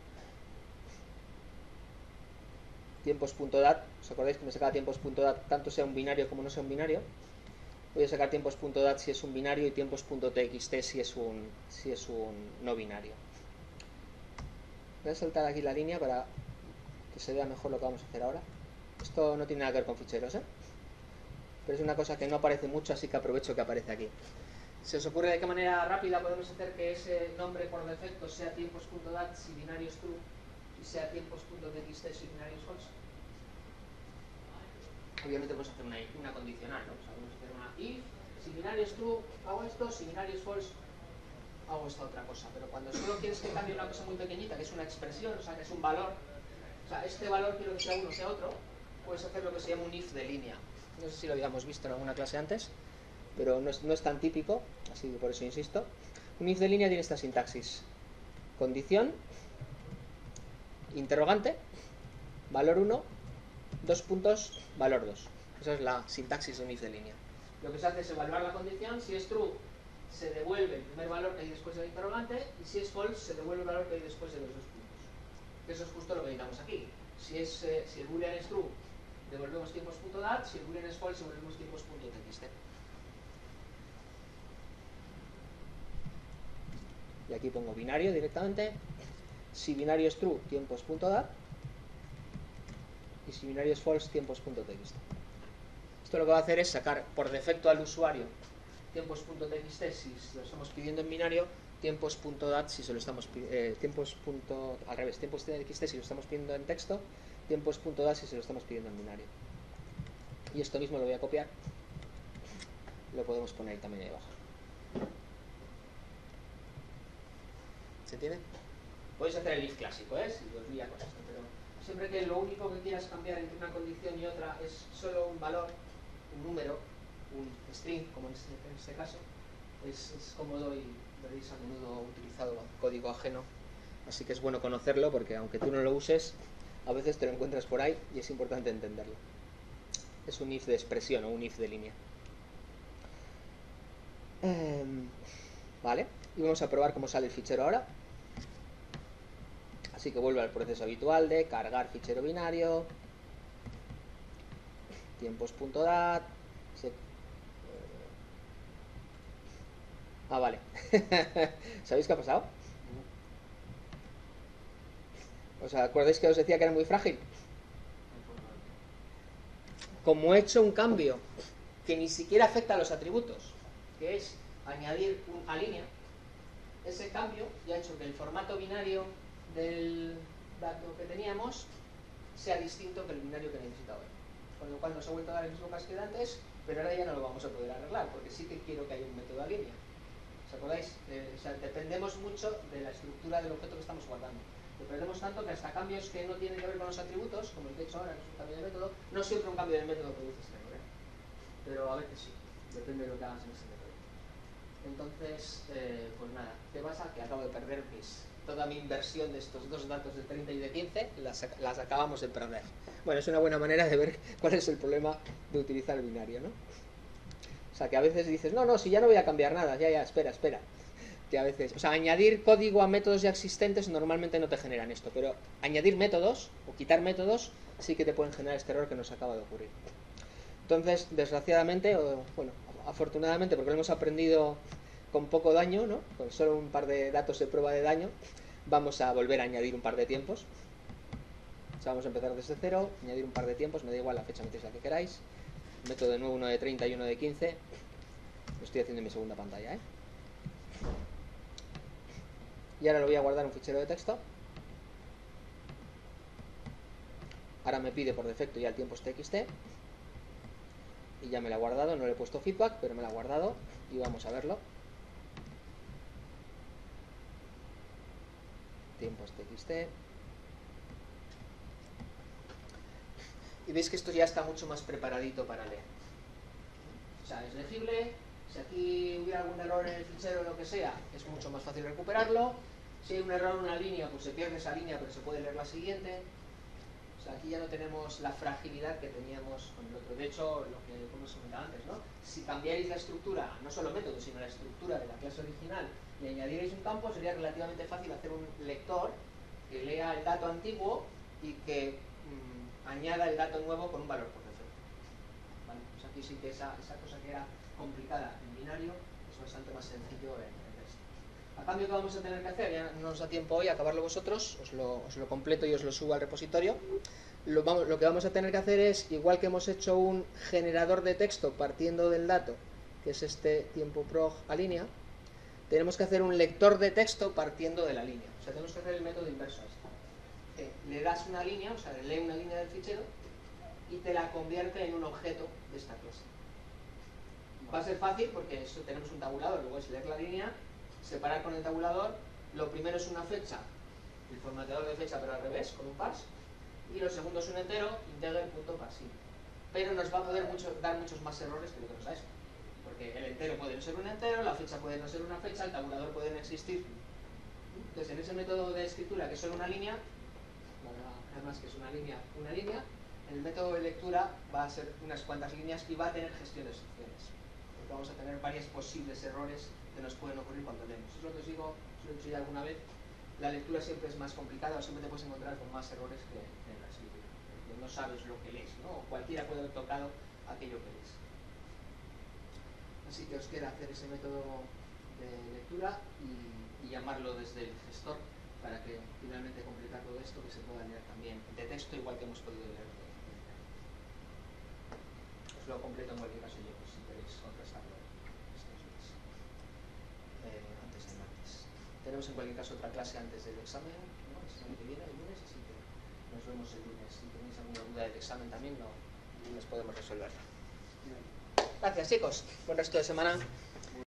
Tiempos.dat. ¿Os acordáis que me sacaba tiempos.dat tanto sea un binario como no sea un binario? Voy a sacar tiempos.dat si es un binario y tiempos.txt si es un, si es un no binario. Voy a saltar aquí la línea para que se vea mejor lo que vamos a hacer ahora. Esto no tiene nada que ver con ficheros, ¿eh? Pero es una cosa que no aparece mucho, así que aprovecho que aparece aquí. ¿Se os ocurre de qué manera rápida podemos hacer que ese nombre por defecto sea tiempos.dat si binario es true y sea tiempos.txt si binario es false? Obviamente podemos hacer una, una condicional, ¿no? O sea, podemos hacer una if, si binario es true, hago esto, si binario es false, hago esta otra cosa. Pero cuando solo quieres que cambie una cosa muy pequeñita, que es una expresión, o sea, que es un valor, o sea, este valor quiero que sea uno, sea otro, puedes hacer lo que se llama un if de línea. No sé si lo habíamos visto en alguna clase antes, pero no es, no es tan típico, así que por eso insisto. Un if de línea tiene esta sintaxis: condición, interrogante, valor uno, dos puntos, valor dos. Esa es la sintaxis de un if de línea. Lo que se hace es evaluar la condición. Si es true, se devuelve el primer valor que hay después del interrogante, y si es false, se devuelve el valor que hay después de los dos puntos. Eso es justo lo que necesitamos aquí. Si, es, eh, si el boolean es true, devolvemos tiempos.dat; si el boolean es false, devolvemos tiempos.txt. Y aquí pongo binario directamente. Si binario es true, tiempos.dat; y si binario es false, tiempos.txt. Esto lo que va a hacer es sacar por defecto al usuario tiempos.txt si lo estamos pidiendo en binario, tiempos.dat si se lo estamos eh, tiempos. Al revés, tiempos.txt si lo estamos pidiendo en texto, tiempos.dat si se lo estamos pidiendo en binario. Y esto mismo lo voy a copiar, lo podemos poner ahí también ahí abajo. ¿Se entiende? Podéis hacer el if clásico, ¿eh? Si os lía con esto, pero siempre que lo único que quieras cambiar entre una condición y otra es solo un valor, un número, un string, como en este, en este caso, es, es cómodo y veréis a menudo utilizado código ajeno. Así que es bueno conocerlo, porque aunque tú no lo uses, a veces te lo encuentras por ahí y es importante entenderlo. Es un if de expresión o un if de línea. Eh, vale, y vamos a probar cómo sale el fichero ahora. Así que vuelvo al proceso habitual de cargar fichero binario, tiempos.dat. Se... Ah, vale. ¿Sabéis qué ha pasado? ¿Os acordáis que os decía que era muy frágil? Como he hecho un cambio que ni siquiera afecta a los atributos, que es añadir un alinea, ese cambio ya ha hecho que el formato binario del dato que teníamos sea distinto que el binario que necesitaba. Con lo cual nos ha vuelto a dar el mismo casque de antes, pero ahora ya no lo vamos a poder arreglar, porque sí que quiero que haya un método alinea. ¿Os acordáis? Eh, o sea, dependemos mucho de la estructura del objeto que estamos guardando. Dependemos tanto que hasta cambios que no tienen que ver con los atributos, como el que he hecho ahora, que es un cambio de método, no siempre un cambio de método produce este error, ¿eh? Pero a veces sí, depende de lo que hagas en ese método. Entonces, eh, pues nada, ¿qué pasa? Que acabo de perder mis, toda mi inversión de estos dos datos de treinta y de quince, las, las acabamos de perder. Bueno, es una buena manera de ver cuál es el problema de utilizar el binario, ¿no? O sea, que a veces dices, no, no, si ya no voy a cambiar nada, ya, ya, espera, espera. Que a veces, o sea, añadir código a métodos ya existentes normalmente no te generan esto, pero añadir métodos o quitar métodos sí que te pueden generar este error que nos acaba de ocurrir. Entonces, desgraciadamente, o bueno, afortunadamente, porque lo hemos aprendido con poco daño, ¿no? Con solo un par de datos de prueba de daño, vamos a volver a añadir un par de tiempos. O sea, vamos a empezar desde cero, añadir un par de tiempos, me da igual la fecha, metéis la que queráis. Método de nuevo, uno de treinta y uno de quince. Lo estoy haciendo en mi segunda pantalla, ¿eh? Y ahora lo voy a guardar en un fichero de texto. Ahora me pide por defecto ya el tiempos txt. Y ya me lo ha guardado, no le he puesto feedback, pero me lo ha guardado. Y vamos a verlo. Tiempos txt. Y veis que esto ya está mucho más preparadito para leer. O sea, es legible. Si aquí hubiera algún error en el fichero o lo que sea, es mucho más fácil recuperarlo. Si hay un error en una línea, pues se pierde esa línea, pero se puede leer la siguiente. O sea, aquí ya no tenemos la fragilidad que teníamos con el otro. De hecho, lo que hemos comentado antes, ¿no? Si cambiarais la estructura, no solo método, sino la estructura de la clase original, y añadierais un campo, sería relativamente fácil hacer un lector que lea el dato antiguo y que mmm, añada el dato nuevo con un valor por defecto. ¿Vale? Pues aquí sí que esa, esa cosa que era complicada en binario es bastante más sencillo en, en texto. A cambio, que vamos a tener que hacer, ya no nos da tiempo hoy a acabarlo vosotros, os lo, os lo completo y os lo subo al repositorio. Lo, vamos, lo que vamos a tener que hacer es, igual que hemos hecho un generador de texto partiendo del dato, que es este tiempo prog alinea, tenemos que hacer un lector de texto partiendo de la línea. O sea, tenemos que hacer el método inverso a esto. Eh, le das una línea, o sea, le lee una línea del fichero y te la convierte en un objeto de esta clase. Va a ser fácil porque eso, tenemos un tabulador, luego es leer la línea, separar con el tabulador. Lo primero es una fecha, el formateador de fecha pero al revés, con un parse, y lo segundo es un entero, integer.parsing. Pero nos va a poder mucho, dar muchos más errores que lo que nos da esto, porque el entero puede no ser un entero, la fecha puede no ser una fecha, el tabulador puede no existir. Entonces, en ese método de escritura que es solo una línea, además que es una línea, una línea, el método de lectura va a ser unas cuantas líneas y va a tener gestión de excepciones, porque vamos a tener varios posibles errores que nos pueden ocurrir cuando leemos. Es lo que os digo, os lo he dicho ya alguna vez, la lectura siempre es más complicada, o siempre te puedes encontrar con más errores que en la escritura, porque no sabes lo que lees, ¿no? O cualquiera puede haber tocado aquello que lees. Así que os queda hacer ese método de lectura y, y llamarlo desde el gestor para que finalmente completar todo esto que se pueda leer también de texto igual que hemos podido leer. Os lo completo en cualquier caso yo, pues, si queréis contrastarlo estos días, eh, antes del martes. Tenemos en cualquier caso otra clase antes del examen, ¿no? El examen que viene el lunes, así que nos vemos el lunes. Si tenéis alguna duda del examen también, no, nos podemos resolver. Gracias chicos, buen resto de semana.